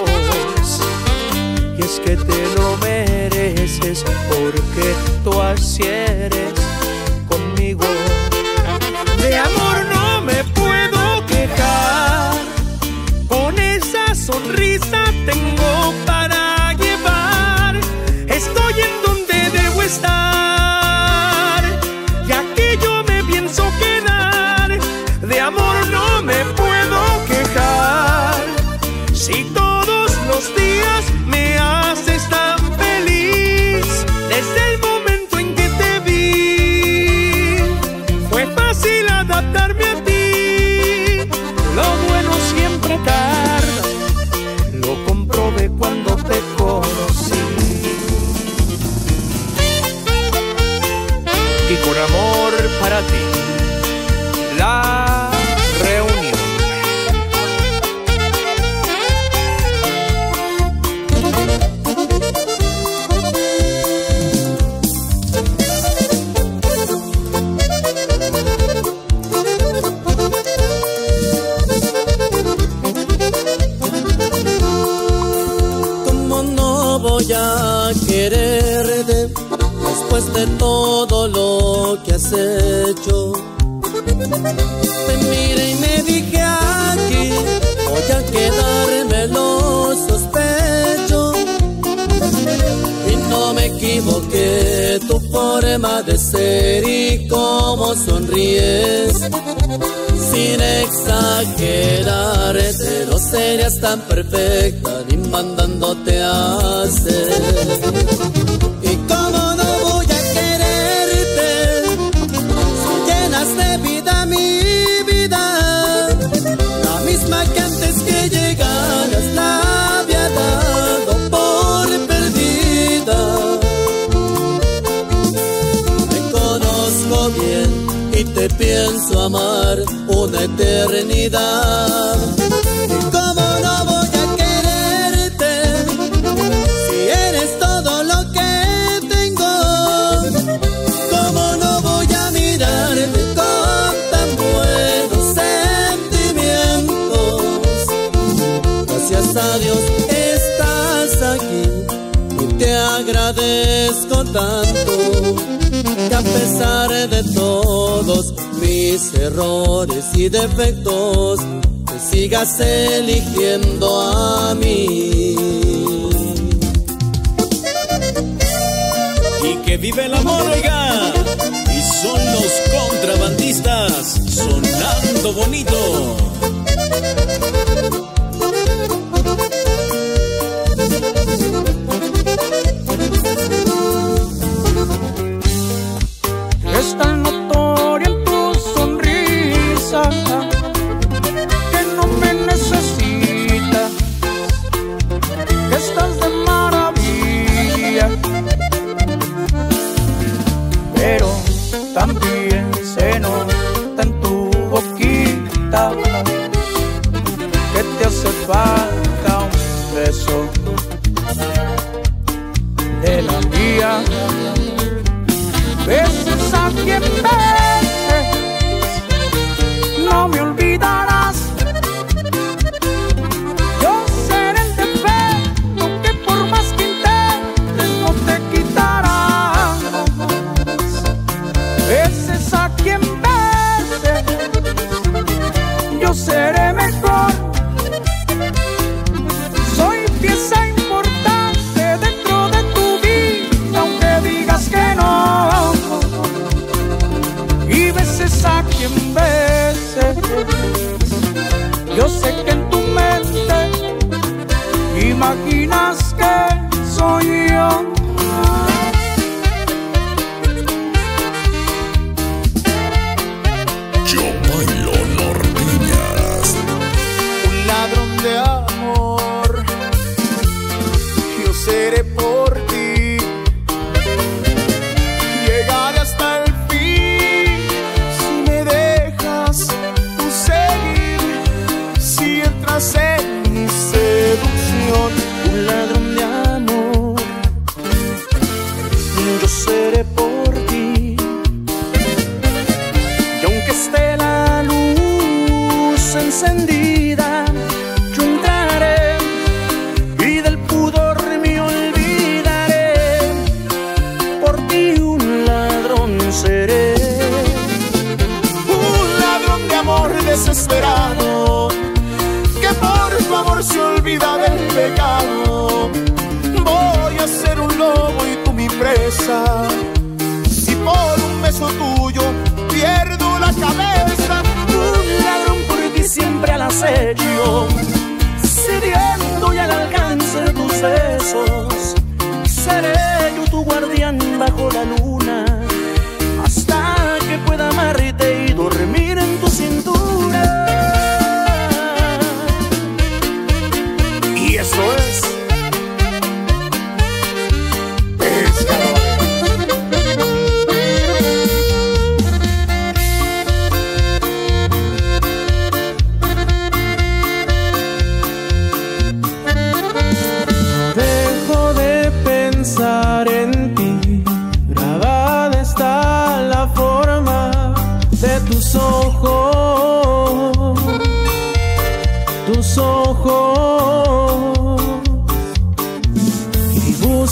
Speaker 13: Y es que te lo mereces, porque tú así eres conmigo. De amor no me puedo quejar, con esa sonrisa tengo para llevar. Estoy en donde debo estar, y aquí yo me pienso quedar. De amor no me puedo quejar, si todos los días me haces tan feliz. Desde el momento en que te vi,
Speaker 11: con amor para ti. La Reunión.
Speaker 6: ¿Cómo no voy a quererte después de todo lo que has hecho? Te miré y me dije aquí voy a quedarme, lo sospecho. Y no me equivoqué, tu forma de ser y cómo sonríes. Sin exagerarte, no serías tan perfecta ni mandándote a hacer. Y cómo no voy a quererte si llenas de vida mi vida, la misma que antes que llegaras la había dado por perdida. Me conozco bien y te pienso amar una eternidad. ¿Y cómo no voy a quererte si eres todo lo que tengo? ¿Cómo no voy a mirarte con tan buenos sentimientos? Gracias a Dios estás aquí y te agradezco tanto, que a pesar de todos mis errores y defectos, me sigas eligiendo a mí.
Speaker 11: Y que vive el amor, oiga. Y son los contrabandistas sonando bonito.
Speaker 9: Es tan notoria en tu sonrisa que no me necesitas, que estás de maravilla, pero también se nota en tu boquita que te hace falta un beso de la mía. Beses a quien beses, no me olvidarás. Yo seré el defecto que por más que intentes no te quitarás. Beses a quien beses, yo seré mejor. Soy pieza importante dentro de tu vida, aunque digas que no. Y beses a quien beses, yo sé que en tu mente imaginas que soy yo.
Speaker 1: Yo bailo norteñas.
Speaker 8: Un ladrón de amor, yo seré por ti. Llegaré hasta el fin si me dejas tú seguir, si entras en mi seducción. Un ladrón de amor, yo seré por ti. Y aunque esté la luz encendida, yo entraré y del pudor me olvidaré. Por ti un ladrón seré, un ladrón de amor desesperado, que por favor se olvida del pecado. Voy a ser un lobo y tú mi presa, si por un beso tuyo pierdo la cabeza. Un ladrón por ti siempre al acecho, sediento y al alcance de tus besos. Seré yo tu guardián bajo la luna, hasta que pueda amarte y dormir en tu cintura. Y eso es Pescador.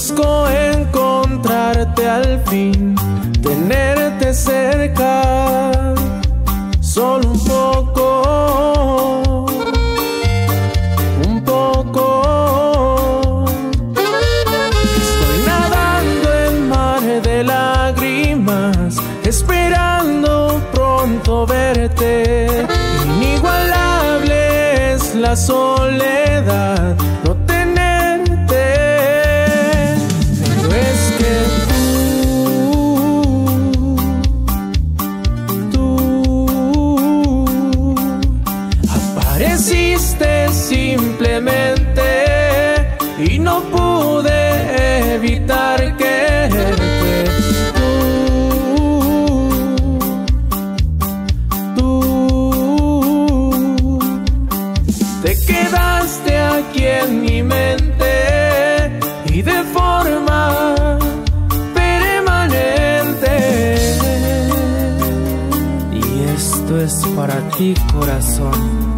Speaker 5: Busco encontrarte al fin, tenerte cerca, solo un poco, un poco. Estoy nadando en mar de lágrimas, esperando pronto verte. Inigualable es la soledad, no tenerte. Pero es que tú apareciste simplemente y no pude evitar quererte. Te quedaste aquí en mi mente y de forma permanente. Y esto es para ti, corazón.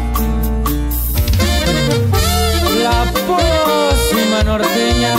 Speaker 5: La próxima norteña.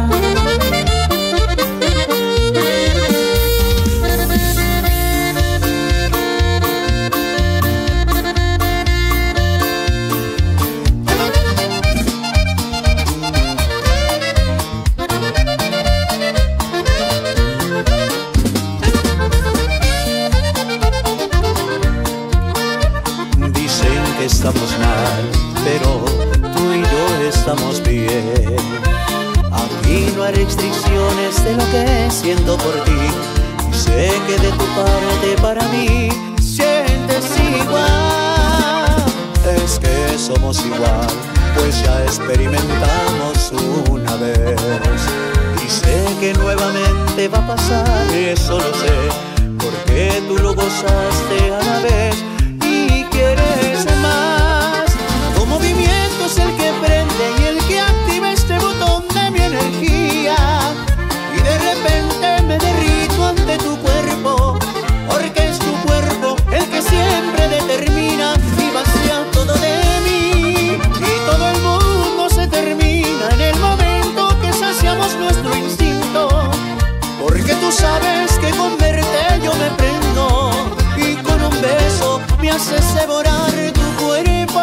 Speaker 7: Estamos mal, pero tú y yo estamos bien. Aquí no hay restricciones de lo que siento por ti. Y sé que de tu parte para mí sientes igual. Es que somos igual, pues ya experimentamos una vez. Y sé que nuevamente va a pasar, eso lo sé, porque tú lo gozaste a la vez. Quieres más, tu movimiento es el que prende y el que activa este botón de mi energía. Y de repente me derrito ante tu cuerpo, porque es tu cuerpo el que siempre determina y vacía todo de mí. Y todo el mundo se termina en el momento que saciamos nuestro instinto, porque tú sabes que con verte yo me prendo y con un beso me haces devorar tu cuerpo.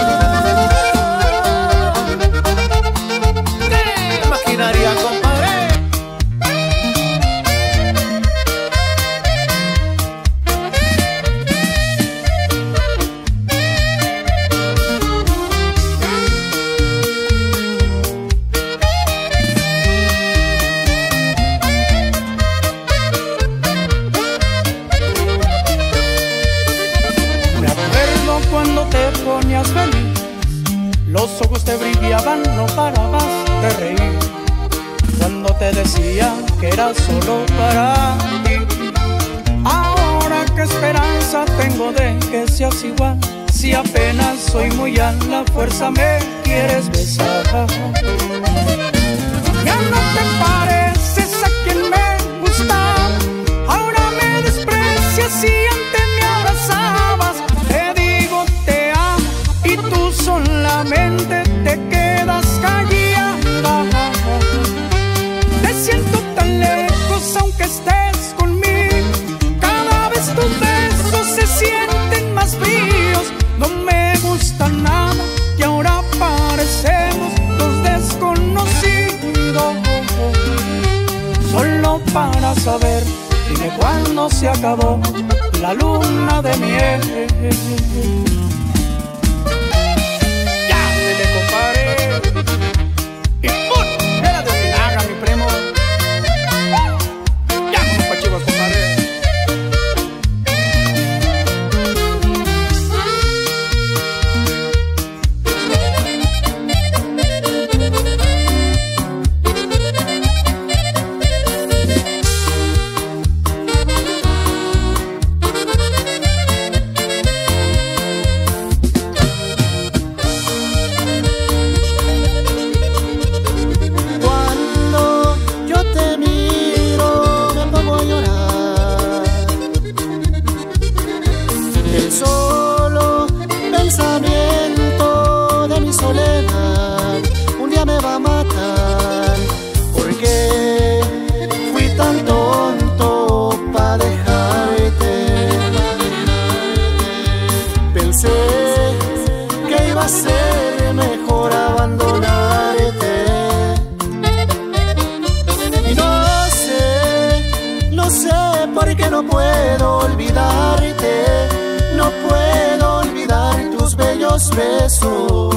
Speaker 7: ¡Qué maquinaria, compadre!
Speaker 9: Cuando te ponías feliz, los ojos te brillaban, no parabas de reír. Cuando te decía que era solo para ti. Ahora qué esperanza tengo de que seas igual, si apenas soy muy a la fuerza me quieres besar. Ya no te pareces a quien me gusta, ahora me desprecias y antes me abrazabas. Y tú solamente te quedas callada. Te siento tan lejos aunque estés conmigo. Cada vez tus besos se sienten más fríos. No me gusta nada que ahora parecemos dos desconocidos. Solo para saber, dime cuándo se acabó la luna de miel. Y ¡pum! Era de milagro, mi primo. Ya no pa' chivas, compadre.
Speaker 13: porque no puedo olvidarte, no puedo olvidar tus bellos besos.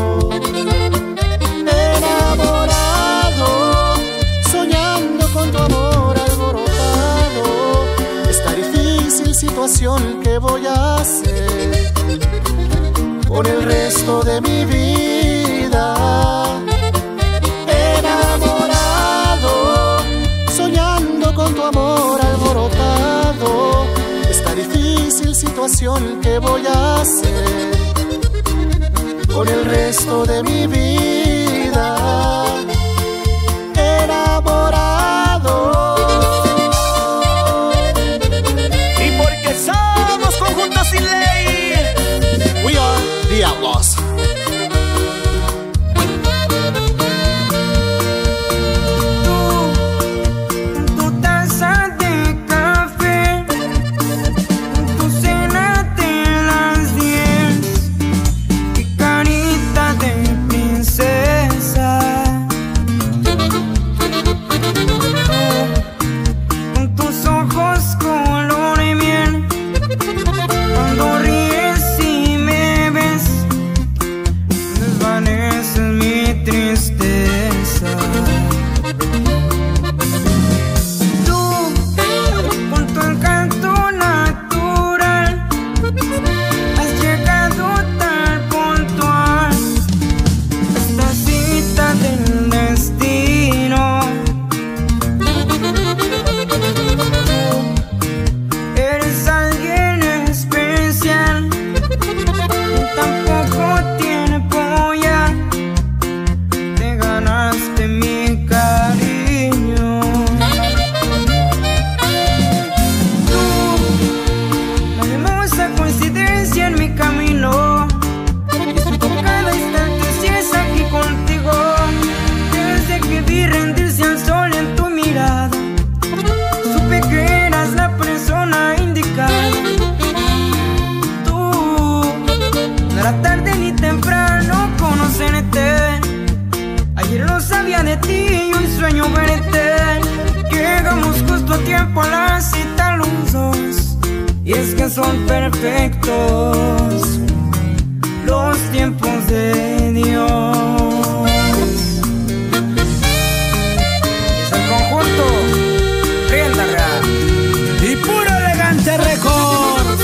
Speaker 13: Enamorado, soñando con tu amor alborotado, esta difícil situación que voy a hacer con el resto de mi vida. Enamorado, soñando con tu amor alborotado, esta difícil situación que voy a hacer con el resto de mi vida. Enamorado.
Speaker 6: Y porque somos conjuntos sin ley,
Speaker 13: we are the Outlaws.
Speaker 4: Son perfectos los tiempos de Dios. Es el conjunto Rienda Real
Speaker 9: y Puro Elegante Records.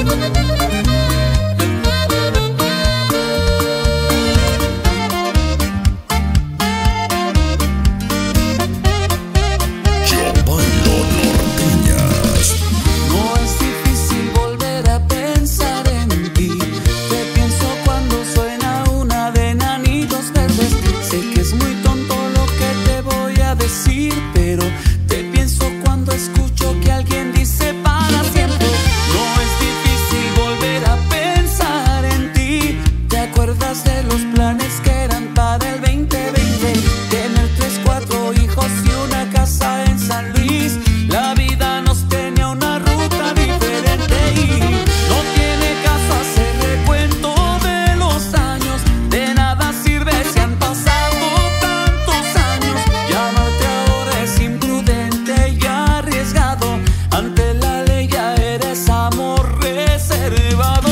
Speaker 6: Pero te pienso cuando escucho que alguien dice para siempre. No es difícil volver a pensar en ti. ¿Te acuerdas de los planes que eran para el 2020? Tener 3, 4 hijos y una casa en San Luis. La vida nos tenía una ruta diferente y no tiene caso hacer recuento de los años. De nada sirve si han pasado tantos años. Llamarte ahora es imprudente y arriesgado. Ante la ley ya eres amor reservado.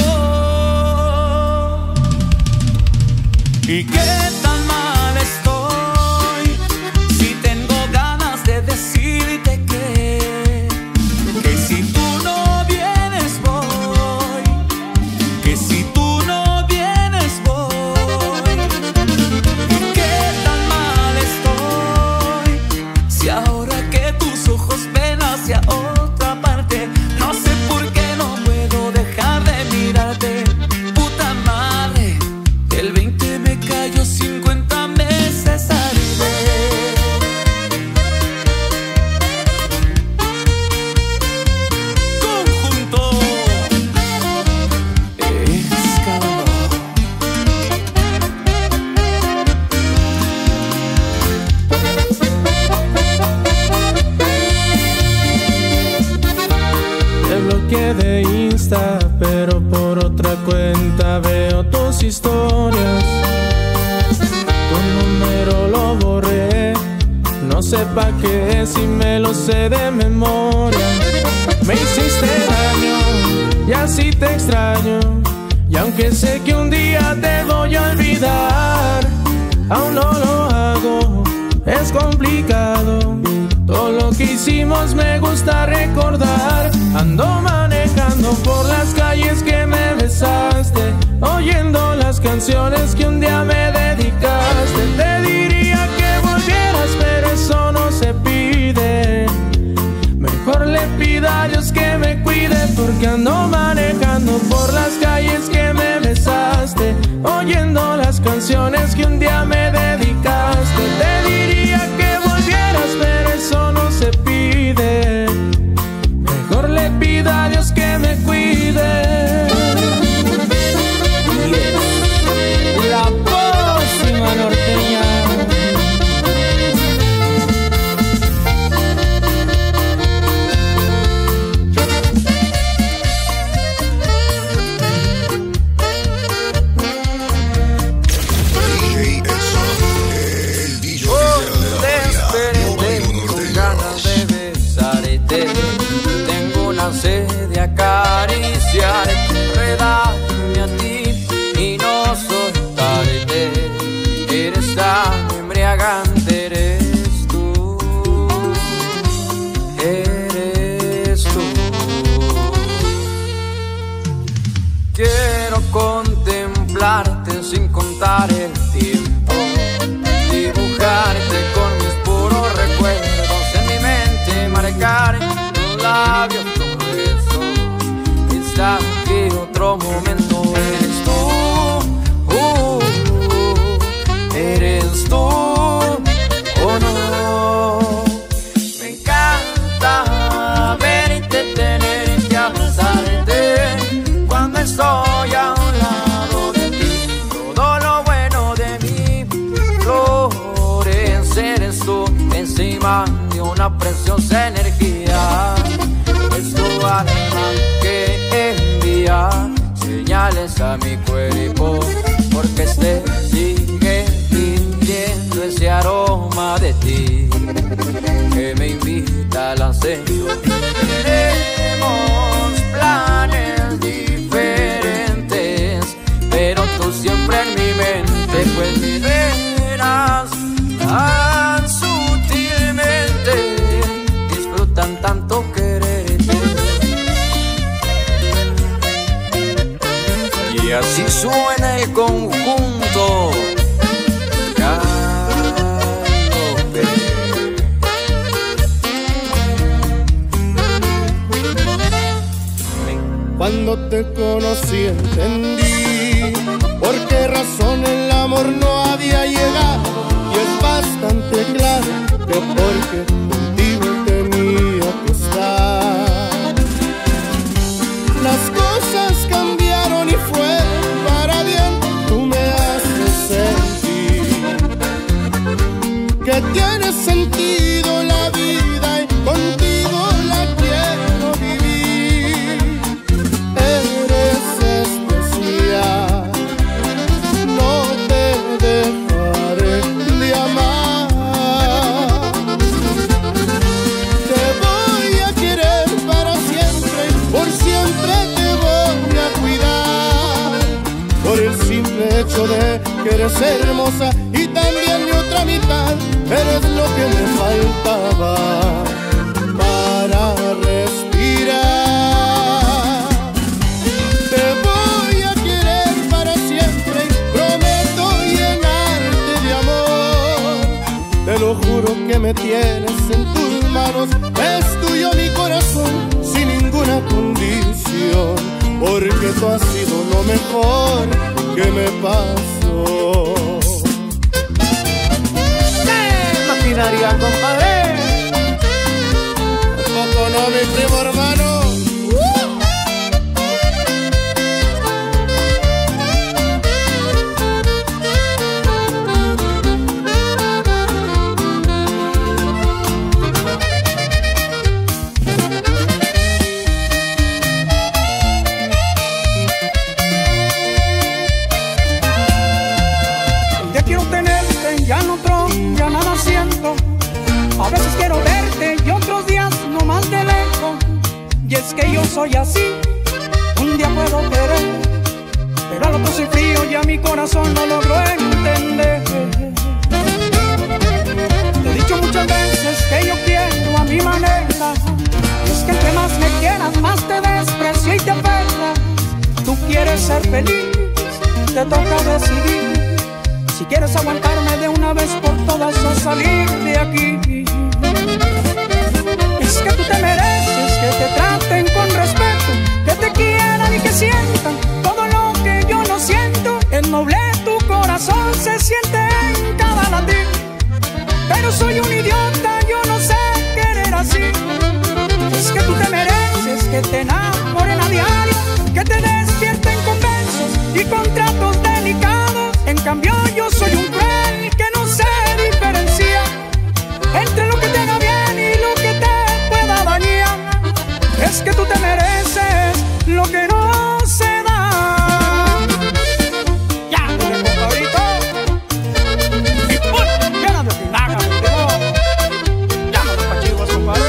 Speaker 6: ¿Y qué tan mal estoy si tengo ganas de decirte que si tú no vienes voy, que si tú no vienes voy? ¿Y qué tan mal estoy si ahora que tus ojos ven hacia otra parte, no sé por qué no puedo dejar de mirarte? Puta madre, el 20 me cayó 50 meses al ver. Conjunto Excalibur.
Speaker 5: Te bloqueé de Insta, pero por otra cuenta veo tus historias. Tu número lo borré, no sé pa' qué si me lo sé de memoria. Me hiciste daño y así te extraño. Y aunque sé que un día te voy a olvidar, aún no lo hago, es complicado. Todo lo que hicimos me gusta recordar. Ando manejando por las calles que me besaste, oyendo las canciones que un día me dedicaste. Te diría que volvieras, pero eso no se pide. Mejor le pido a Dios que me cuide, porque ando manejando por las calles que me besaste, oyendo las canciones que un día me dedicaste. Te diría que volvieras, pero eso no se pide. Mejor le pido a Dios que me cuide.
Speaker 9: La próxima norteña.
Speaker 6: De acariciar, enredarme a ti y no soltarte. Eres tan embriagante, eres tú, eres tú. Quiero contemplarte sin contar el tiempo, dibujarte con mis puros recuerdos en mi mente, marcar tus labios, que otro momento eres tú, oh no. Me encanta verte, tenerte, abrazarte cuando estoy a un lado de ti. Todo lo bueno de mí florece, eres tú, encima de una preciosa energía. Es tu alma que envía señales a mi cuerpo, porque este sigue sintiendo ese aroma de ti que me invita al ascenso. Tenemos planes diferentes, pero tú siempre en mi mente, pues me verás tan sutilmente. Disfrutan tanto quererte. Y así suena el conjunto Galope.
Speaker 8: Cuando te conocí entendí por qué razón el amor no había llegado, y es bastante claro que porque contigo tenía que estar. Las cosas cambiaron y fue para bien. Tú me haces sentir que tiene sentido la vida y contigo la quiero vivir. Eres especial, no te dejaré de amar. Te voy a querer para siempre, por siempre te voy a cuidar. Por el simple hecho de que eres hermosa y también mi otra mitad, eres lo que me faltaba para respirar. Te voy a querer para siempre, prometo llenarte de amor. Te lo juro que me tienes en tus manos, es tuyo mi corazón sin ninguna condición, porque tú has sido lo mejor que me pasó.
Speaker 3: Maquinaria, compadre.
Speaker 8: Tampoco no, mi primo hermano.
Speaker 9: Ya quiero tenerte, ya no otro, ya nada siento. Y es que yo soy así, un día puedo querer, pero al otro soy frío y a mi corazón no logro entender. Te he dicho muchas veces que yo quiero a mi manera, y es que entre más me quieras, más te desprecio y te aferras. Tú quieres ser feliz, te toca decidir si quieres aguantarme de una vez por todas o salir de aquí. Es que tú te mereces que te traten con respeto, que te quieran y que sientan todo lo que yo no siento. El noble tu corazón se siente en cada latir, pero soy un idiota, yo no sé querer así. Es que tú te mereces que te enamoren a diario, que te despierten con besos y con tratos delicados. En cambio yo soy un cruel que no se diferencia entre lo que te haga bien y lo que te pueda dañar. Es que tú te mereces lo que no se da. Ya, compadrito. Y ¡pum! Llena de tinaja, contigo. Ya, no te pachiguas, compadre.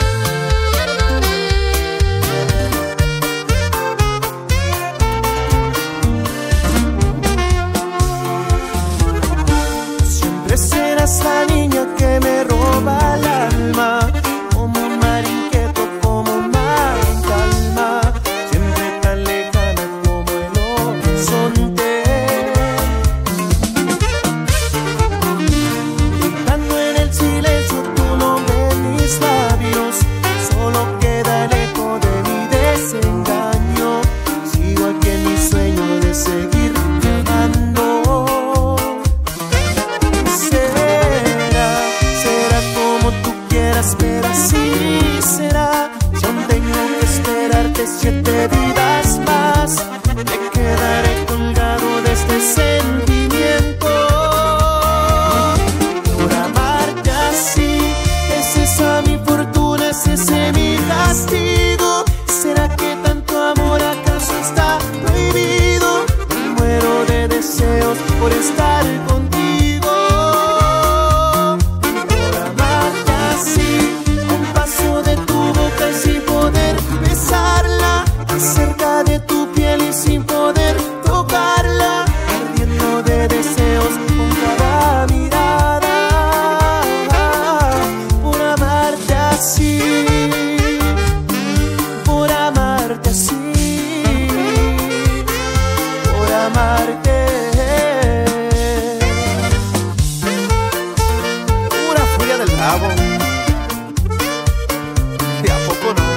Speaker 13: Serás la niña que me roba el alma, como un mar inquieto, como un mar en calma, siempre tan lejana como el horizonte. Gritando en el silencio tu nombre en mis labios, solo queda el eco de mi desengaño. Sigo aquí en mi sueño de seguir amando. Pero así será, si aún tengo que esperarte 7 vidas más, me quedaré colgado de este sentimiento. Por amarte así, es esa mi fortuna, es ese mi castigo. ¿Será que tanto amor acaso está prohibido? Me muero de deseos por estar contigo. Cerca de tu piel y sin poder tocarla, ardiendo de deseos con cada mirada. Por amarte así, por amarte así, por amarte. Pura furia del bravo. ¿De a poco no?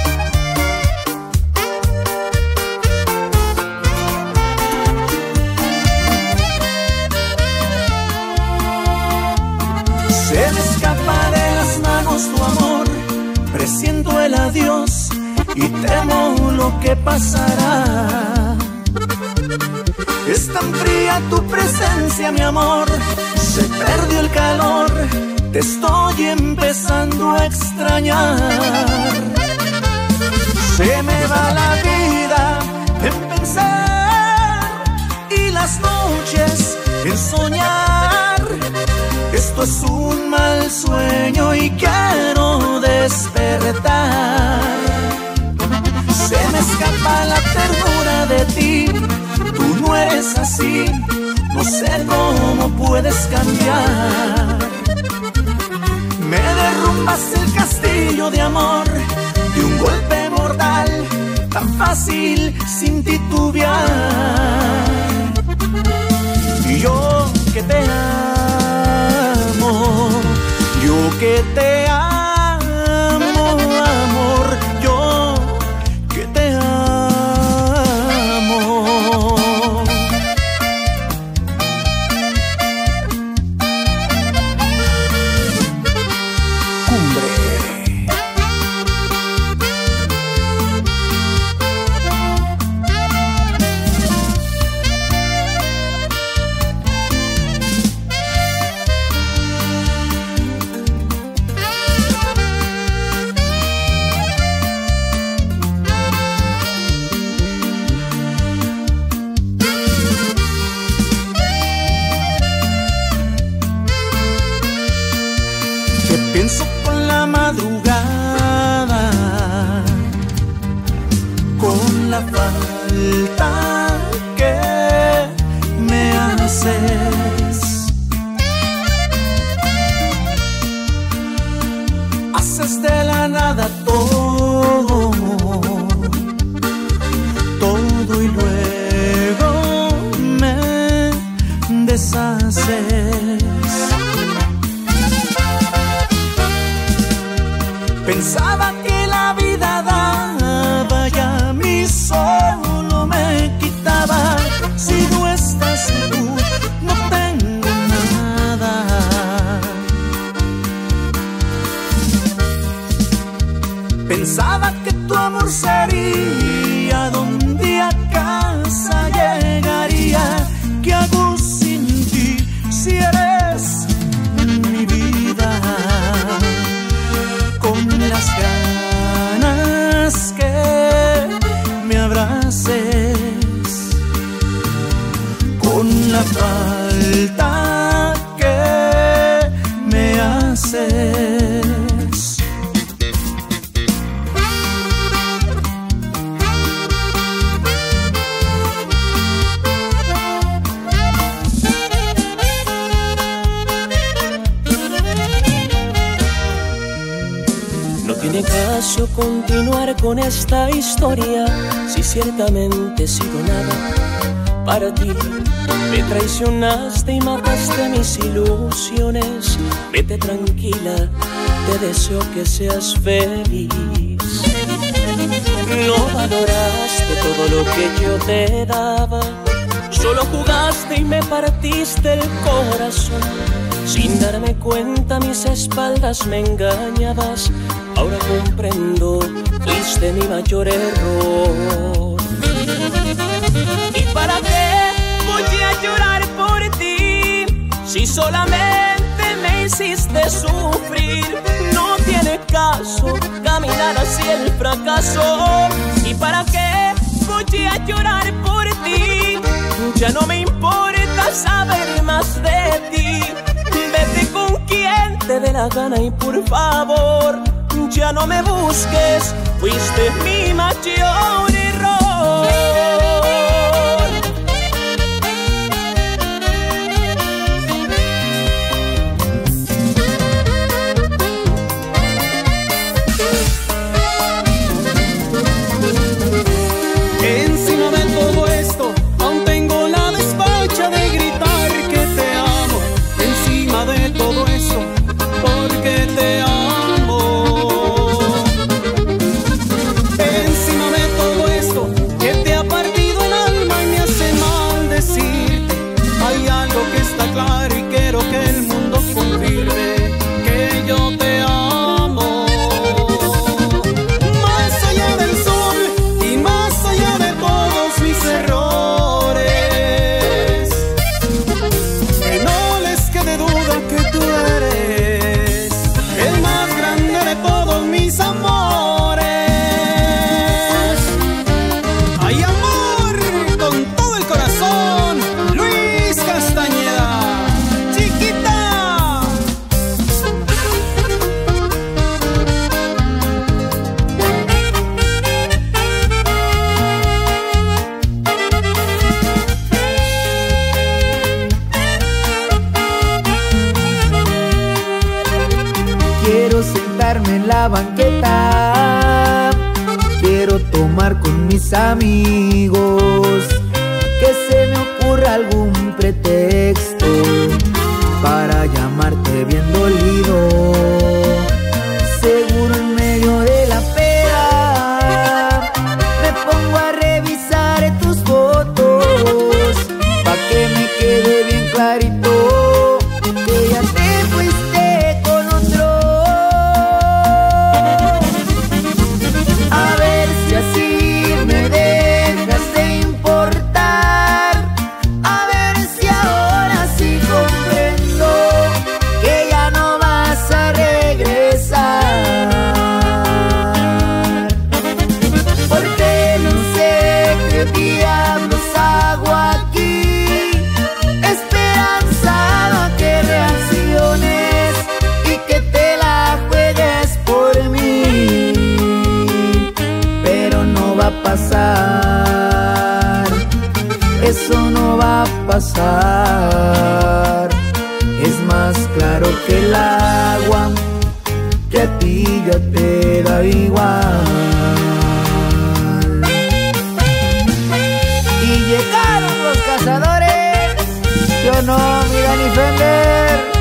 Speaker 13: Se me escapa de las manos tu amor, presiento el adiós y temo lo que pasará. Es tan fría tu presencia, mi amor, se perdió el calor, te estoy empezando a extrañar. Se me va la vida en pensar y las noches en soñar. Esto es un mal sueño y quiero despertar. Se me escapa la ternura de ti, tú no eres así, no sé cómo puedes cambiar. Me derrumbas el castillo de amor de un golpe mortal, tan fácil sin titubear. Y yo que te amo, yo que te amo, amor, yo que te amo. Cumbre.
Speaker 6: haces de la nada todo, todo y luego me deshaces. Pensaba que la vida daba y a mí solo me quitaba. Si no estás tú, no tengo nada. Pensaba que tu amor sería donde a casa llegaría. ¿Qué hago sin ti si eres mi vida? Con las ganas que me abraces, con la falta que me haces.
Speaker 10: No tiene caso continuar con esta historia si ciertamente he sido nada para ti. Me traicionaste y mataste mis ilusiones. Vete tranquila, te deseo que seas feliz. No valoraste todo lo que yo te daba, solo jugaste y me partiste el corazón. Sin darme cuenta a mis espaldas me engañabas. Ahora comprendo, fuiste mi mayor error. ¿Y para qué voy a llorar por ti si solamente me hiciste sufrir? No tiene caso caminar hacia el fracaso. ¿Y para qué voy a llorar por ti? Ya no me importa saber más de ti. Vete con quien te dé la gana y por favor ya no me busques, fuiste mi mayor error.
Speaker 6: Encima de todo esto, aún tengo la despacha de gritar que te amo. Encima de todo esto, porque te amo. Claro, y quiero que el mundo confirme que yo te amo. Más allá del sol y más allá de todos mis errores, que no les quede duda que tú eres el más grande de todos mis amores. Hay amor con todo el corazón, Luis Castañeda.
Speaker 4: Quiero sentarme en la banqueta, quiero tomar con mis amigos, que se me ocurra algún pretexto para llamarte bien dolido. Seguro en medio de la peda me pongo a revisar tus fotos, pa' que me quede bien clarito que ya te fuiste con otro. A ver si así me dejas de importar, a ver si ahora sí comprendo que ya no vas a regresar. Porque no sé qué diablos hago aquí, esperanzado a que reacciones y que te la juegues por mí. Pero no va a pasar, eso no va a pasar. Es más claro que el agua que a ti ti ya te da igual. Y llegaron los cazadores, yo no, mira ni Fender.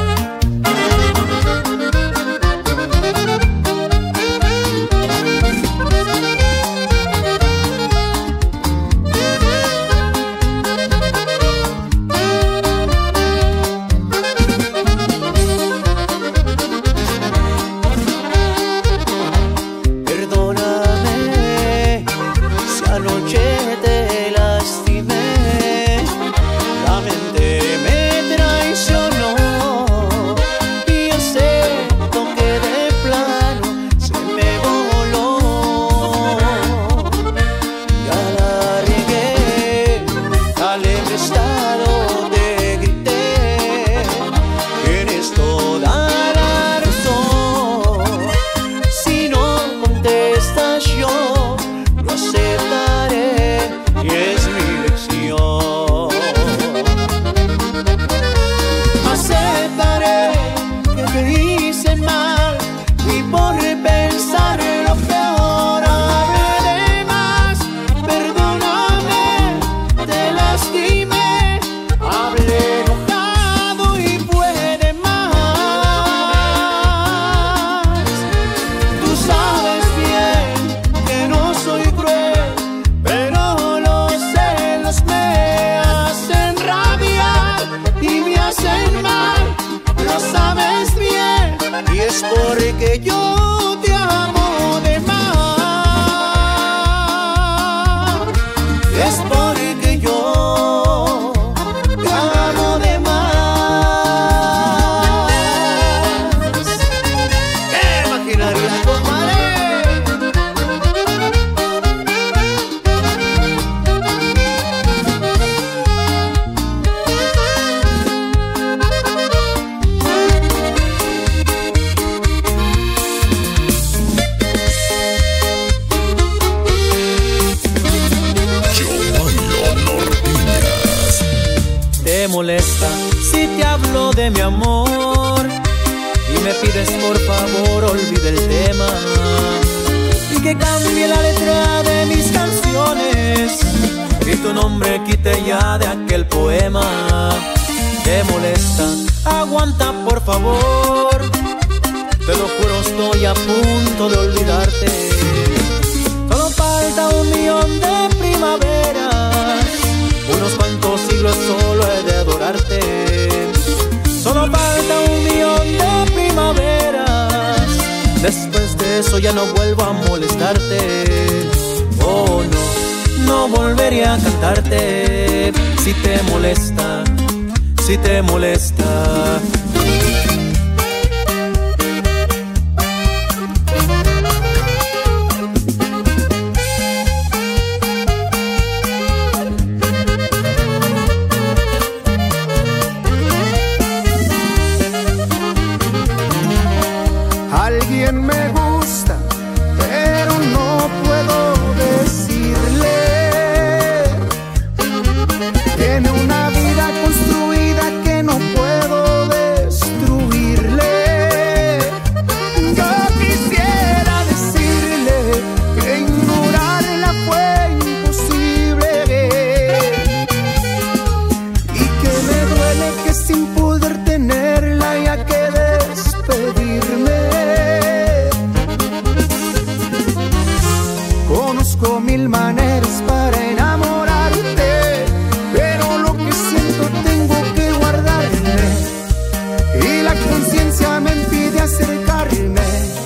Speaker 13: Porque yo te amo de más, es porque yo te amo de más. ¿Qué maquinaria, compadre?
Speaker 6: Molesta si te hablo de mi amor y me pides por favor olvide el tema y que cambie la letra de mis canciones y tu nombre quite ya de aquel poema. Te molesta, aguanta por favor, te lo juro estoy a punto de olvidarte. Solo falta 1.000.000 de primaveras, unos cuantos siglos solo he de adorarte. Solo falta 1.000.000 de primaveras, después de eso ya no vuelvo a molestarte. Oh no, no volveré a cantarte. Si te molesta, si te molesta.
Speaker 8: Alguien me gusta, pero no puedo decirle. Tiene una vida construida que no puedo destruirle. Yo quisiera decirle que ignorarla fue imposible y que me duele que sin poder tenerla haya que despedirme. Conozco 1000 maneras para enamorarte, pero lo que siento tengo que guardarme y la conciencia me impide acercarme.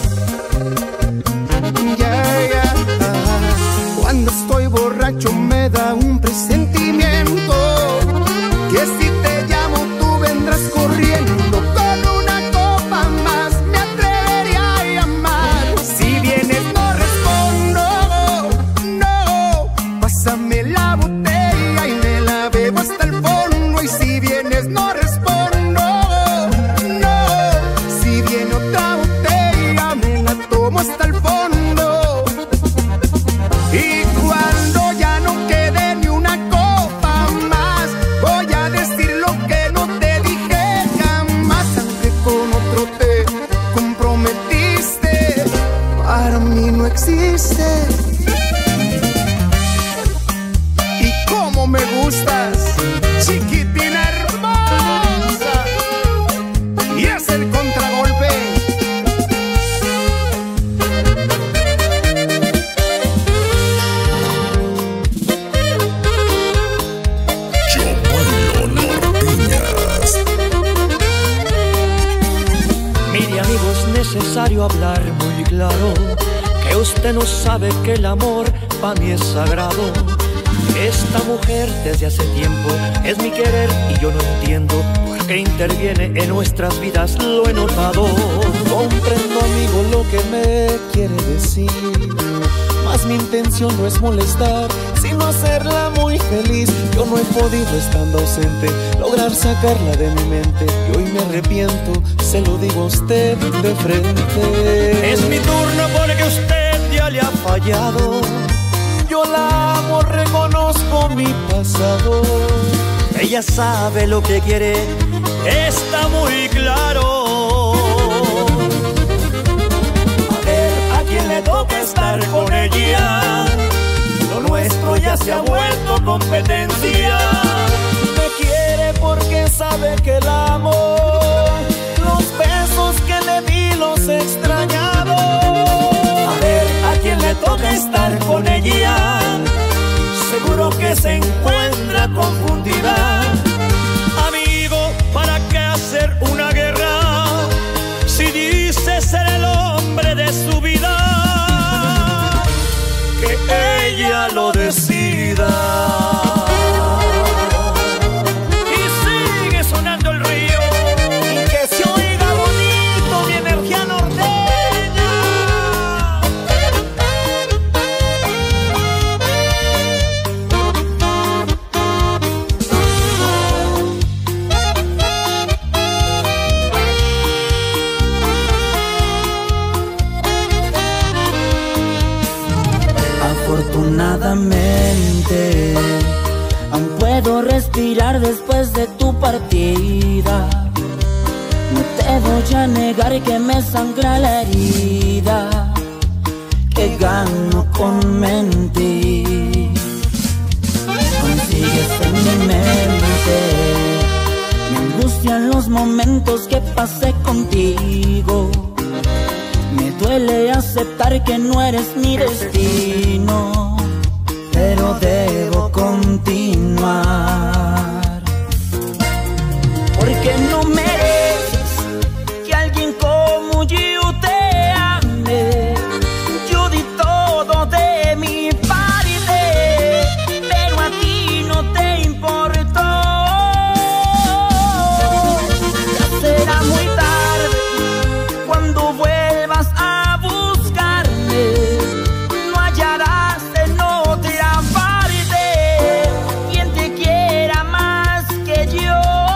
Speaker 8: Cuando estoy borracho me da un presentimiento que si te llamo tú vendrás corriendo. Con una copa más me atrevería a llamar. Si vienes no respondo, no. para mí no existe. Y cómo me gustas, chiquitina hermosa. Y es el contragolpe.
Speaker 15: Mire, amigo, es necesario hablar muy claro, que usted no sabe que el amor para mí es sagrado. Esta mujer desde hace tiempo es mi querer y yo no entiendo por qué interviene en nuestras vidas, lo he notado.
Speaker 13: Comprendo, amigo, lo que me quiere decir, mas mi intención no es molestar, sino hacerla muy feliz. Yo no he podido, estando ausente, lograr sacarla de mi mente, y hoy me arrepiento, se lo digo a usted de frente.
Speaker 15: Es mi turno porque usted ya le ha fallado.
Speaker 13: Yo la amo, reconozco mi pasado.
Speaker 15: Ella sabe lo que quiere, está muy claro.
Speaker 13: A ver, ¿a quién le toca estar con ella? Lo nuestro ya se ha vuelto competencia. Me quiere porque sabe que la amo. Los besos que le di los he extrañado. A ver, ¿a quién le toca estar con ella? Seguro que se encuentra confundida.
Speaker 15: Amigo, ¿para qué hacer una guerra si dice ser el hombre de su vida? Que ella lo decida. Y sigue sonando el río
Speaker 13: y que se oiga bonito mi energía norteña.
Speaker 4: Afortunadamente aún puedo respirar después de tu partida. No te voy a negar que me sangra la herida, que gano con mentir. Consigues en mi mente, me angustian los momentos que pasé contigo. Me duele aceptar que no eres mi destino, pero debo continuar. Porque no mereces que alguien como yo te ame. Yo di todo de mi parte, pero a ti no te importó. Ya será muy tarde cuando vuelvas a buscarme. No hallarás en otra parte quien te quiera más que yo.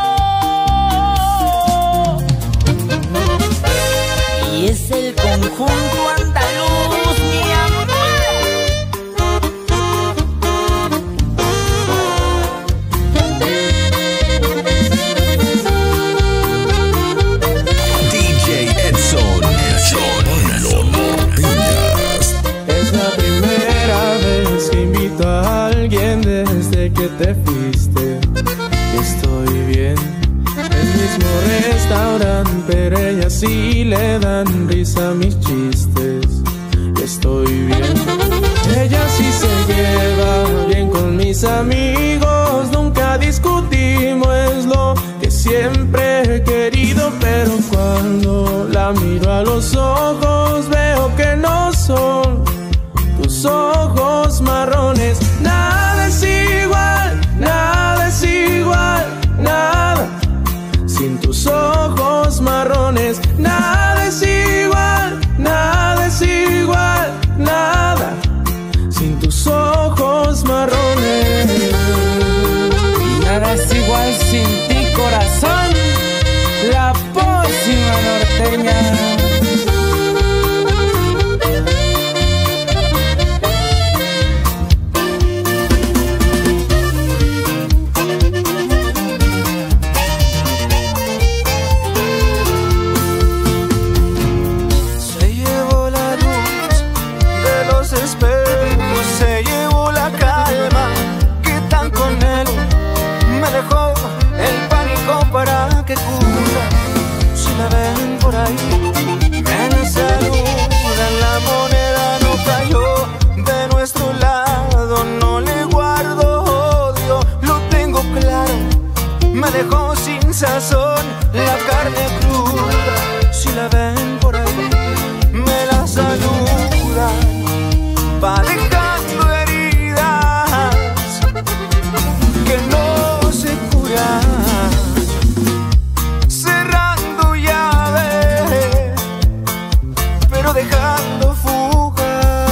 Speaker 4: Y es el conjunto andaluz, mi amor.
Speaker 1: DJ Edson, Lo Norteñas.
Speaker 5: Es la primera vez que invito a alguien desde que te fuiste. Y estoy bien, el mismo restaurante, pero ella sí le dan risa a mis chistes. Y estoy bien, ella sí se lleva bien con mis amigos. Nunca discutimos, es lo que siempre he querido. Pero cuando la miro a los ojos, veo que no son tus ojos marrones. Nada es igual, nada es igual, nada. Sin tus ojos marrones, nada es igual, nada es igual, nada. Sin tus ojos marrones.
Speaker 9: Y nada es igual sin ti, corazón. La pócima norteña.
Speaker 13: ahí me la saludan. La moneda no cayó de nuestro lado, no le guardo odio, lo tengo claro. Me dejó sin sazón la carne cruda. Si la ven por ahí, me la saludan. Va dejando heridas que no se curan, cerrando llave, pero dejando fuga.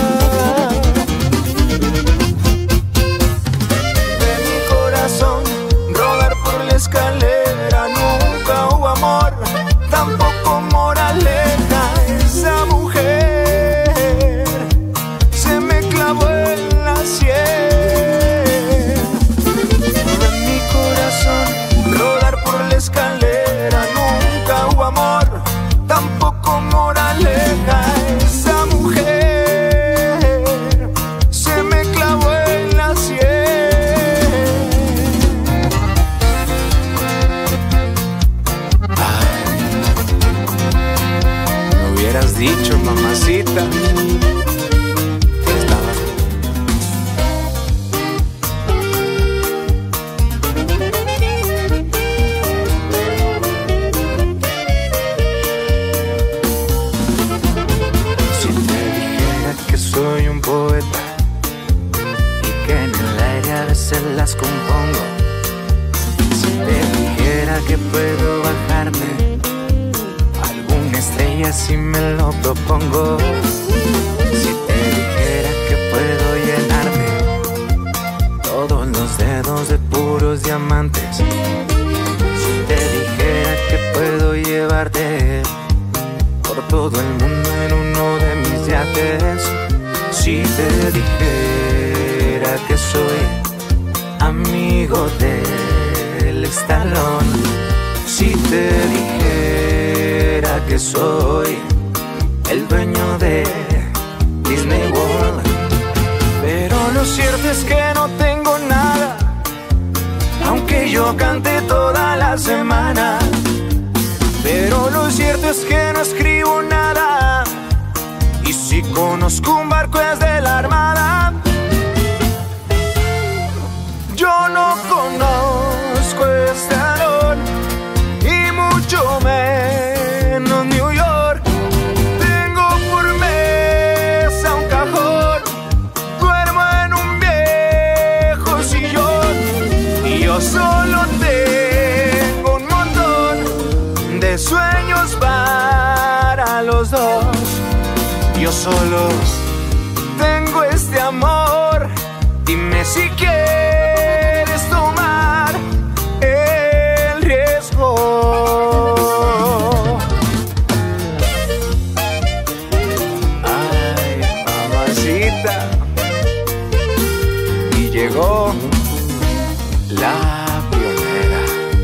Speaker 13: De mi corazón rodar por la escalera, nunca hubo amor, tampoco moraleja. Esa mujer se me clavó en la sien. De mi corazón rodar por la escalera, nunca hubo amor, tampoco moraleja. Esa mujer se me clavó en la sien. Ay, me hubieras dicho, mamacita, que estabas. Si te dijera que soy un poeta y que en el aire a veces las compongo, si te dijera que puedo bajarte alguna estrella si me lo propongo, si te dijera que puedo llenarte todos los dedos de puros diamantes, si te dijera que puedo llevarte por todo el mundo en uno de mis yates, si te dijera que soy amigo del Estalón, si te dijera que soy el dueño de Disney World. Pero lo cierto es que no tengo nada, aunque yo cante toda la semana. Pero lo cierto es que no escribo nada, y si conozco un barco es de la Armada. Yo no conozco Estalón y mucho menos New York. Tengo por mesa un cajón, duermo en un viejo sillón, y yo solo tengo un montón de sueños para los dos. Yo solo tengo este amor, dime si quieres tomar el riesgo. Ay, mamacita, y llegó la pionera.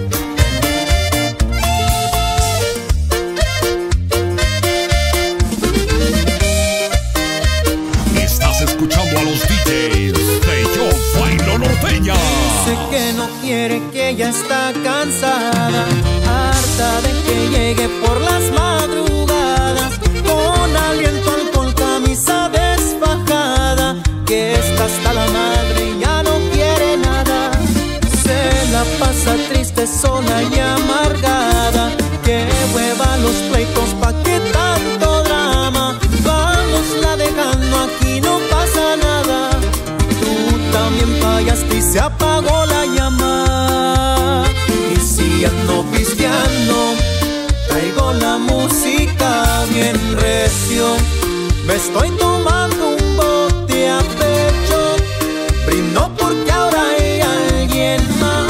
Speaker 1: Estás escuchando a los DJs de Yo Bailo Norteña.
Speaker 6: Sé que no quiere, que ya está cansada, harta de que llegue por las madrugadas con aliento alcohol, camisa desfajada, que está hasta la madre y ya no quiere nada. Se la pasa triste, sola y amargada, que hueva los pleitos, pa' que tanto drama. Vámosla dejando, aquí no pasa nada. Tú también fallaste y se apagó la llama. Y si ando pisteando, traigo la música bien recio. Me estoy tomando un bote a pecho, brindo porque ahora hay alguien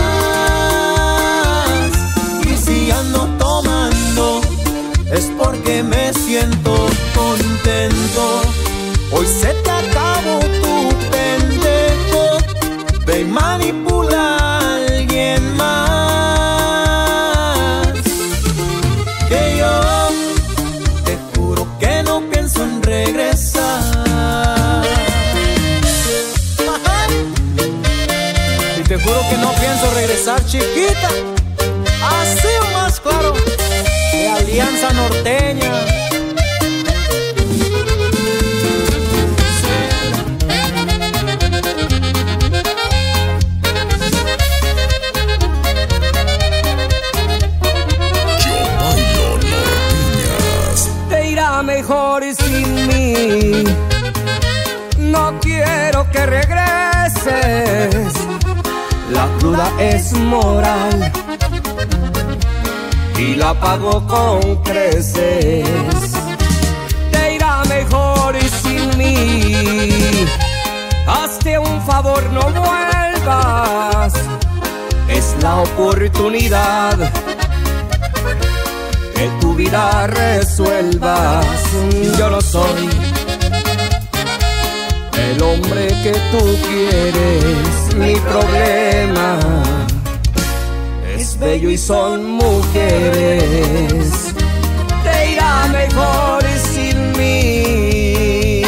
Speaker 6: más. Y si ando tomando, es porque me siento contento. Hoy se te acabó tu pendejo, ve y manipula a alguien más. Que yo te juro que no pienso en regresar. Y te juro que no pienso regresar, chiquita. Así o más claro, de alianza no norteña.
Speaker 14: Mejor sin mí, no quiero que regreses. La cruda es moral y la pago con creces. Te irá mejor sin mí. Hazte un favor, no vuelvas. Es la oportunidad que tu vida resuelvas. Yo no soy el hombre que tú quieres. Mi problema es bello y son mujeres. Te irá mejor sin mí.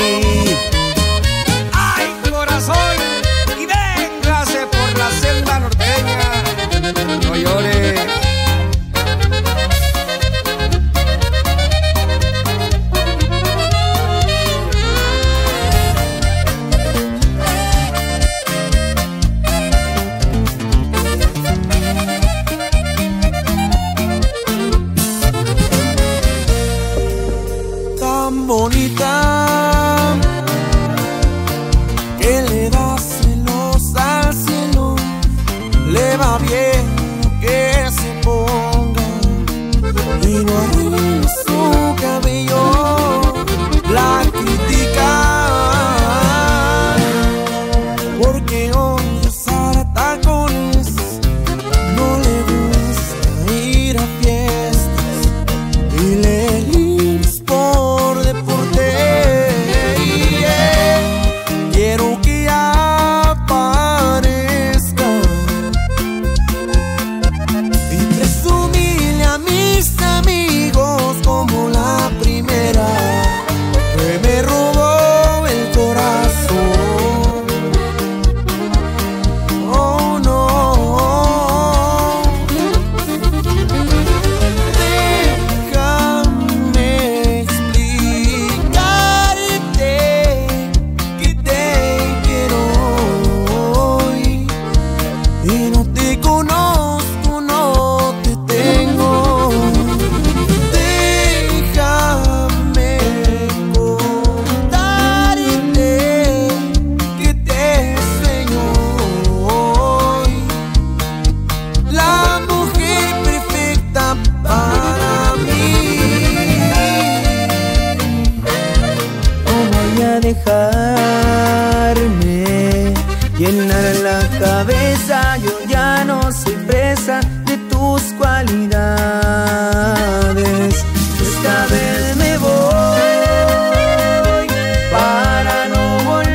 Speaker 14: ¡Ay, corazón! Y véngase por la selva norteña. No llores.
Speaker 5: Bonita, que le da celos al cielo, le va bien que se ponga y no arregle su cabello, la critican porque hoy usar tacones, no le gusta ir a fiestas y le quiero que aparezca y presumirle a mis amigos como la primera que me robó el corazón. Oh no, déjame explicarte que te quiero hoy y no te conozco, no te tengo. Déjame contarte que te sueño hoy, la mujer perfecta para mí.
Speaker 4: No voy a dejarme llenar la cabeza, yo ya no soy presa de tus cualidades. Esta vez me voy para no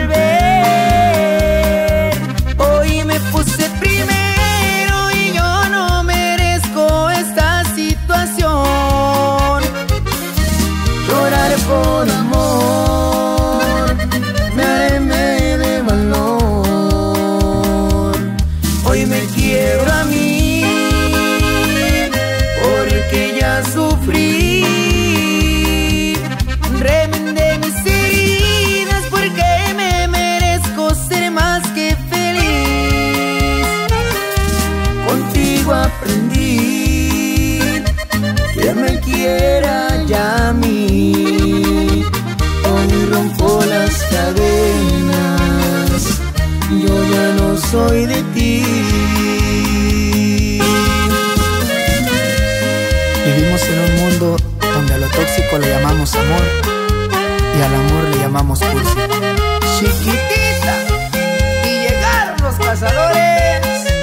Speaker 4: volver. Hoy me puse primero y yo no merezco esta situación. Llorar por amor me haré de valor. Hoy me quiebro a mí porque ya sufrí. Remendé mis heridas porque me merezco ser más que feliz. Contigo aprendí que me quiera ya a mí. Hoy rompo las cadenas, yo ya no soy de ti.
Speaker 16: Vivimos en un mundo donde a lo tóxico le llamamos amor y al amor le llamamos cursi.
Speaker 4: Chiquitita, y llegaron los cazadores.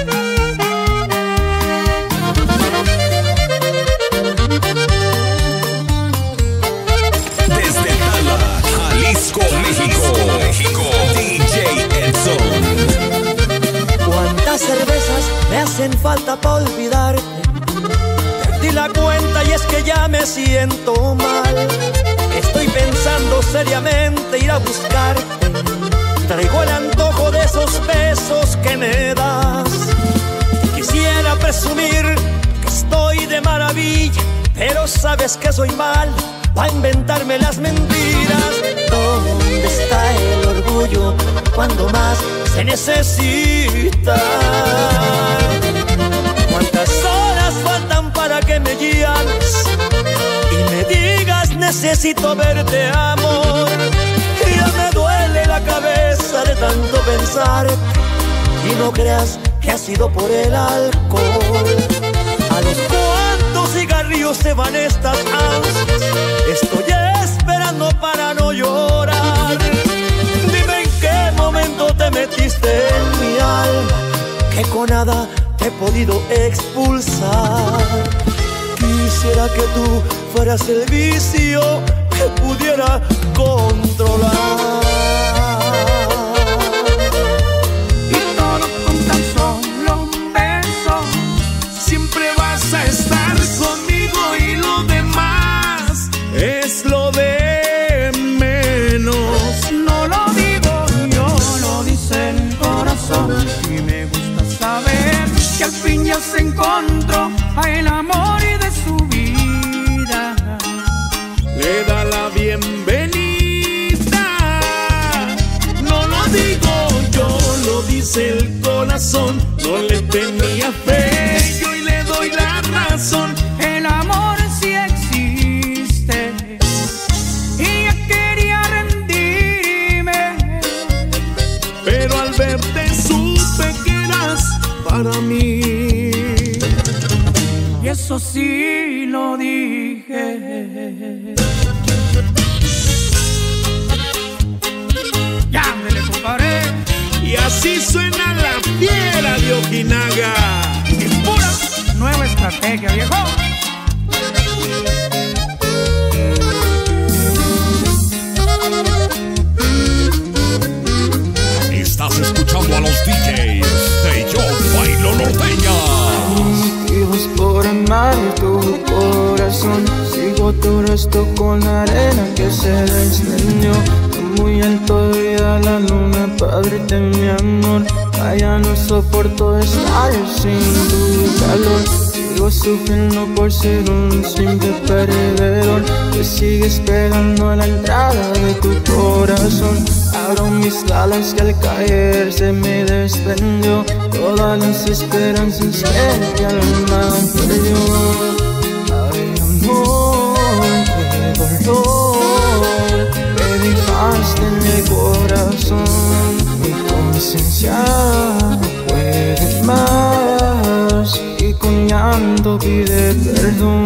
Speaker 1: Desde Tala, Jalisco, México, DJ Edson.
Speaker 6: ¿Cuántas cervezas me hacen falta para olvidarte? Perdí la cuenta y es que ya me siento mal. Estoy pensando seriamente ir a buscarte. Traigo el antojo de esos besos que me das. Quisiera presumir que estoy de maravilla, pero pero sabes que soy mal pa' inventarme las mentiras. ¿Dónde está el orgullo cuando más se necesita? ¿Cuántas horas faltan para que me guías y me digas necesito verte, amor? Ya me duele la cabeza de tanto pensar y no creas que ha sido por el alcohol. ¿A los cuantos cigarrillos se van estas ansias? Estoy esperando para no llorar. Dime en qué momento te metiste en mi alma, que con nada te he podido expulsar. Quisiera que tú fueras el vicio que pudiera controlar.
Speaker 9: Y todo con tan solo un beso, siempre vas a estar conmigo y lo demás es lo de menos. No lo digo yo, lo dice el corazón. Y me gusta saber que al fin ya se encontró el amor y de su vida le da la bienvenida. No lo digo yo, lo dice el corazón. No le tenía fe, yo y le doy la razón. El amor sí existe y ya quería rendirme, pero al verte supe que eras para mí. Y eso sí lo dije. Ya me le comparé. Y así suena la fiera de Ojinaga. ¡Qué pura nueva estrategia, viejo!
Speaker 1: Estás escuchando a los DJs de Yo Bailo Norteña.
Speaker 17: Motivos por amar tu corazón. Sigo tu resto con arena que se desprendió. Muy alto y a la luna, padre de mi amor. Vaya, no soporto estar sin tu calor. Sigo sufriendo por ser un simple perdedor que sigue esperando a la entrada de tu corazón. Abro mis alas que al caer se me desprendió. Todas las esperanzas que al alma perdió. Ay, amor, qué dolor me dejaste en el corazón. Mi conciencia no puede más y con llanto pide perdón.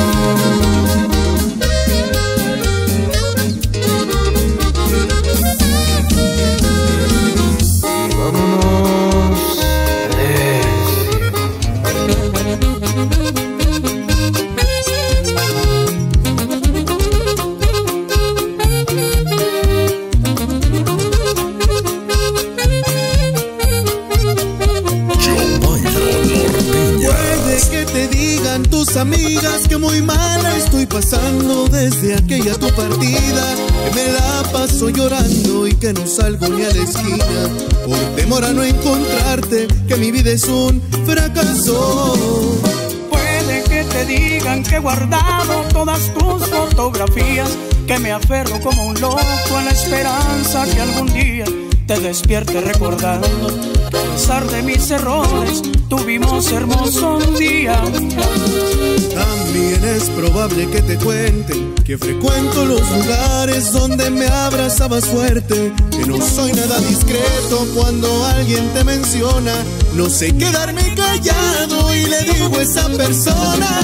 Speaker 5: Amigas que muy mala estoy pasando desde aquella tu partida, que me la paso llorando y que no salgo ni a la esquina por temor a no encontrarte, que mi vida es un fracaso.
Speaker 9: Puede que te digan que he guardado todas tus fotografías, que me aferro como un loco a la esperanza que algún día te despierte recordando que a pesar de mis errores tuvimos hermosos días.
Speaker 5: También es probable que te cuenten que frecuento los lugares donde me abrazabas fuerte, que no soy nada discreto cuando alguien te menciona. No sé quedarme callado y le digo a esa persona: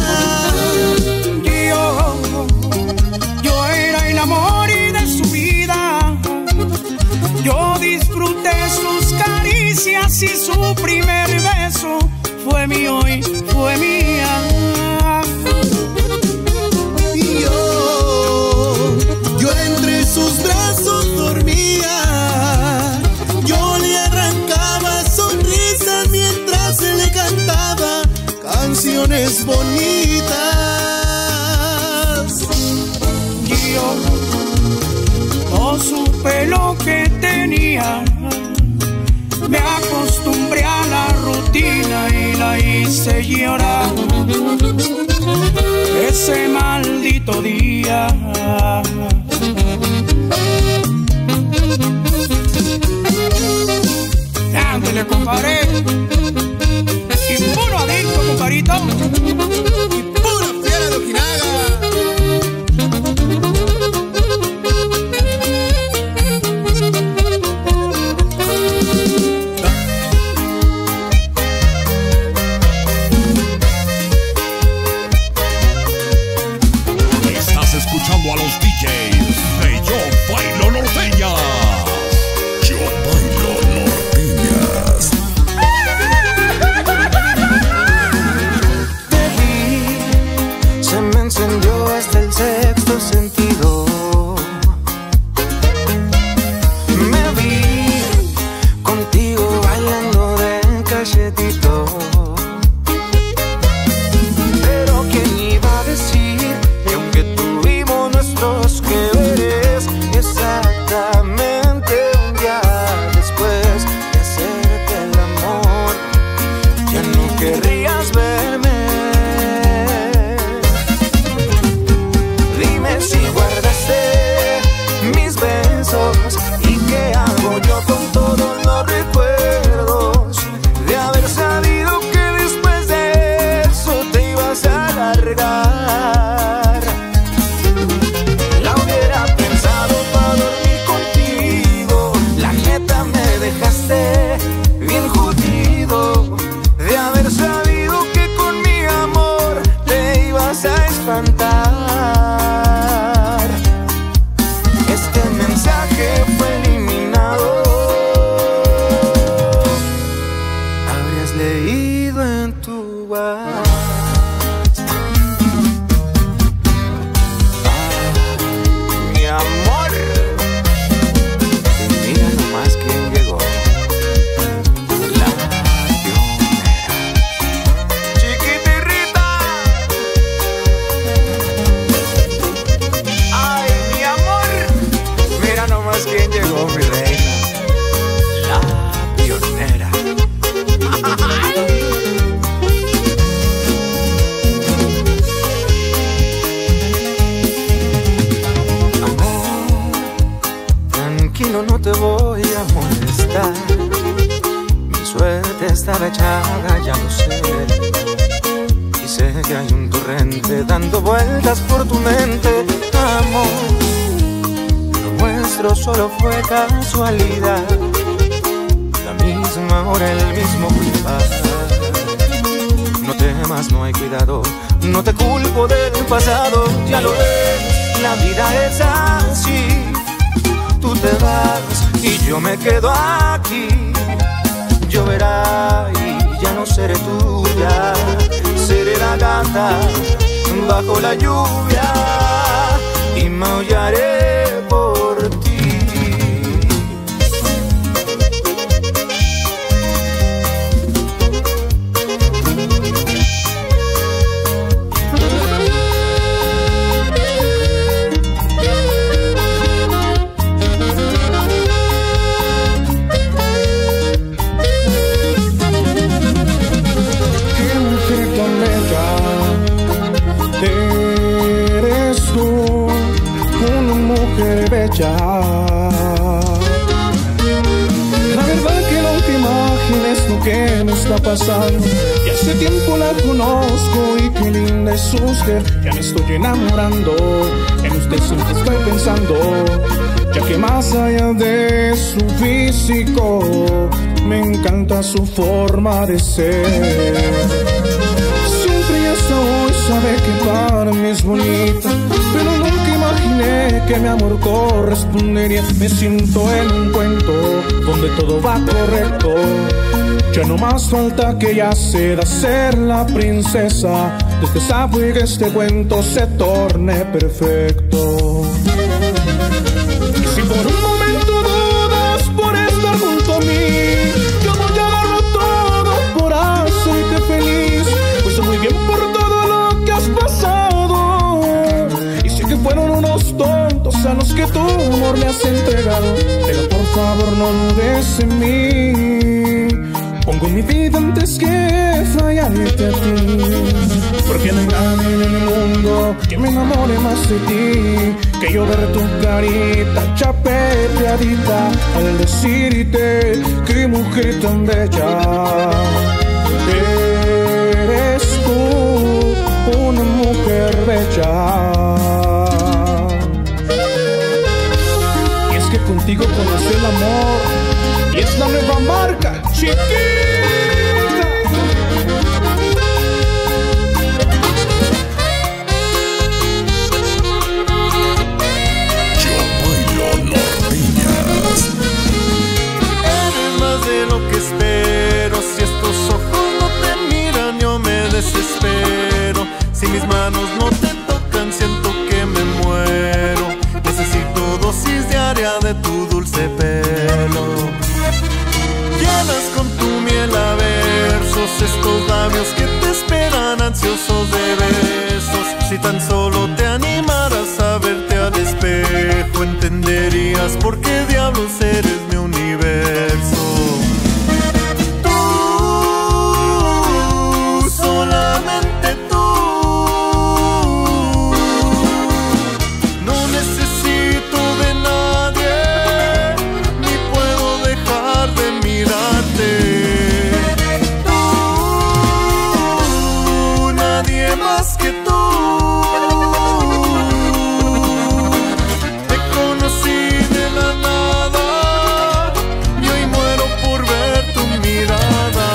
Speaker 9: yo era el amor y de su vida. Yo disfruté sus caricias y su primer beso fue mío y fue mía.
Speaker 5: Y yo entre sus brazos dormía. Yo le arrancaba sonrisas mientras se le cantaba canciones bonitas.
Speaker 9: Y yo no supe lo que tenía. Me acostumbré a la rutina y la hice llorar. ese maldito día. Ándale, compadre. Y puro adicto, compadrito. Y pura fiera de Ojinaga.
Speaker 1: Estás escuchando a los DJs de Yo Bailo Norteñas. Yo Bailo Norteñas.
Speaker 13: Te vi, se me encendió hasta el sexto sentido. Me vi contigo bailando de cachetito. Pero quién iba a decir que aunque tuvimos nuestros que veres, exactamente un día después de hacerte el amor, ya no querrías verme. Dime si guardaste mis besos y qué hago yo con todos los recuerdos de haber sabido que después de eso te ibas a largar. La hubiera pensado para dormir contigo, la neta me dejaste bien jodido de haber sabido que con mi amor te ibas a espantar. Este mensaje fue eliminado. Habrías leído en tu WhatsApp. Mi amor, y mira nomás quién llegó. La pionera, chiquitirrita. Ay, mi amor, mira nomás quién llegó, mi reina. La pionera. Tranquilo, no te voy a molestar. Mi suerte estaba echada, ya lo sé. Y sé que hay un torrente dando vueltas por tu mente. Amor, lo nuestro solo fue casualidad. La misma hora, el mismo lugar. No temas, no hay cuidado. No te culpo del pasado. Ya lo ves, la vida es así. Tú te vas y yo me quedo aquí. Lloverá y ya no seré tuya. Seré la gata bajo la lluvia y maullaré por ti.
Speaker 9: Eres tú, una mujer bella. La verdad que no te imagines lo que me está pasando. Y hace tiempo la conozco y qué linda es usted. Ya me estoy enamorando, en usted siempre estoy pensando. Ya que más allá de su físico, me encanta su forma de ser. Hasta hoy sabe que para mí es bonita, pero nunca imaginé que mi amor correspondería. Me siento en un cuento donde todo va correcto. Ya no más falta que ella ceda ser la princesa de este sapo y que este cuento se torne perfecto. Y si por un momento dudas por estar junto a mí, yo voy a darlo todo por hacerte feliz. Pues muy bien por todo lo que has pasado. Y sé que fueron unos tontos a los que tu amor me has entregado, pero por favor no dudes en mí.
Speaker 17: Pongo mi vida antes que fallarte a ti, porque no hay nadie en el mundo que me enamore más de ti que yo ver tu carita chapeteadita al decirte que mujer tan bella eres tú, una mujer bella. Y es que contigo conocí el amor y es la nueva marca, chiquita.
Speaker 1: Yo bailo norteñas.
Speaker 13: Eres más de lo que espero. Si estos ojos no te miran, yo me desespero. Si mis manos no te tocan, siento que me muero. Necesito dosis diaria de tu dulce pelo. Llenas con tu miel a versos estos labios que te esperan ansiosos de besos. Si tan solo te animaras a verte al espejo, entenderías por qué diablos eres mi universo. Tú, solamente tú. No necesito de nadie, ni puedo dejar de mirarte. Tú, nadie más que tú. Te conocí de la nada y hoy muero por ver tu mirada.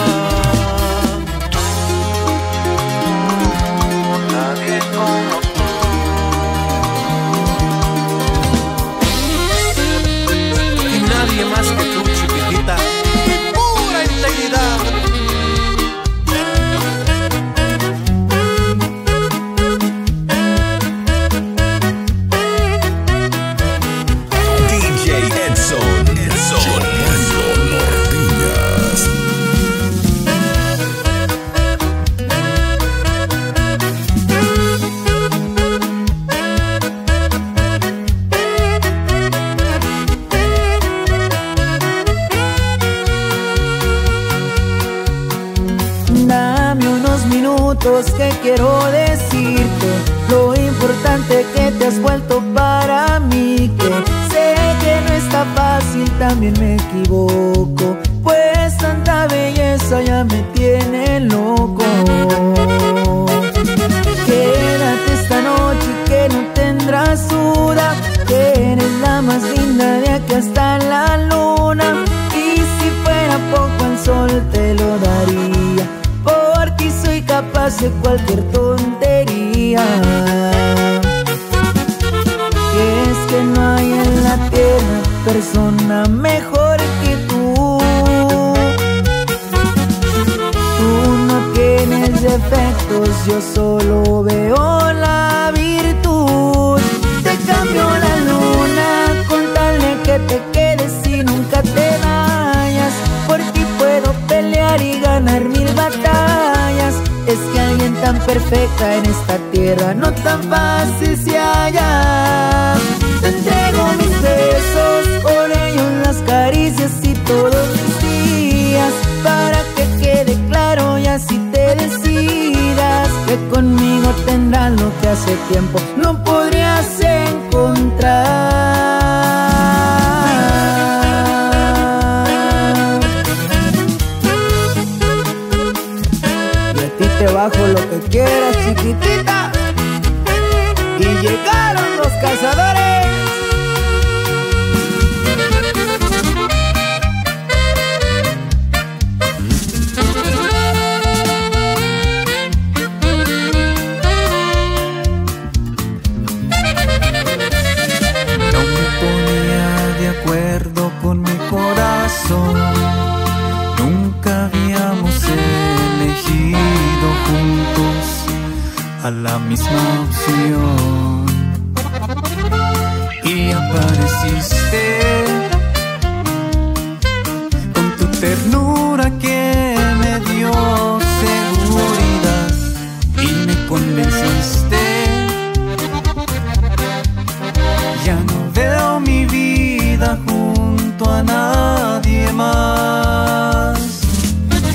Speaker 13: Nadie como
Speaker 6: Y nadie más que tú, chiquitita. Pura integridad.
Speaker 1: DJ Edson. Yo bailo norteñas.
Speaker 4: Dame unos minutos que quiero decirte lo importante que te has vuelto para mí. Que sé que no está fácil, también me equivoco, pues tanta belleza ya me tiene loco. Quédate esta noche que no tendrás duda, que eres la más linda de aquí hasta la luna. Y si fuera poco el sol te lo daría, por ti soy capaz de cualquier tontería. Y es que no hay en la tierra persona mejor que tú. Tú no tienes defectos, yo solo veo la virtud. Te cambio la luna con tal de que te quedes y nunca te vayas. Por ti puedo pelear y ganar 1000 batallas. Es que alguien tan perfecta en esta tierra no tan fácil se halla. Te entrego mis besos, con ellos las caricias y todos mis días, para que quede claro y así te decidas que conmigo tendrás lo que hace tiempo no podrías encontrar. Te bajo lo que quieras, chiquitita. Y llegaron los cazadores.
Speaker 17: No me ponía de acuerdo con mi corazón. Nunca habíamos elegido juntos a la misma opción. Y apareciste con tu ternura que me dio seguridad y me convenciste. Ya no veo mi vida junto a nadie más.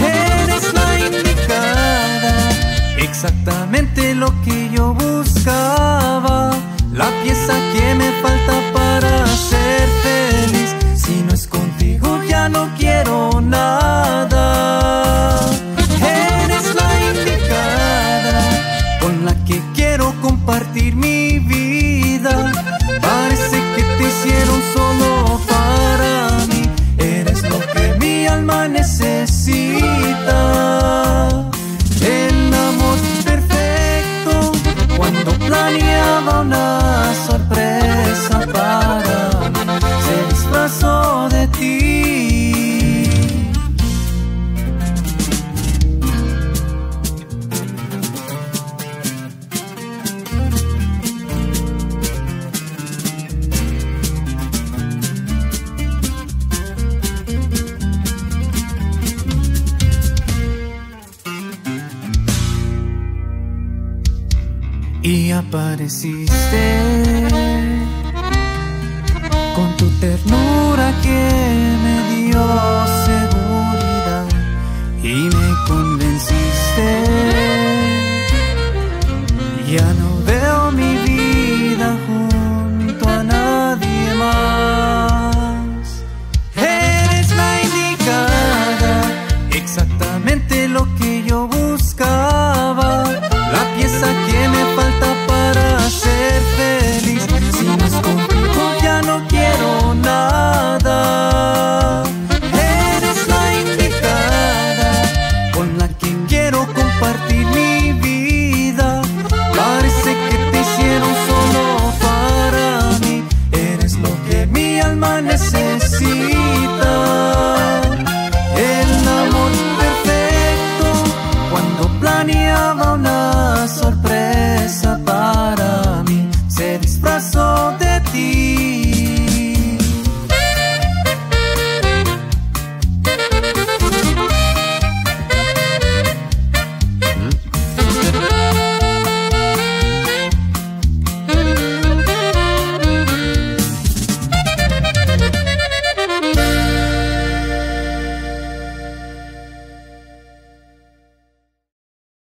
Speaker 17: y apareciste